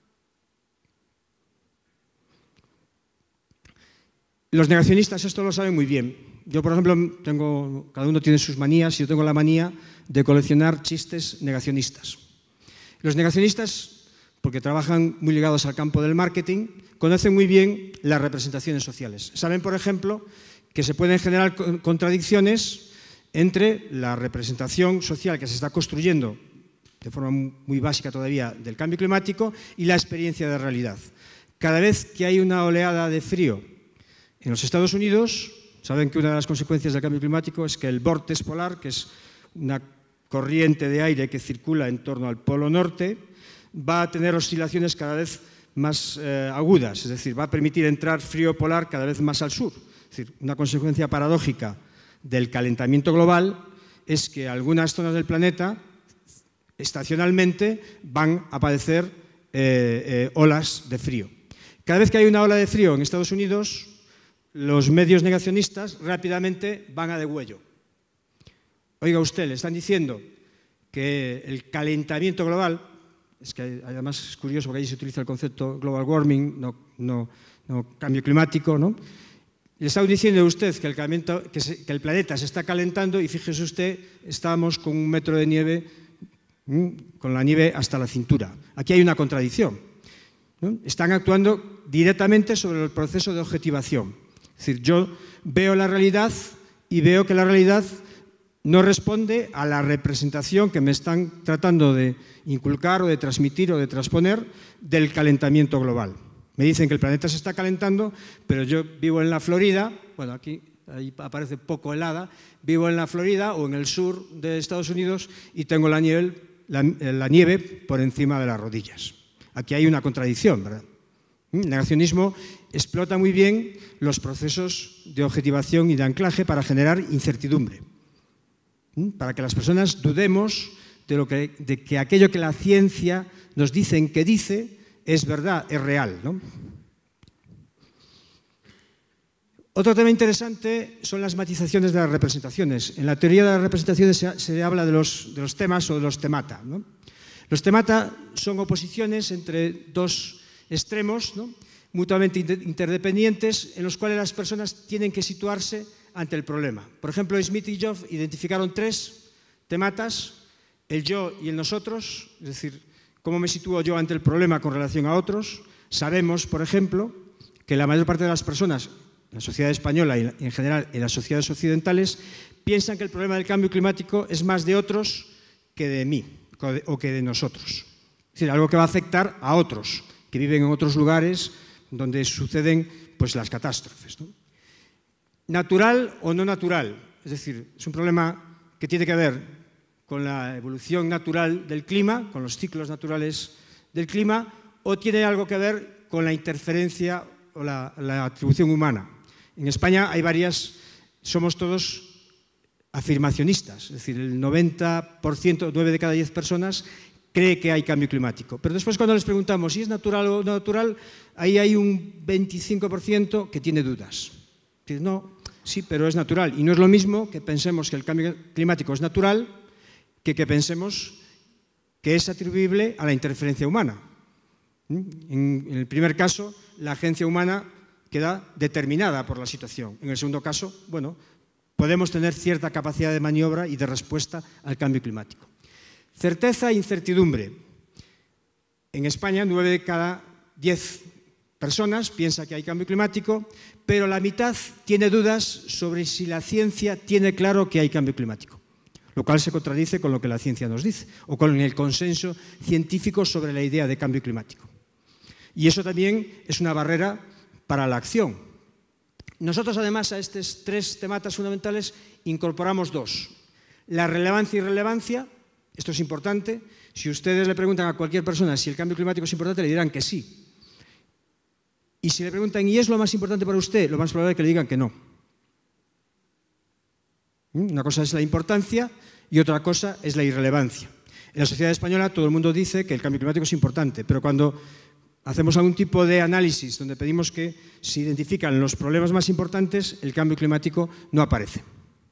Los negacionistas esto lo saben muy bien. Yo, por ejemplo, tengo, cada uno tiene sus manías, y yo tengo la manía de coleccionar chistes negacionistas. Los negacionistas, porque trabajan muy ligados al campo del marketing, conocen muy bien las representaciones sociales. Saben, por ejemplo, que se pueden generar contradicciones entre la representación social que se está construyendo de forma muy básica todavía del cambio climático y la experiencia de realidad. Cada vez que hay una oleada de frío en los Estados Unidos, saben que una de las consecuencias del cambio climático es que el vórtex polar, que es una corriente de aire que circula en torno al polo norte, va a tener oscilaciones cada vez más eh, agudas, es decir, va a permitir entrar frío polar cada vez más al sur. Es decir, una consecuencia paradójica del calentamiento global es que algunas zonas del planeta estacionalmente van a padecer eh, eh, olas de frío. Cada vez que hay una ola de frío en Estados Unidos, los medios negacionistas rápidamente van a degüello. Oiga usted, le están diciendo que el calentamiento global, es que además es curioso porque ahí se utiliza el concepto global warming, no, no, no cambio climático, ¿no? Le está diciendo a usted que el, que, se, que el planeta se está calentando y fíjese usted, estamos con un metro de nieve, ¿m? Con la nieve hasta la cintura. Aquí hay una contradicción, ¿no? Están actuando directamente sobre el proceso de objetivación. Es decir, yo veo la realidad y veo que la realidad no responde a la representación que me están tratando de inculcar o de transmitir o de transponer del calentamiento global. Me dicen que el planeta se está calentando, pero yo vivo en la Florida, bueno, aquí ahí aparece poco helada, vivo en la Florida o en el sur de Estados Unidos y tengo la nieve, la, la nieve por encima de las rodillas. Aquí hay una contradicción, ¿verdad? El negacionismo explota muy bien los procesos de objetivación y de anclaje para generar incertidumbre, para que las personas dudemos de, lo que, de que aquello que la ciencia nos dice que dice es verdad, es real, ¿no? Otro tema interesante son las matizaciones de las representaciones. En la teoría de las representaciones se, se habla de los, de los temas o de los temata, ¿no? Los temata son oposiciones entre dos extremos, ¿no? Mutuamente interdependientes, en los cuales las personas tienen que situarse ante el problema. Por ejemplo, Smith y Joff identificaron tres tematas: el yo y el nosotros, es decir, cómo me sitúo yo ante el problema con relación a otros. Sabemos, por ejemplo, que la mayor parte de las personas, en la sociedad española y en general en las sociedades occidentales, piensan que el problema del cambio climático es más de otros que de mí o que de nosotros. Es decir, algo que va a afectar a otros, que viven en otros lugares donde suceden pues, las catástrofes, ¿no? Natural o no natural, es decir, es un problema que tiene que ver con la evolución natural del clima, con los ciclos naturales del clima, o tiene algo que ver con la interferencia o la, la atribución humana. En España hay varias, somos todos afirmacionistas, es decir, el noventa por ciento, nueve de cada diez personas cree que hay cambio climático. Pero después cuando les preguntamos si es natural o no natural, ahí hay un veinticinco por ciento que tiene dudas. Dice, no, sí, pero es natural. Y no es lo mismo que pensemos que el cambio climático es natural que que pensemos que es atribuible a la interferencia humana. En el primer caso, la agencia humana queda determinada por la situación. En el segundo caso, bueno, podemos tener cierta capacidad de maniobra y de respuesta al cambio climático. Certeza e incertidumbre. En España, nueve de cada diez personas piensa que hay cambio climático, pero la mitad tiene dudas sobre si la ciencia tiene claro que hay cambio climático, lo cual se contradice con lo que la ciencia nos dice, o con el consenso científico sobre la idea de cambio climático. Y eso también es una barrera para la acción. Nosotros, además, a estos tres tematas fundamentales incorporamos dos: la relevancia y irrelevancia. Esto es importante. Si ustedes le preguntan a cualquier persona si el cambio climático es importante, le dirán que sí. Y si le preguntan, ¿y es lo más importante para usted?, lo más probable es que le digan que no. Una cosa es la importancia y otra cosa es la irrelevancia. En la sociedad española todo el mundo dice que el cambio climático es importante, pero cuando hacemos algún tipo de análisis donde pedimos que se identifican los problemas más importantes, el cambio climático no aparece.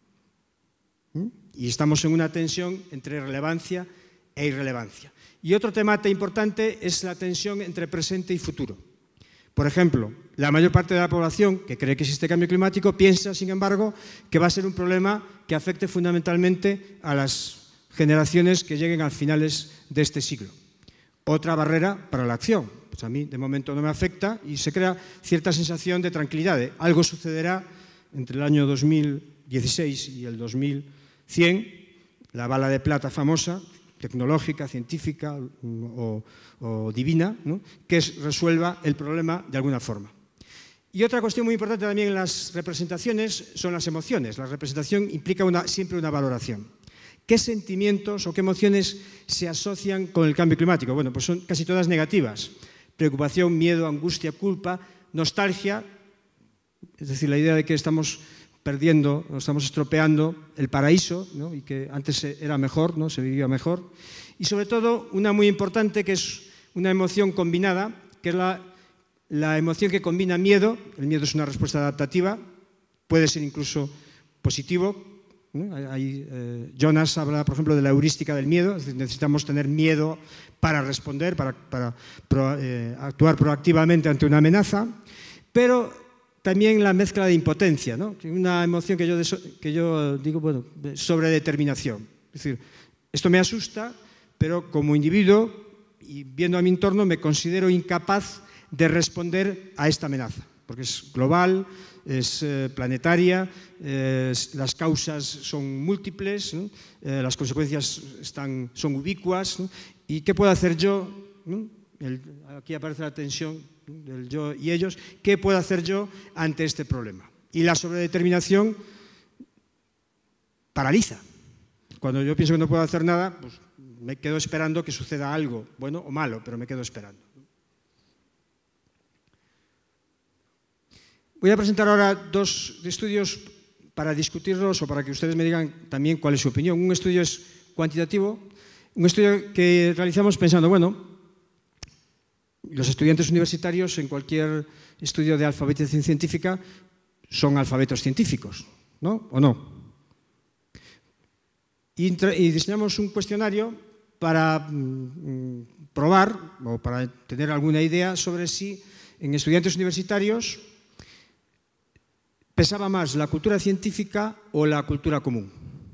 Y estamos en una tensión entre relevancia e irrelevancia. Y otro tema importante es la tensión entre presente y futuro. Por ejemplo, la mayor parte de la población que cree que existe cambio climático piensa, sin embargo, que va a ser un problema que afecte fundamentalmente a las generaciones que lleguen a finales de este siglo. Otra barrera para la acción. Pues a mí, de momento, no me afecta y se crea cierta sensación de tranquilidad. ¿eh? Algo sucederá entre el año dos mil dieciséis y el dos mil cien, la bala de plata famosa, tecnológica, científica o, o divina, ¿no?, que es, resuelva el problema de alguna forma. Y otra cuestión muy importante también en las representaciones son las emociones. La representación implica una, siempre una valoración. ¿Qué sentimientos o qué emociones se asocian con el cambio climático? Bueno, pues son casi todas negativas. Preocupación, miedo, angustia, culpa, nostalgia, es decir, la idea de que estamos perdiendo, nos estamos estropeando el paraíso, ¿no?, y que antes era mejor, ¿no?, se vivía mejor. Y sobre todo una muy importante que es una emoción combinada, que es la, la emoción que combina miedo. El miedo es una respuesta adaptativa, puede ser incluso positivo, ¿no? Hay, eh, Jonas habla, por ejemplo, de la heurística del miedo, es decir, necesitamos tener miedo para responder, para, para pro, eh, actuar proactivamente ante una amenaza, pero también la mezcla de impotencia, ¿no?, una emoción que yo, que yo digo, bueno, sobredeterminación. Es decir, esto me asusta, pero como individuo y viendo a mi entorno me considero incapaz de responder a esta amenaza, porque es global, es eh, planetaria, eh, las causas son múltiples, ¿no?, eh, las consecuencias están, son ubicuas, ¿no?, y ¿qué puedo hacer yo? ¿no? El, aquí aparece la tensión del yo y ellos. ¿Qué puedo hacer yo ante este problema? Y la sobredeterminación paraliza. Cuando yo pienso que no puedo hacer nada, pues me quedo esperando que suceda algo, bueno o malo, pero me quedo esperando. Voy a presentar ahora dos estudios para discutirlos o para que ustedes me digan también cuál es su opinión. Un estudio es cuantitativo, un estudio que realizamos pensando, bueno, los estudiantes universitarios en cualquier estudio de alfabetización científica son alfabetos científicos, ¿no? ¿O no? Y, y diseñamos un cuestionario para mm, probar o para tener alguna idea sobre si en estudiantes universitarios pesaba más la cultura científica o la cultura común.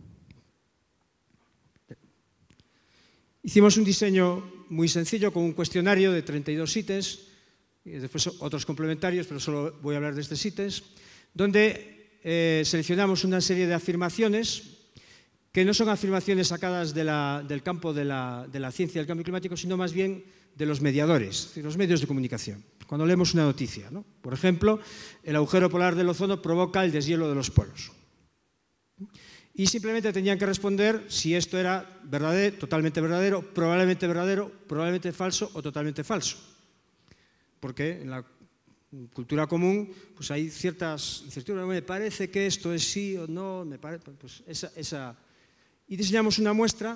Hicimos un diseño muy sencillo con un cuestionario de treinta y dos ítems, y después otros complementarios, pero solo voy a hablar de estos ítems, donde eh, seleccionamos una serie de afirmaciones que no son afirmaciones sacadas de la, del campo de la, de la ciencia del cambio climático, sino más bien de los mediadores, es decir, los medios de comunicación. Cuando leemos una noticia, ¿no? Por ejemplo, el agujero polar del ozono provoca el deshielo de los polos. Y simplemente tenían que responder si esto era verdadero, totalmente verdadero, probablemente verdadero, probablemente falso o totalmente falso. Porque en la cultura común pues hay ciertas incertidumbres. Me parece que esto es sí o no, me parece, pues esa, esa. Y diseñamos una muestra.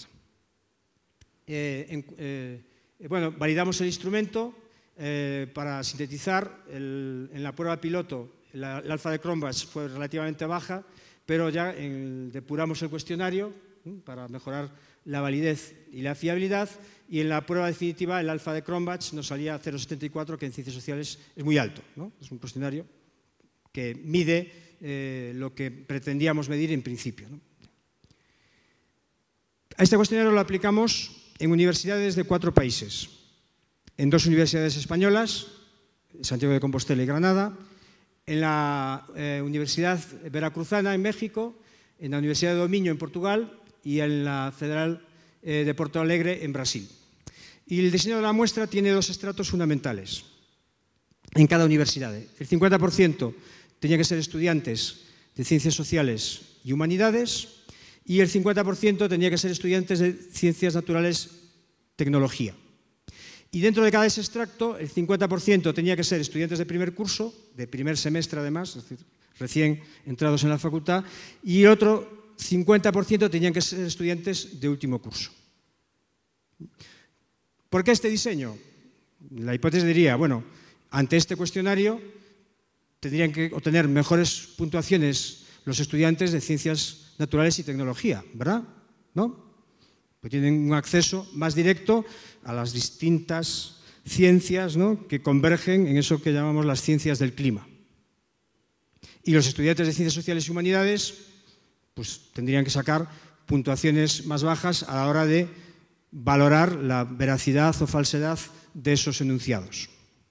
Eh, en, eh, bueno, validamos el instrumento eh, para sintetizar. El, en la prueba piloto, la, el alfa de Cronbach fue relativamente baja, pero ya en, depuramos el cuestionario ¿eh? para mejorar la validez y la fiabilidad, y en la prueba definitiva el alfa de Cronbach nos salía cero coma setenta y cuatro, que en ciencias sociales es muy alto, ¿no? Es un cuestionario que mide eh, lo que pretendíamos medir en principio, ¿no? A este cuestionario lo aplicamos en universidades de cuatro países, en dos universidades españolas, Santiago de Compostela y Granada, en la eh, Universidad Veracruzana en México, en la Universidad de Dominio en Portugal y en la Federal eh, de Porto Alegre en Brasil. Y el diseño de la muestra tiene dos estratos fundamentales en cada universidad. El cincuenta por ciento tenía que ser estudiantes de ciencias sociales y humanidades, y el cincuenta por ciento tenía que ser estudiantes de ciencias naturales, tecnología. Y dentro de cada ese extracto, el cincuenta por ciento tenía que ser estudiantes de primer curso, de primer semestre además, es decir, recién entrados en la facultad, y el otro cincuenta por ciento tenían que ser estudiantes de último curso. ¿Por qué este diseño? La hipótesis diría, bueno, ante este cuestionario tendrían que obtener mejores puntuaciones los estudiantes de ciencias naturales y tecnología, ¿verdad? ¿No? Pues tienen un acceso más directo a las distintas ciencias, ¿no?, que convergen en eso que llamamos las ciencias del clima. Y los estudiantes de ciencias sociales y humanidades pues, tendrían que sacar puntuaciones más bajas a la hora de valorar la veracidad o falsedad de esos enunciados.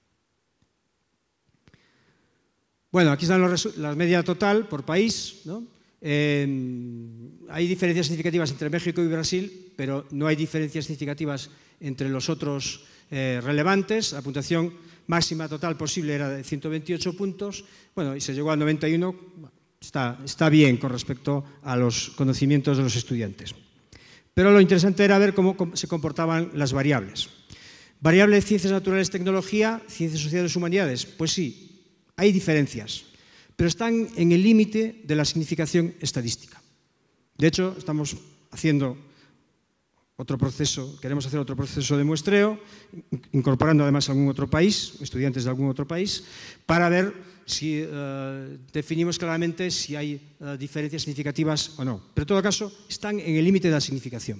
Bueno, aquí están los, la media total por país, ¿no? Eh, hay diferencias significativas entre México y Brasil, pero no hay diferencias significativas entre los otros eh, relevantes. La puntuación máxima total posible era de ciento veintiocho puntos, bueno, y se llegó a noventa y uno, está, está bien con respecto a los conocimientos de los estudiantes. Pero lo interesante era ver cómo se comportaban las variables. Variable de ciencias naturales, tecnología, ciencias sociales, humanidades, pues sí, hay diferencias, pero están en el límite de la significación estadística. De hecho, estamos haciendo otro proceso, queremos hacer otro proceso de muestreo, incorporando además algún otro país, estudiantes de algún otro país, para ver si uh, definimos claramente si hay uh, diferencias significativas o no. Pero en todo caso, están en el límite de la significación.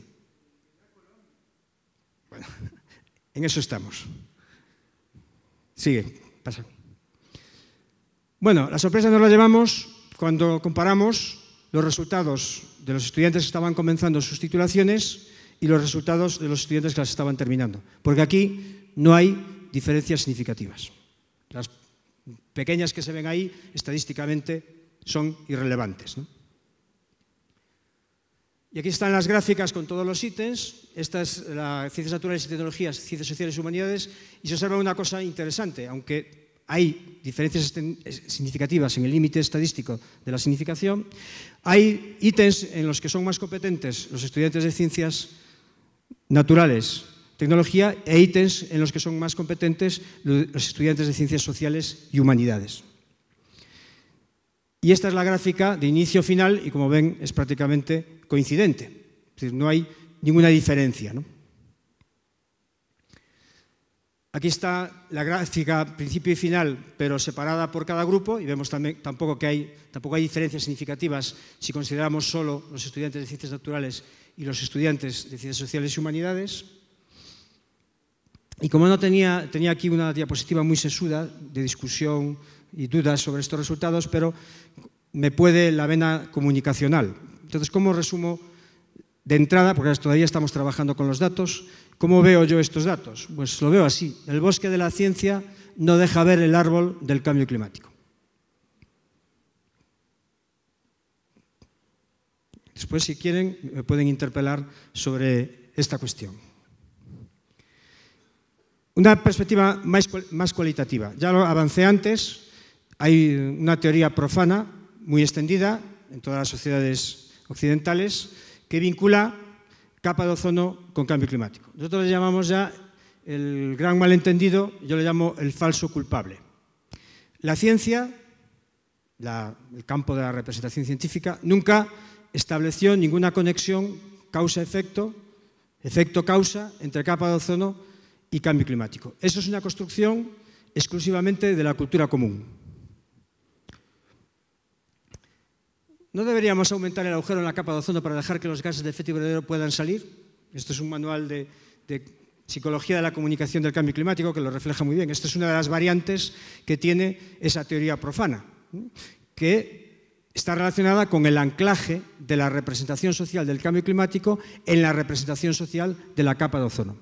Bueno, en eso estamos. Sigue, pasa. Bueno, la sorpresa nos la llevamos cuando comparamos los resultados de los estudiantes que estaban comenzando sus titulaciones y los resultados de los estudiantes que las estaban terminando. Porque aquí no hay diferencias significativas. Las pequeñas que se ven ahí, estadísticamente, son irrelevantes, ¿no? Y aquí están las gráficas con todos los ítems. Esta es la ciencias naturales y tecnologías, ciencias sociales y humanidades. Y se observa una cosa interesante, aunque hay diferencias significativas en el límite estadístico de la significación, hay ítems en los que son más competentes los estudiantes de ciencias naturales, tecnología, e ítems en los que son más competentes los estudiantes de ciencias sociales y humanidades. Y esta es la gráfica de inicio-final y, como ven, es prácticamente coincidente. Es decir, no hay ninguna diferencia, ¿no? Aquí está la gráfica principio y final, pero separada por cada grupo, y vemos también tampoco que hay, tampoco hay diferencias significativas si consideramos solo los estudiantes de ciencias naturales y los estudiantes de ciencias sociales y humanidades. Y como no tenía, tenía aquí una diapositiva muy sesuda de discusión y dudas sobre estos resultados, pero me puede la vena comunicacional. Entonces, ¿cómo resumo de entrada? Porque todavía estamos trabajando con los datos. ¿Cómo veo yo estos datos? Pues lo veo así. El bosque de la ciencia no deja ver el árbol del cambio climático. Después, si quieren, me pueden interpelar sobre esta cuestión. Una perspectiva más, más cualitativa. Ya lo avancé antes, hay una teoría profana muy extendida en todas las sociedades occidentales que vincula capa de ozono con cambio climático. Nosotros le llamamos ya el gran malentendido, yo le llamo el falso culpable. La ciencia, la, el campo de la representación científica, nunca estableció ninguna conexión causa-efecto, efecto-causa entre capa de ozono y cambio climático. Eso es una construcción exclusivamente de la cultura común. ¿No deberíamos aumentar el agujero en la capa de ozono para dejar que los gases de efecto invernadero puedan salir? Esto es un manual de, de psicología de la comunicación del cambio climático que lo refleja muy bien. Esta es una de las variantes que tiene esa teoría profana, que está relacionada con el anclaje de la representación social del cambio climático en la representación social de la capa de ozono.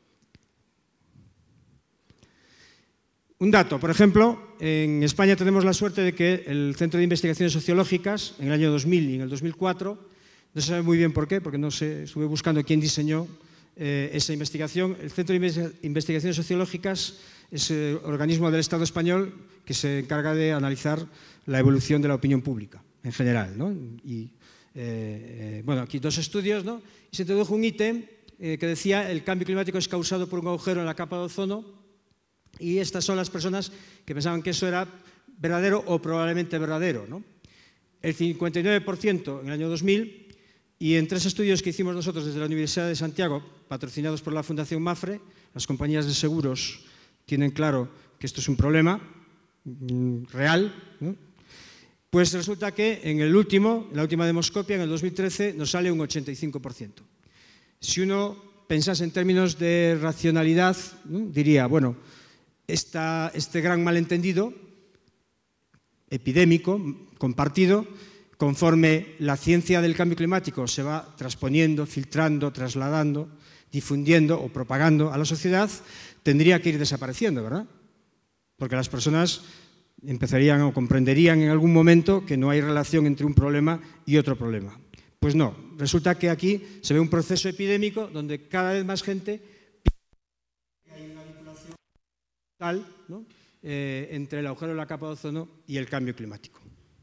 Un dato, por ejemplo, en España tenemos la suerte de que el Centro de Investigaciones Sociológicas, en el año dos mil y en el dos mil cuatro, no se sabe muy bien por qué, porque no sé, estuve buscando quién diseñó eh, esa investigación. El Centro de Investigaciones Sociológicas es el organismo del Estado español que se encarga de analizar la evolución de la opinión pública en general, ¿no? Y, eh, eh, bueno, aquí dos estudios, ¿no? Y se introdujo un ítem eh, que decía el cambio climático es causado por un agujero en la capa de ozono, y estas son las personas que pensaban que eso era verdadero o probablemente verdadero, ¿no? El cincuenta y nueve por ciento en el año dos mil, y en tres estudios que hicimos nosotros desde la Universidad de Santiago, patrocinados por la Fundación MAFRE, las compañías de seguros tienen claro que esto es un problema mm, real, ¿no? Pues resulta que en el último, en la última demoscopia, en el dos mil trece, nos sale un ochenta y cinco por ciento. Si uno pensase en términos de racionalidad, ¿no? Diría, bueno, esta, este gran malentendido epidémico, compartido, conforme la ciencia del cambio climático se va transponiendo, filtrando, trasladando, difundiendo o propagando a la sociedad, tendría que ir desapareciendo, ¿verdad? Porque las personas empezarían o comprenderían en algún momento que no hay relación entre un problema y otro problema. Pues no, resulta que aquí se ve un proceso epidémico donde cada vez más gente piensa que hay una vinculación tal, ¿no? eh, entre el agujero de la capa de ozono y el cambio climático.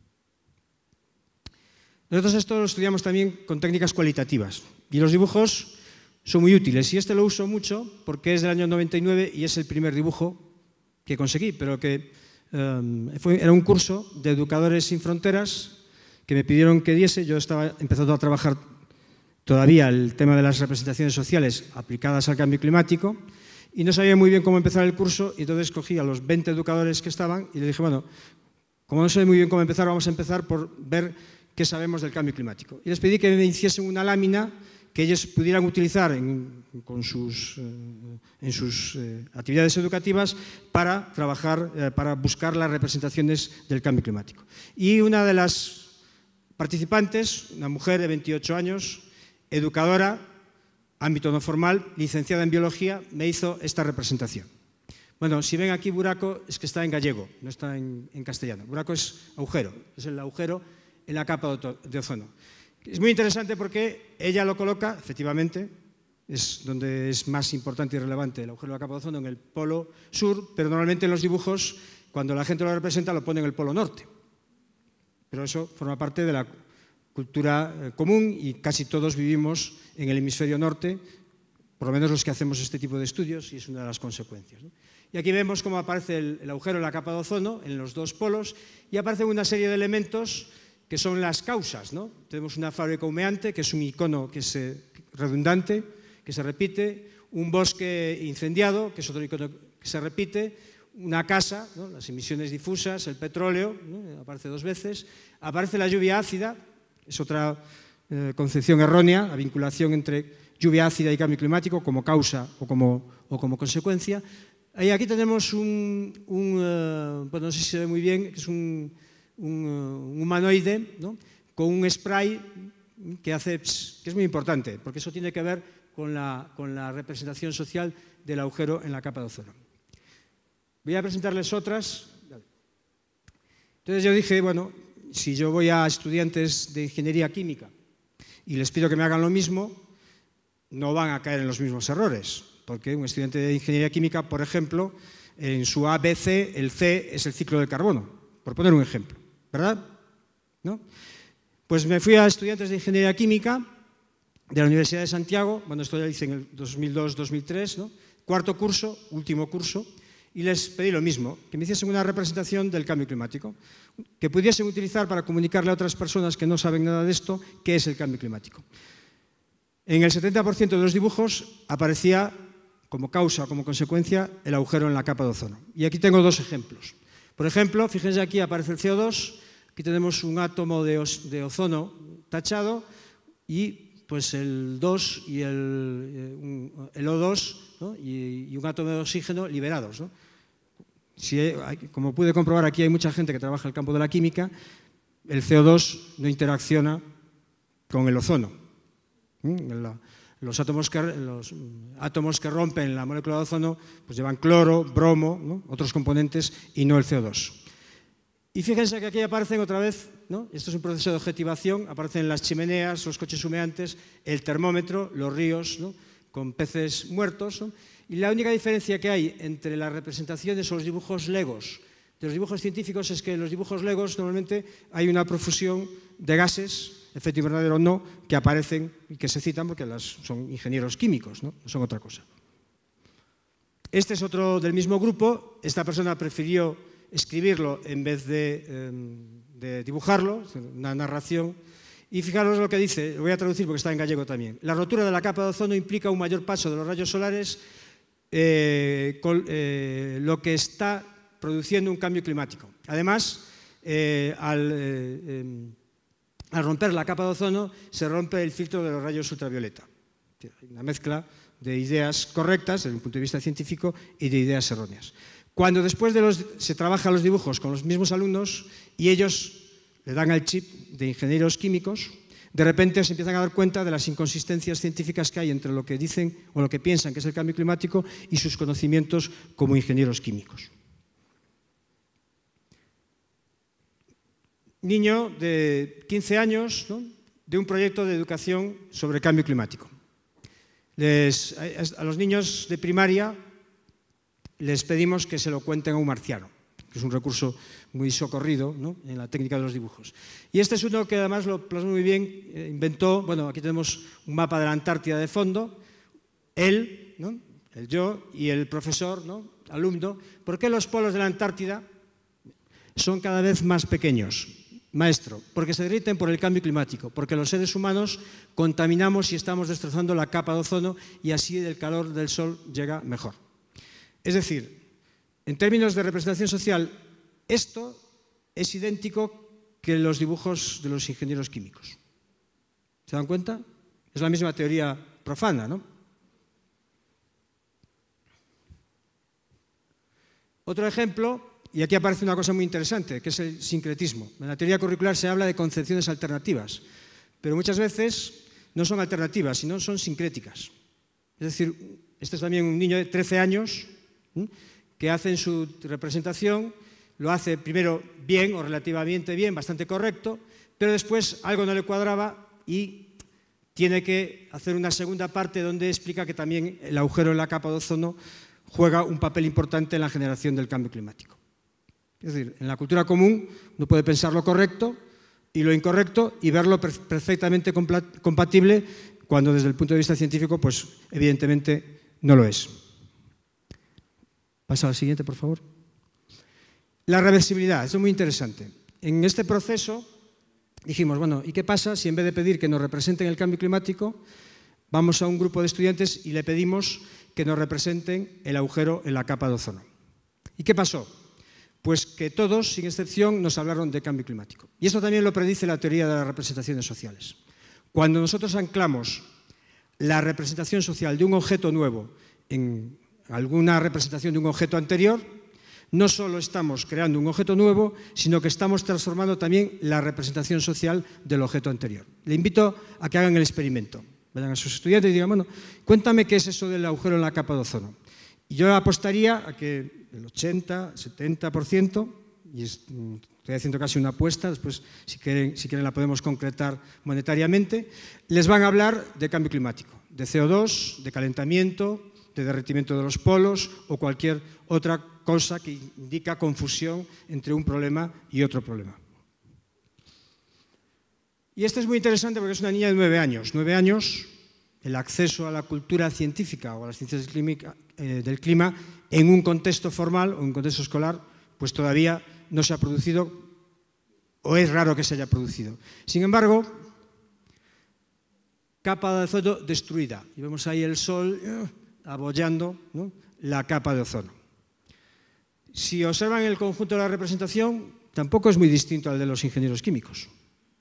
Nosotros esto lo estudiamos también con técnicas cualitativas y los dibujos son muy útiles, y este lo uso mucho porque es del año noventa y nueve y es el primer dibujo que conseguí, pero que um, fue, era un curso de Educadores Sin Fronteras que me pidieron que diese. Yo estaba empezando a trabajar todavía el tema de las representaciones sociales aplicadas al cambio climático y no sabía muy bien cómo empezar el curso, y entonces cogí a los veinte educadores que estaban y le dije, bueno, como no sé muy bien cómo empezar, vamos a empezar por ver qué sabemos del cambio climático. Y les pedí que me hiciesen una lámina que ellos pudieran utilizar en, con sus, eh, en sus eh, actividades educativas para trabajar, eh, para buscar las representaciones del cambio climático. Y una de las participantes, una mujer de veintiocho años, educadora, ámbito no formal, licenciada en biología, me hizo esta representación. Bueno, si ven aquí buraco, es que está en gallego, no está en, en castellano. Buraco es agujero, es el agujero en la capa de ozono. Es muy interesante porque ella lo coloca, efectivamente, es donde es más importante y relevante el agujero de la capa de ozono, en el polo sur, pero normalmente en los dibujos, cuando la gente lo representa, lo pone en el polo norte. Pero eso forma parte de la cultura común y casi todos vivimos en el hemisferio norte, por lo menos los que hacemos este tipo de estudios, y es una de las consecuencias, ¿no? Y aquí vemos cómo aparece el, el agujero en la capa de ozono en los dos polos, y aparecen una serie de elementos que son las causas, ¿no? Tenemos una fábrica humeante, que es un icono que es eh, redundante, que se repite, un bosque incendiado, que es otro icono que se repite, una casa, ¿no? Las emisiones difusas, el petróleo, ¿no? Aparece dos veces, aparece la lluvia ácida, es otra eh, concepción errónea, la vinculación entre lluvia ácida y cambio climático como causa o como, o como consecuencia, Ahí, aquí tenemos un, un uh, bueno, no sé si se ve muy bien, que es un, un, uh, un humanoide, ¿no?, con un spray que hace, pss, que es muy importante, porque eso tiene que ver con la, con la representación social del agujero en la capa de ozono. Voy a presentarles otras. Entonces yo dije, bueno, si yo voy a estudiantes de ingeniería química y les pido que me hagan lo mismo, no van a caer en los mismos errores, porque un estudiante de ingeniería química, por ejemplo, en su A B C, el C es el ciclo del carbono, por poner un ejemplo, ¿verdad? ¿No? Pues me fui a estudiantes de ingeniería química de la Universidad de Santiago, bueno, esto ya hice en el dos mil dos dos mil tres, ¿no?, cuarto curso, último curso, y les pedí lo mismo, que me hiciesen una representación del cambio climático, que pudiesen utilizar para comunicarle a otras personas que no saben nada de esto qué es el cambio climático. En el setenta por ciento de los dibujos aparecía como causa, como consecuencia, el agujero en la capa de ozono. Y aquí tengo dos ejemplos. Por ejemplo, fíjense, aquí aparece el C O dos, aquí tenemos un átomo de, de ozono tachado y pues el dos y el, el O dos, ¿no?, y, y un átomo de oxígeno liberados, ¿no? Si hay, como pude comprobar, aquí hay mucha gente que trabaja en el campo de la química, el C O dos no interacciona con el ozono. Los átomos que, los átomos que rompen la molécula de ozono pues llevan cloro, bromo, ¿no?, otros componentes, y no el C O dos. Y fíjense que aquí aparecen otra vez, ¿no?, esto es un proceso de objetivación, aparecen las chimeneas, los coches humeantes, el termómetro, los ríos, ¿no?, con peces muertos, ¿no? Y la única diferencia que hay entre las representaciones o los dibujos legos de los dibujos científicos es que en los dibujos legos normalmente hay una profusión de gases, efecto invernadero o no, que aparecen y que se citan porque las, son ingenieros químicos, ¿no?, no son otra cosa. Este es otro del mismo grupo. Esta persona prefirió escribirlo en vez de, eh, de dibujarlo, una narración. Y fijaros lo que dice, lo voy a traducir porque está en gallego también. La rotura de la capa de ozono implica un mayor paso de los rayos solares, eh, con, eh, lo que está produciendo un cambio climático. Además, eh, al, eh, eh, al romper la capa de ozono, se rompe el filtro de los rayos ultravioleta. Hay una mezcla de ideas correctas desde un punto de vista científico y de ideas erróneas. Cuando después de los, se trabaja los dibujos con los mismos alumnos y ellos le dan al chip de ingenieros químicos, de repente se empiezan a dar cuenta de las inconsistencias científicas que hay entre lo que dicen o lo que piensan que es el cambio climático y sus conocimientos como ingenieros químicos. Niño de quince años, ¿no?, de un proyecto de educación sobre cambio climático. Les, a los niños de primaria les pedimos que se lo cuenten a un marciano, que es un recurso muy socorrido, ¿no?, en la técnica de los dibujos. Y este es uno que además lo plasmó muy bien, eh, inventó, bueno, aquí tenemos un mapa de la Antártida de fondo, él, ¿no?, el yo y el profesor, ¿no?, alumno. ¿Por qué los polos de la Antártida son cada vez más pequeños? Maestro, porque se derriten por el cambio climático, porque los seres humanos contaminamos y estamos destrozando la capa de ozono y así el calor del sol llega mejor. Es decir, en términos de representación social, esto es idéntico que los dibujos de los ingenieros químicos. ¿Se dan cuenta? Es la misma teoría profana, ¿no? Otro ejemplo. Y aquí aparece una cosa muy interesante, que es el sincretismo. En la teoría curricular se habla de concepciones alternativas, pero muchas veces no son alternativas, sino son sincréticas. Es decir, este es también un niño de trece años que hace en su representación, lo hace primero bien o relativamente bien, bastante correcto, pero después algo no le cuadraba y tiene que hacer una segunda parte donde explica que también el agujero en la capa de ozono juega un papel importante en la generación del cambio climático. Es decir, en la cultura común uno puede pensar lo correcto y lo incorrecto y verlo perfectamente compatible cuando desde el punto de vista científico, pues evidentemente no lo es. Pasa al siguiente, por favor. La reversibilidad, esto es muy interesante. En este proceso dijimos, bueno, ¿y qué pasa si en vez de pedir que nos representen el cambio climático, vamos a un grupo de estudiantes y le pedimos que nos representen el agujero en la capa de ozono? ¿Y qué pasó? Pues que todos, sin excepción, nos hablaron de cambio climático. Y esto también lo predice la teoría de las representaciones sociales. Cuando nosotros anclamos la representación social de un objeto nuevo en alguna representación de un objeto anterior, no solo estamos creando un objeto nuevo, sino que estamos transformando también la representación social del objeto anterior. Le invito a que hagan el experimento. Vayan a sus estudiantes y digan, bueno, cuéntame qué es eso del agujero en la capa de ozono. Y yo apostaría a que el ochenta, setenta por ciento, y estoy haciendo casi una apuesta, después si quieren, si quieren la podemos concretar monetariamente, les van a hablar de cambio climático, de C O dos, de calentamiento, de derretimiento de los polos o cualquier otra cosa que indica confusión entre un problema y otro problema. Y esto es muy interesante porque es una niña de nueve años. Nueve años, el acceso a la cultura científica o a las ciencias del clima, eh, del clima en un contexto formal o en un contexto escolar, pues todavía no se ha producido o es raro que se haya producido. Sin embargo, capa de ozono destruida. Y vemos ahí el sol eh, abollando, ¿no?, la capa de ozono. Si observan el conjunto de la representación, tampoco es muy distinto al de los ingenieros químicos.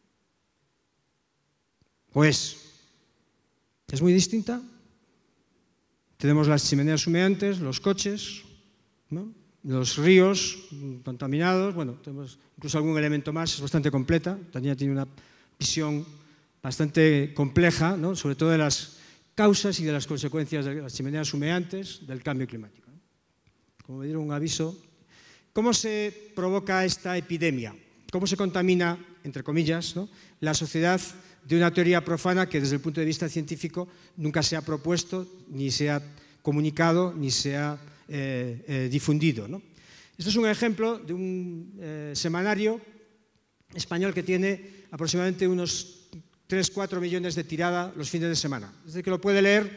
¿O es? ¿Es muy distinta? Tenemos las chimeneas humeantes, los coches, ¿no?, los ríos contaminados, bueno, tenemos incluso algún elemento más, es bastante completa. Tania tiene una visión bastante compleja, ¿no?, sobre todo de las causas y de las consecuencias de las chimeneas humeantes del cambio climático. Como me dieron un aviso, ¿cómo se provoca esta epidemia? ¿Cómo se contamina, entre comillas, ¿no?, la sociedad de una teoría profana que desde el punto de vista científico nunca se ha propuesto, ni se ha comunicado, ni se ha eh, eh, difundido, ¿no? Esto es un ejemplo de un eh, semanario español que tiene aproximadamente unos tres a cuatro millones de tirada los fines de semana. Es decir, que lo puede leer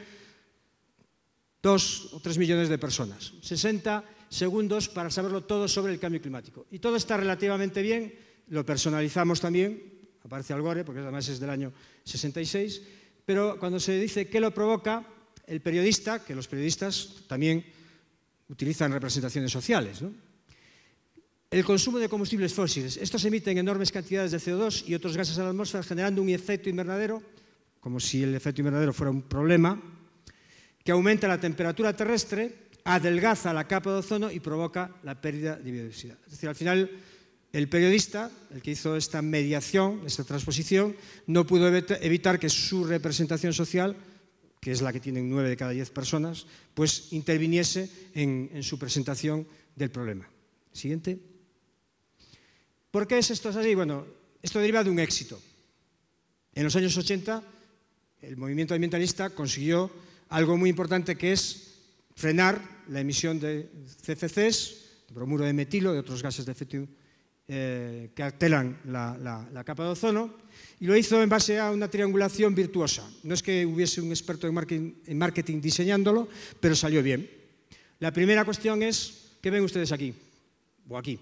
dos o tres millones de personas. sesenta segundos para saberlo todo sobre el cambio climático. Y todo está relativamente bien, lo personalizamos también, aparece Al Gore, porque además es del año sesenta y seis, pero cuando se dice qué lo provoca, el periodista, que los periodistas también utilizan representaciones sociales, ¿no?, el consumo de combustibles fósiles. Estos emiten enormes cantidades de C O dos y otros gases a la atmósfera, generando un efecto invernadero, como si el efecto invernadero fuera un problema, que aumenta la temperatura terrestre, adelgaza la capa de ozono y provoca la pérdida de biodiversidad. Es decir, al final, el periodista, el que hizo esta mediación, esta transposición, no pudo evitar que su representación social, que es la que tienen nueve de cada diez personas, pues interviniese en, en su presentación del problema. Siguiente. ¿Por qué es esto así? Bueno, esto deriva de un éxito. En los años ochenta, el movimiento ambientalista consiguió algo muy importante, que es frenar la emisión de C F Cs, de bromuro de metilo, de otros gases de efecto eh, que alteran la, la, la capa de ozono, y lo hizo en base a una triangulación virtuosa. No es que hubiese un experto en marketing, en marketing diseñándolo, pero salió bien. La primera cuestión es, ¿qué ven ustedes aquí? O aquí.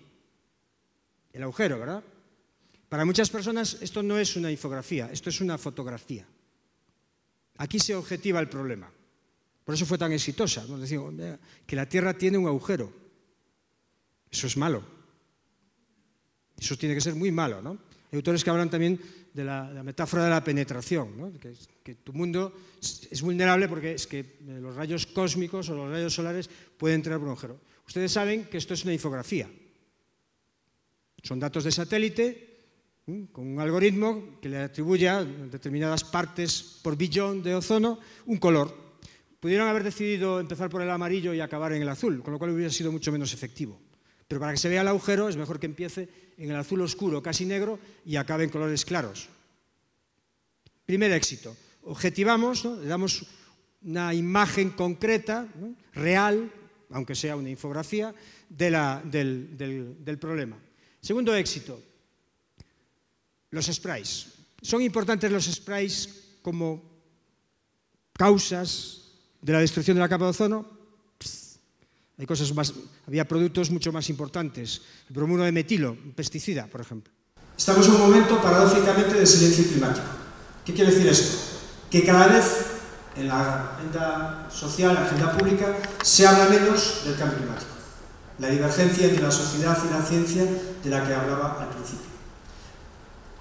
El agujero, ¿verdad? Para muchas personas esto no es una infografía, esto es una fotografía. Aquí se objetiva el problema. Por eso fue tan exitosa. Nos decimos que la Tierra tiene un agujero. Eso es malo. Eso tiene que ser muy malo, ¿no? Hay autores que hablan también de la, la metáfora de la penetración, ¿no?, que, que tu mundo es vulnerable porque es que los rayos cósmicos o los rayos solares pueden entrar por un agujero. Ustedes saben que esto es una infografía. Son datos de satélite con un algoritmo que le atribuye a determinadas partes por billón de ozono un color. Pudieron haber decidido empezar por el amarillo y acabar en el azul, con lo cual hubiera sido mucho menos efectivo. Pero para que se vea el agujero es mejor que empiece en el azul oscuro, casi negro, y acabe en colores claros. Primer éxito. Objetivamos, ¿no?, le damos una imagen concreta, ¿no?, real, aunque sea una infografía, de la, del, del, del problema. Segundo éxito, los sprays. ¿Son importantes los sprays como causas de la destrucción de la capa de ozono? Hay cosas más, había productos mucho más importantes. El bromuro de metilo, un pesticida, por ejemplo. Estamos en un momento, paradójicamente, de silencio climático. ¿Qué quiere decir esto? Que cada vez en la agenda social, en la agenda pública, se habla menos del cambio climático. La divergencia entre la sociedad y la ciencia de la que hablaba al principio.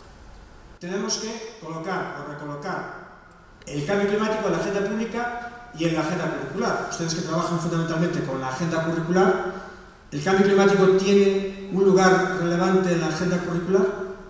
Tenemos que colocar o recolocar el cambio climático en la agenda pública y en la agenda curricular. Ustedes que trabajan fundamentalmente con la agenda curricular, ¿el cambio climático tiene un lugar relevante en la agenda curricular?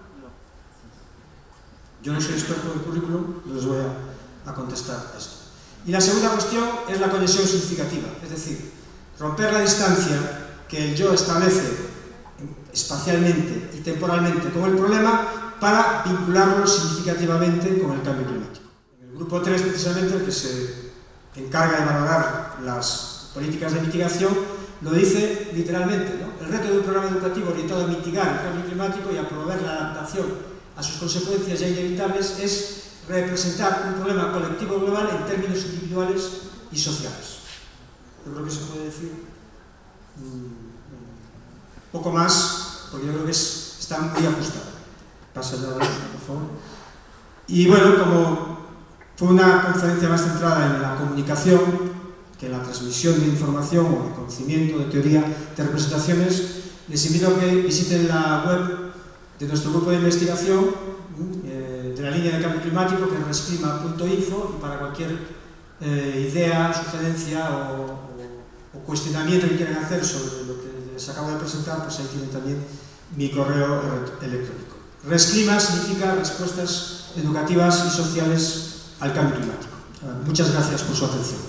Yo no soy experto en currículum, les voy a, a contestar esto. Y la segunda cuestión es la conexión significativa, es decir, romper la distancia que el yo establece espacialmente y temporalmente con el problema para vincularlo significativamente con el cambio climático. En el grupo tres, precisamente, el que se encarga de valorar las políticas de mitigación, lo dice literalmente, ¿no? El reto de un programa educativo orientado a mitigar el cambio climático y a promover la adaptación a sus consecuencias ya inevitables es representar un problema colectivo global en términos individuales y sociales. Yo creo que se puede decir un poco más, porque yo creo que es, está muy ajustado. Pasa ya, por favor. Y bueno, como fue una conferencia más centrada en la comunicación que en la transmisión de información o de conocimiento, de teoría, de representaciones, les invito a que visiten la web de nuestro grupo de investigación eh, de la línea de cambio climático, que es resclima punto info, y para cualquier eh, idea, sugerencia o, o, o cuestionamiento que quieran hacer sobre lo que les acabo de presentar, pues ahí tienen también mi correo electrónico. Resclima significa respuestas educativas y sociales al cambio climático. Muchas gracias por su atención.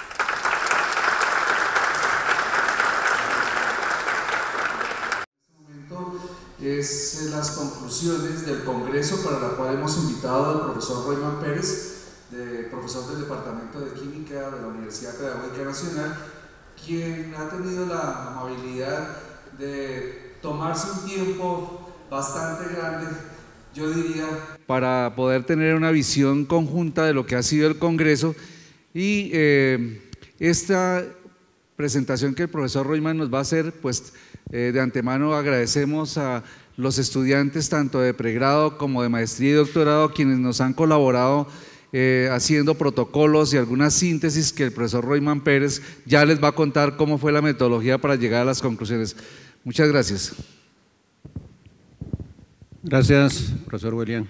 Es las conclusiones del Congreso, para la cual hemos invitado al profesor Royman Pérez, de, profesor del Departamento de Química de la Universidad Pedagógica Nacional, quien ha tenido la amabilidad de tomarse un tiempo bastante grande, yo diría, para poder tener una visión conjunta de lo que ha sido el Congreso. Y eh, esta presentación que el profesor Royman nos va a hacer, pues Eh, de antemano agradecemos a los estudiantes tanto de pregrado como de maestría y doctorado, quienes nos han colaborado eh, haciendo protocolos y algunas síntesis que el profesor Royman Pérez ya les va a contar cómo fue la metodología para llegar a las conclusiones. Muchas gracias. Gracias, profesor William.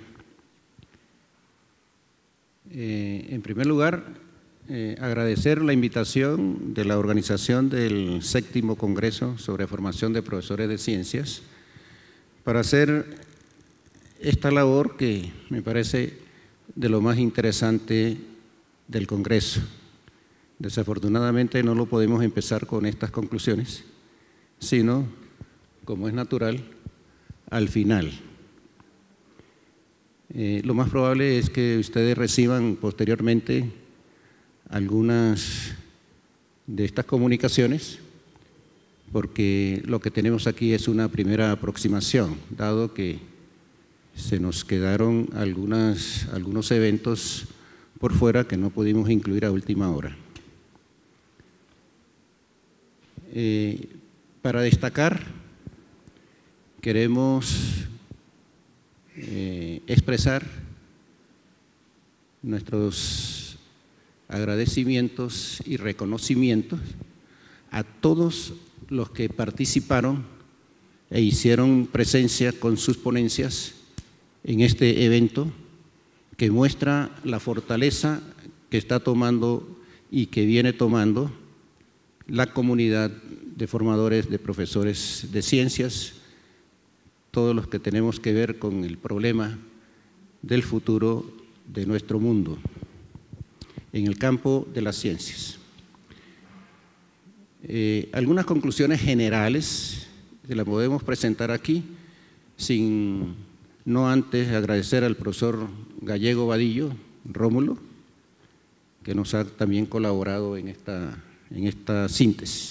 Eh, en primer lugar, Eh, agradecer la invitación de la organización del séptimo Congreso sobre Formación de Profesores de Ciencias para hacer esta labor que me parece de lo más interesante del Congreso. Desafortunadamente no lo podemos empezar con estas conclusiones, sino, como es natural, al final. Eh, lo más probable es que ustedes reciban posteriormente algunas de estas comunicaciones, porque lo que tenemos aquí es una primera aproximación, dado que se nos quedaron algunas, algunos eventos por fuera que no pudimos incluir a última hora. Eh, para destacar, queremos eh, expresar nuestros agradecimientos y reconocimientos a todos los que participaron e hicieron presencia con sus ponencias en este evento, que muestra la fortaleza que está tomando y que viene tomando la comunidad de formadores de profesores de ciencias, todos los que tenemos que ver con el problema del futuro de nuestro mundo en el campo de las ciencias. Eh, algunas conclusiones generales se las podemos presentar aquí, sin no antes agradecer al profesor Gallego Vadillo, Rómulo, que nos ha también colaborado en esta, en esta síntesis.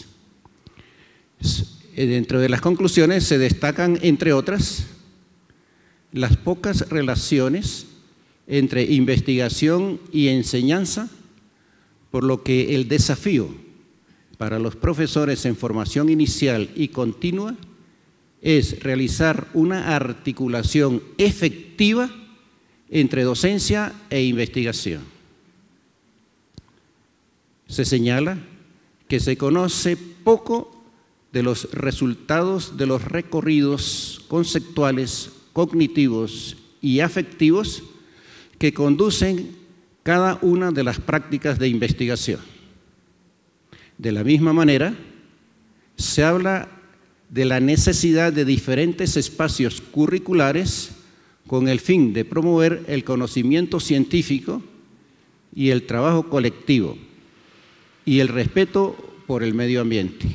Dentro de las conclusiones se destacan, entre otras, las pocas relaciones entre investigación y enseñanza, por lo que el desafío para los profesores en formación inicial y continua es realizar una articulación efectiva entre docencia e investigación. Se señala que se conoce poco de los resultados de los recorridos conceptuales, cognitivos y afectivos que conducen cada una de las prácticas de investigación. De la misma manera, se habla de la necesidad de diferentes espacios curriculares con el fin de promover el conocimiento científico y el trabajo colectivo y el respeto por el medio ambiente.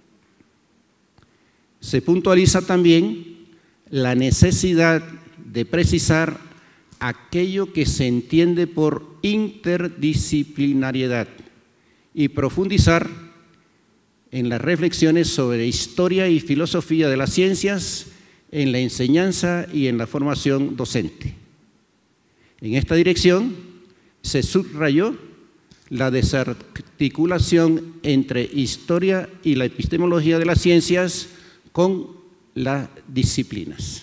Se puntualiza también la necesidad de precisar aquello que se entiende por interdisciplinariedad y profundizar en las reflexiones sobre historia y filosofía de las ciencias en la enseñanza y en la formación docente. En esta dirección se subrayó la desarticulación entre historia y la epistemología de las ciencias con las disciplinas.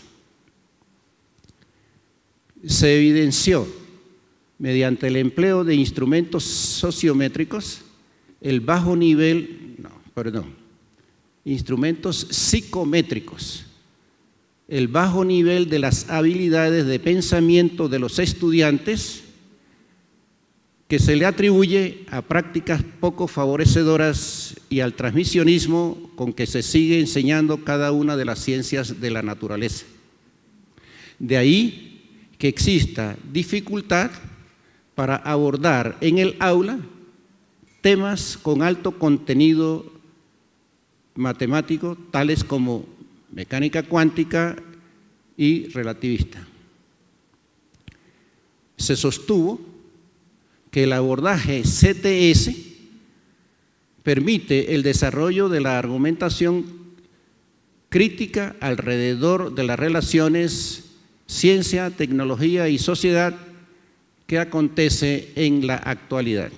Se evidenció mediante el empleo de instrumentos sociométricos el bajo nivel, no, perdón, instrumentos psicométricos, el bajo nivel de las habilidades de pensamiento de los estudiantes, que se le atribuye a prácticas poco favorecedoras y al transmisionismo con que se sigue enseñando cada una de las ciencias de la naturaleza. De ahí que exista dificultad para abordar en el aula temas con alto contenido matemático, tales como mecánica cuántica y relativista. Se sostuvo que el abordaje C T S permite el desarrollo de la argumentación crítica alrededor de las relaciones ciencia, tecnología y sociedad que acontece en la actualidad.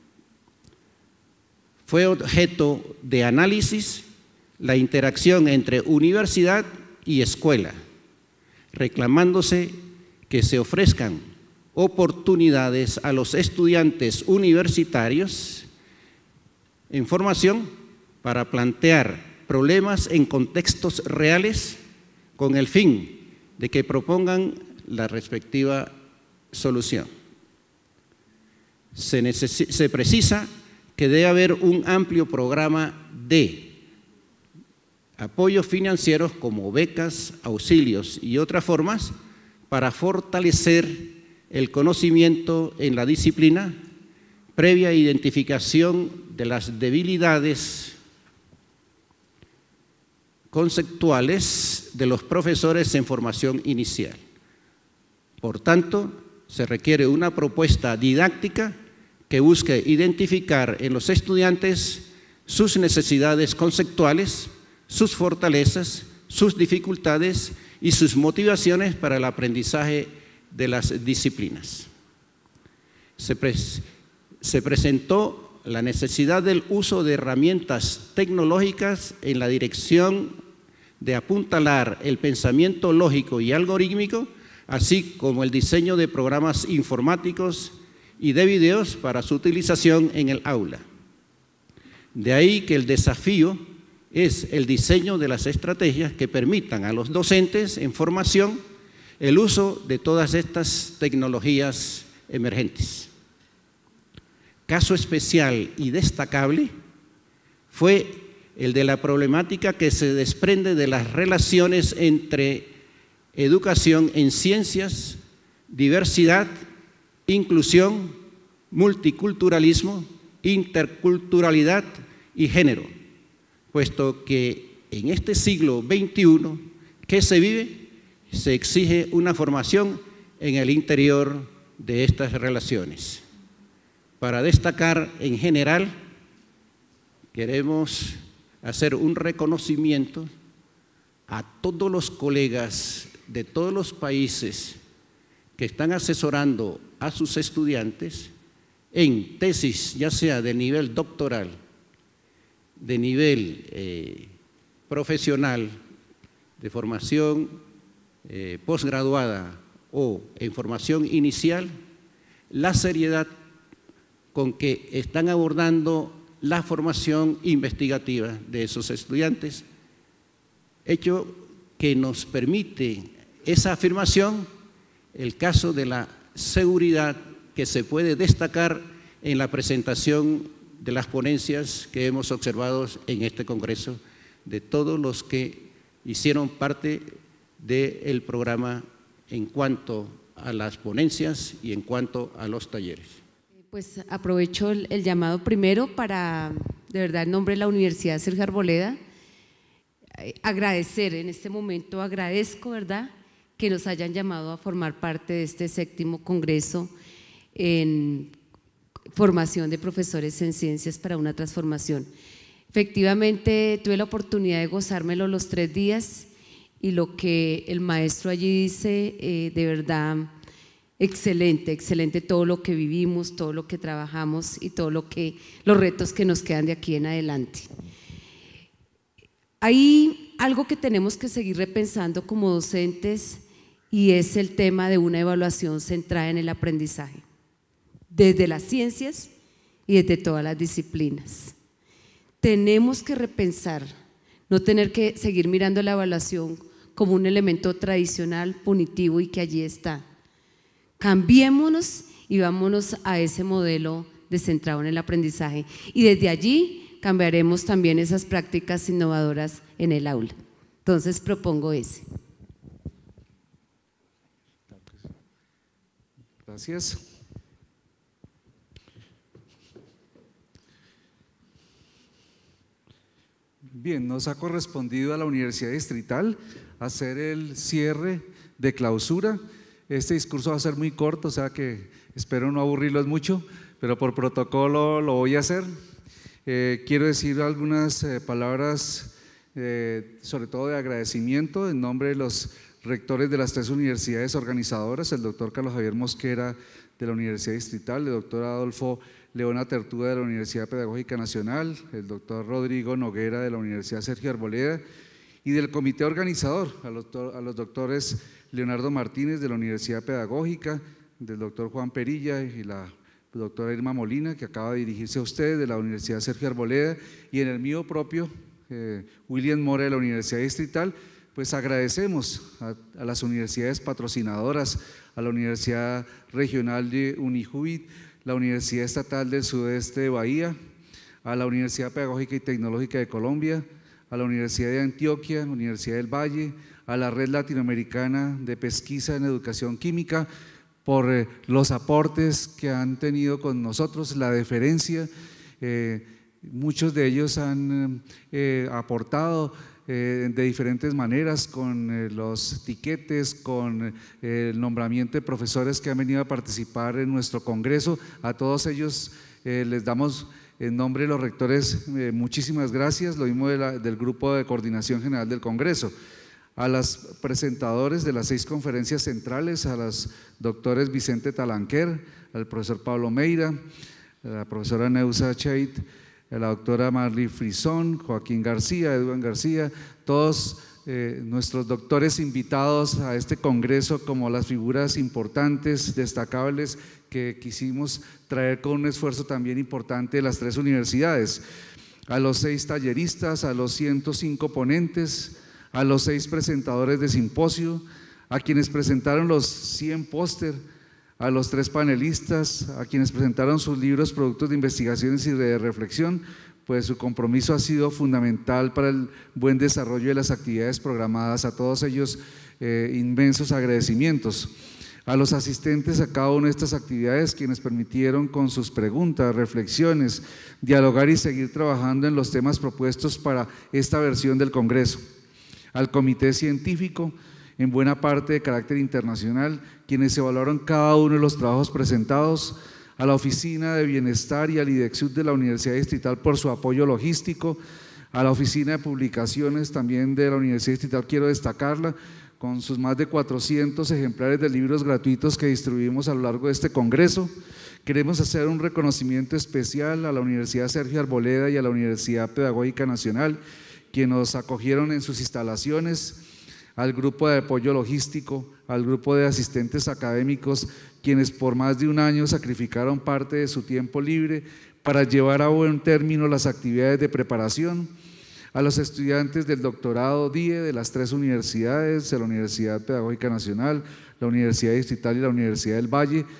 Fue objeto de análisis la interacción entre universidad y escuela, reclamándose que se ofrezcan oportunidades a los estudiantes universitarios en formación para plantear problemas en contextos reales con el fin de que propongan la respectiva solución. Se, se precisa que debe haber un amplio programa de apoyos financieros como becas, auxilios y otras formas para fortalecer el conocimiento en la disciplina, previa identificación de las debilidades conceptuales de los profesores en formación inicial. Por tanto, se requiere una propuesta didáctica que busque identificar en los estudiantes sus necesidades conceptuales, sus fortalezas, sus dificultades y sus motivaciones para el aprendizaje de las disciplinas. Se, pre se presentó la necesidad del uso de herramientas tecnológicas en la dirección de apuntalar el pensamiento lógico y algorítmico, así como el diseño de programas informáticos y de videos para su utilización en el aula. De ahí que el desafío es el diseño de las estrategias que permitan a los docentes en formación el uso de todas estas tecnologías emergentes. Caso especial y destacable fue el de la problemática que se desprende de las relaciones entre educación en ciencias, diversidad, inclusión, multiculturalismo, interculturalidad y género, puesto que en este siglo veintiuno que se vive, se exige una formación en el interior de estas relaciones. Para destacar en general, queremos hacer un reconocimiento a todos los colegas de todos los países que están asesorando a sus estudiantes en tesis, ya sea de nivel doctoral, de nivel eh, profesional, de formación eh, posgraduada o en formación inicial, la seriedad con que están abordando la formación investigativa de esos estudiantes, hecho que nos permite esa afirmación, el caso de la seguridad que se puede destacar en la presentación de las ponencias que hemos observado en este Congreso, de todos los que hicieron parte del programa en cuanto a las ponencias y en cuanto a los talleres. Pues aprovecho el, el llamado primero para, de verdad, en nombre de la Universidad Sergio Arboleda, eh, agradecer en este momento, agradezco, ¿verdad?, que nos hayan llamado a formar parte de este séptimo Congreso en formación de profesores en ciencias para una transformación. Efectivamente, tuve la oportunidad de gozármelo los tres días y lo que el maestro allí dice, eh, de verdad, excelente, excelente todo lo que vivimos, todo lo que trabajamos y todo lo que, los retos que nos quedan de aquí en adelante. Hay algo que tenemos que seguir repensando como docentes y es el tema de una evaluación centrada en el aprendizaje, desde las ciencias y desde todas las disciplinas. Tenemos que repensar, no tener que seguir mirando la evaluación como un elemento tradicional, punitivo y que allí está. Cambiémonos y vámonos a ese modelo de centrado en el aprendizaje y desde allí cambiaremos también esas prácticas innovadoras en el aula. Entonces propongo ese. Gracias. Bien, nos ha correspondido a la Universidad Distrital hacer el cierre de clausura. Este discurso va a ser muy corto, o sea que espero no aburrirlos mucho, pero por protocolo lo voy a hacer. Eh, quiero decir algunas eh, palabras, eh, sobre todo de agradecimiento, en nombre de los rectores de las tres universidades organizadoras, el doctor Carlos Javier Mosquera de la Universidad Distrital, el doctor Adolfo Leona Tertúa de la Universidad Pedagógica Nacional, el doctor Rodrigo Noguera de la Universidad Sergio Arboleda y del comité organizador, a los, a los doctores Leonardo Martínez de la Universidad Pedagógica, del doctor Juan Perilla y la doctora Irma Molina, que acaba de dirigirse a ustedes, de la Universidad Sergio Arboleda, y en el mío propio, eh, William Mora de la Universidad Distrital. Pues agradecemos a, a las universidades patrocinadoras, a la Universidad Regional de Unijubit, la Universidad Estatal del Sudeste de Bahía, a la Universidad Pedagógica y Tecnológica de Colombia, a la Universidad de Antioquia, Universidad del Valle, a la Red Latinoamericana de Pesquisa en Educación Química, por eh, los aportes que han tenido con nosotros, la deferencia. Eh, muchos de ellos han eh, aportado Eh, de diferentes maneras, con eh, los tiquetes, con eh, el nombramiento de profesores que han venido a participar en nuestro congreso. A todos ellos eh, les damos en nombre de los rectores eh, muchísimas gracias, lo mismo de la, del grupo de coordinación general del congreso. A los presentadores de las seis conferencias centrales, a los doctores Vicente Talanquer, al profesor Pablo Meira, a la profesora Neusa Chait, a la doctora Marley Frisón, Joaquín García, Edwin García, todos eh, nuestros doctores invitados a este congreso como las figuras importantes, destacables que quisimos traer con un esfuerzo también importante de las tres universidades, a los seis talleristas, a los ciento cinco ponentes, a los seis presentadores de simposio, a quienes presentaron los cien póster, a los tres panelistas, a quienes presentaron sus libros, productos de investigaciones y de reflexión, pues su compromiso ha sido fundamental para el buen desarrollo de las actividades programadas. A todos ellos eh, inmensos agradecimientos. A los asistentes a cada una de estas actividades, quienes permitieron con sus preguntas, reflexiones, dialogar y seguir trabajando en los temas propuestos para esta versión del Congreso. Al comité científico, en buena parte de carácter internacional, quienes evaluaron cada uno de los trabajos presentados, a la Oficina de Bienestar y al IDEXUD de la Universidad Distrital por su apoyo logístico, a la Oficina de Publicaciones también de la Universidad Distrital, quiero destacarla, con sus más de cuatrocientos ejemplares de libros gratuitos que distribuimos a lo largo de este congreso. Queremos hacer un reconocimiento especial a la Universidad Sergio Arboleda y a la Universidad Pedagógica Nacional, quienes nos acogieron en sus instalaciones, al grupo de apoyo logístico, al grupo de asistentes académicos, quienes por más de un año sacrificaron parte de su tiempo libre para llevar a buen término las actividades de preparación, a los estudiantes del doctorado D I E de las tres universidades, de la Universidad Pedagógica Nacional, la Universidad Distrital y la Universidad del Valle,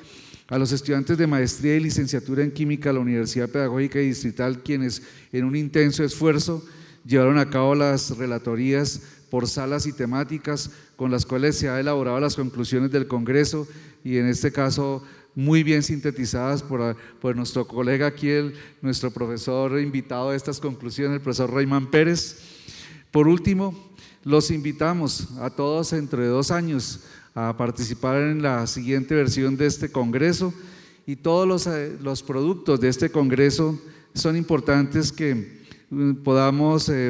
a los estudiantes de maestría y licenciatura en química de la Universidad Pedagógica y Distrital, quienes en un intenso esfuerzo llevaron a cabo las relatorías por salas y temáticas con las cuales se han elaborado las conclusiones del Congreso, y en este caso muy bien sintetizadas por, por nuestro colega aquí, el, nuestro profesor invitado a estas conclusiones, el profesor Raymán Pérez. Por último, los invitamos a todos entre dos años a participar en la siguiente versión de este Congreso, y todos los, los productos de este Congreso son importantes que podamos eh,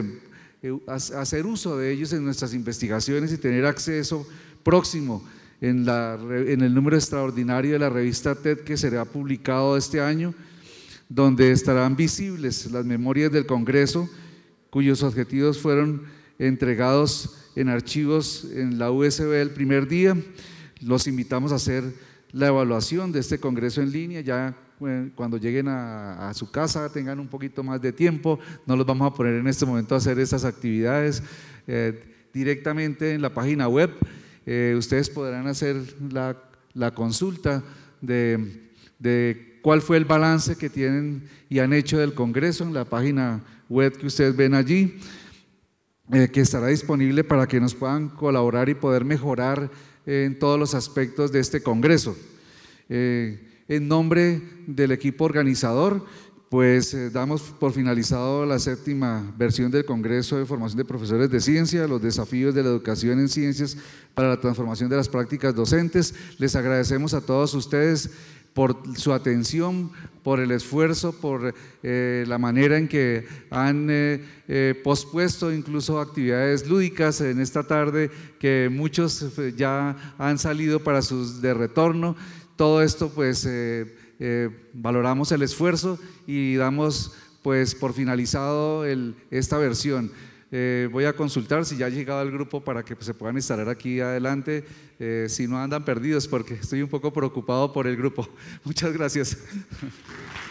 hacer uso de ellos en nuestras investigaciones y tener acceso próximo en, la, en el número extraordinario de la revista T E D que será publicado este año, donde estarán visibles las memorias del Congreso, cuyos objetivos fueron entregados en archivos en la U S B el primer día. Los invitamos a hacer la evaluación de este Congreso en línea, ya cuando lleguen a, a su casa tengan un poquito más de tiempo. No los vamos a poner en este momento a hacer estas actividades eh, directamente en la página web. Eh, ustedes podrán hacer la, la consulta de, de cuál fue el balance que tienen y han hecho del Congreso en la página web que ustedes ven allí, eh, que estará disponible para que nos puedan colaborar y poder mejorar eh, en todos los aspectos de este Congreso. Eh, en nombre del equipo organizador, pues eh, damos por finalizado la séptima versión del Congreso de Formación de Profesores de Ciencia, los desafíos de la educación en ciencias para la transformación de las prácticas docentes. Les agradecemos a todos ustedes por su atención, por el esfuerzo, por eh, la manera en que han eh, eh, pospuesto incluso actividades lúdicas en esta tarde, que muchos ya han salido para sus de retorno. Todo esto pues eh, eh, valoramos el esfuerzo y damos pues por finalizado el, esta versión. Eh, voy a consultar si ya ha llegado el grupo para que pues, se puedan instalar aquí adelante, eh, si no andan perdidos, porque estoy un poco preocupado por el grupo. Muchas gracias.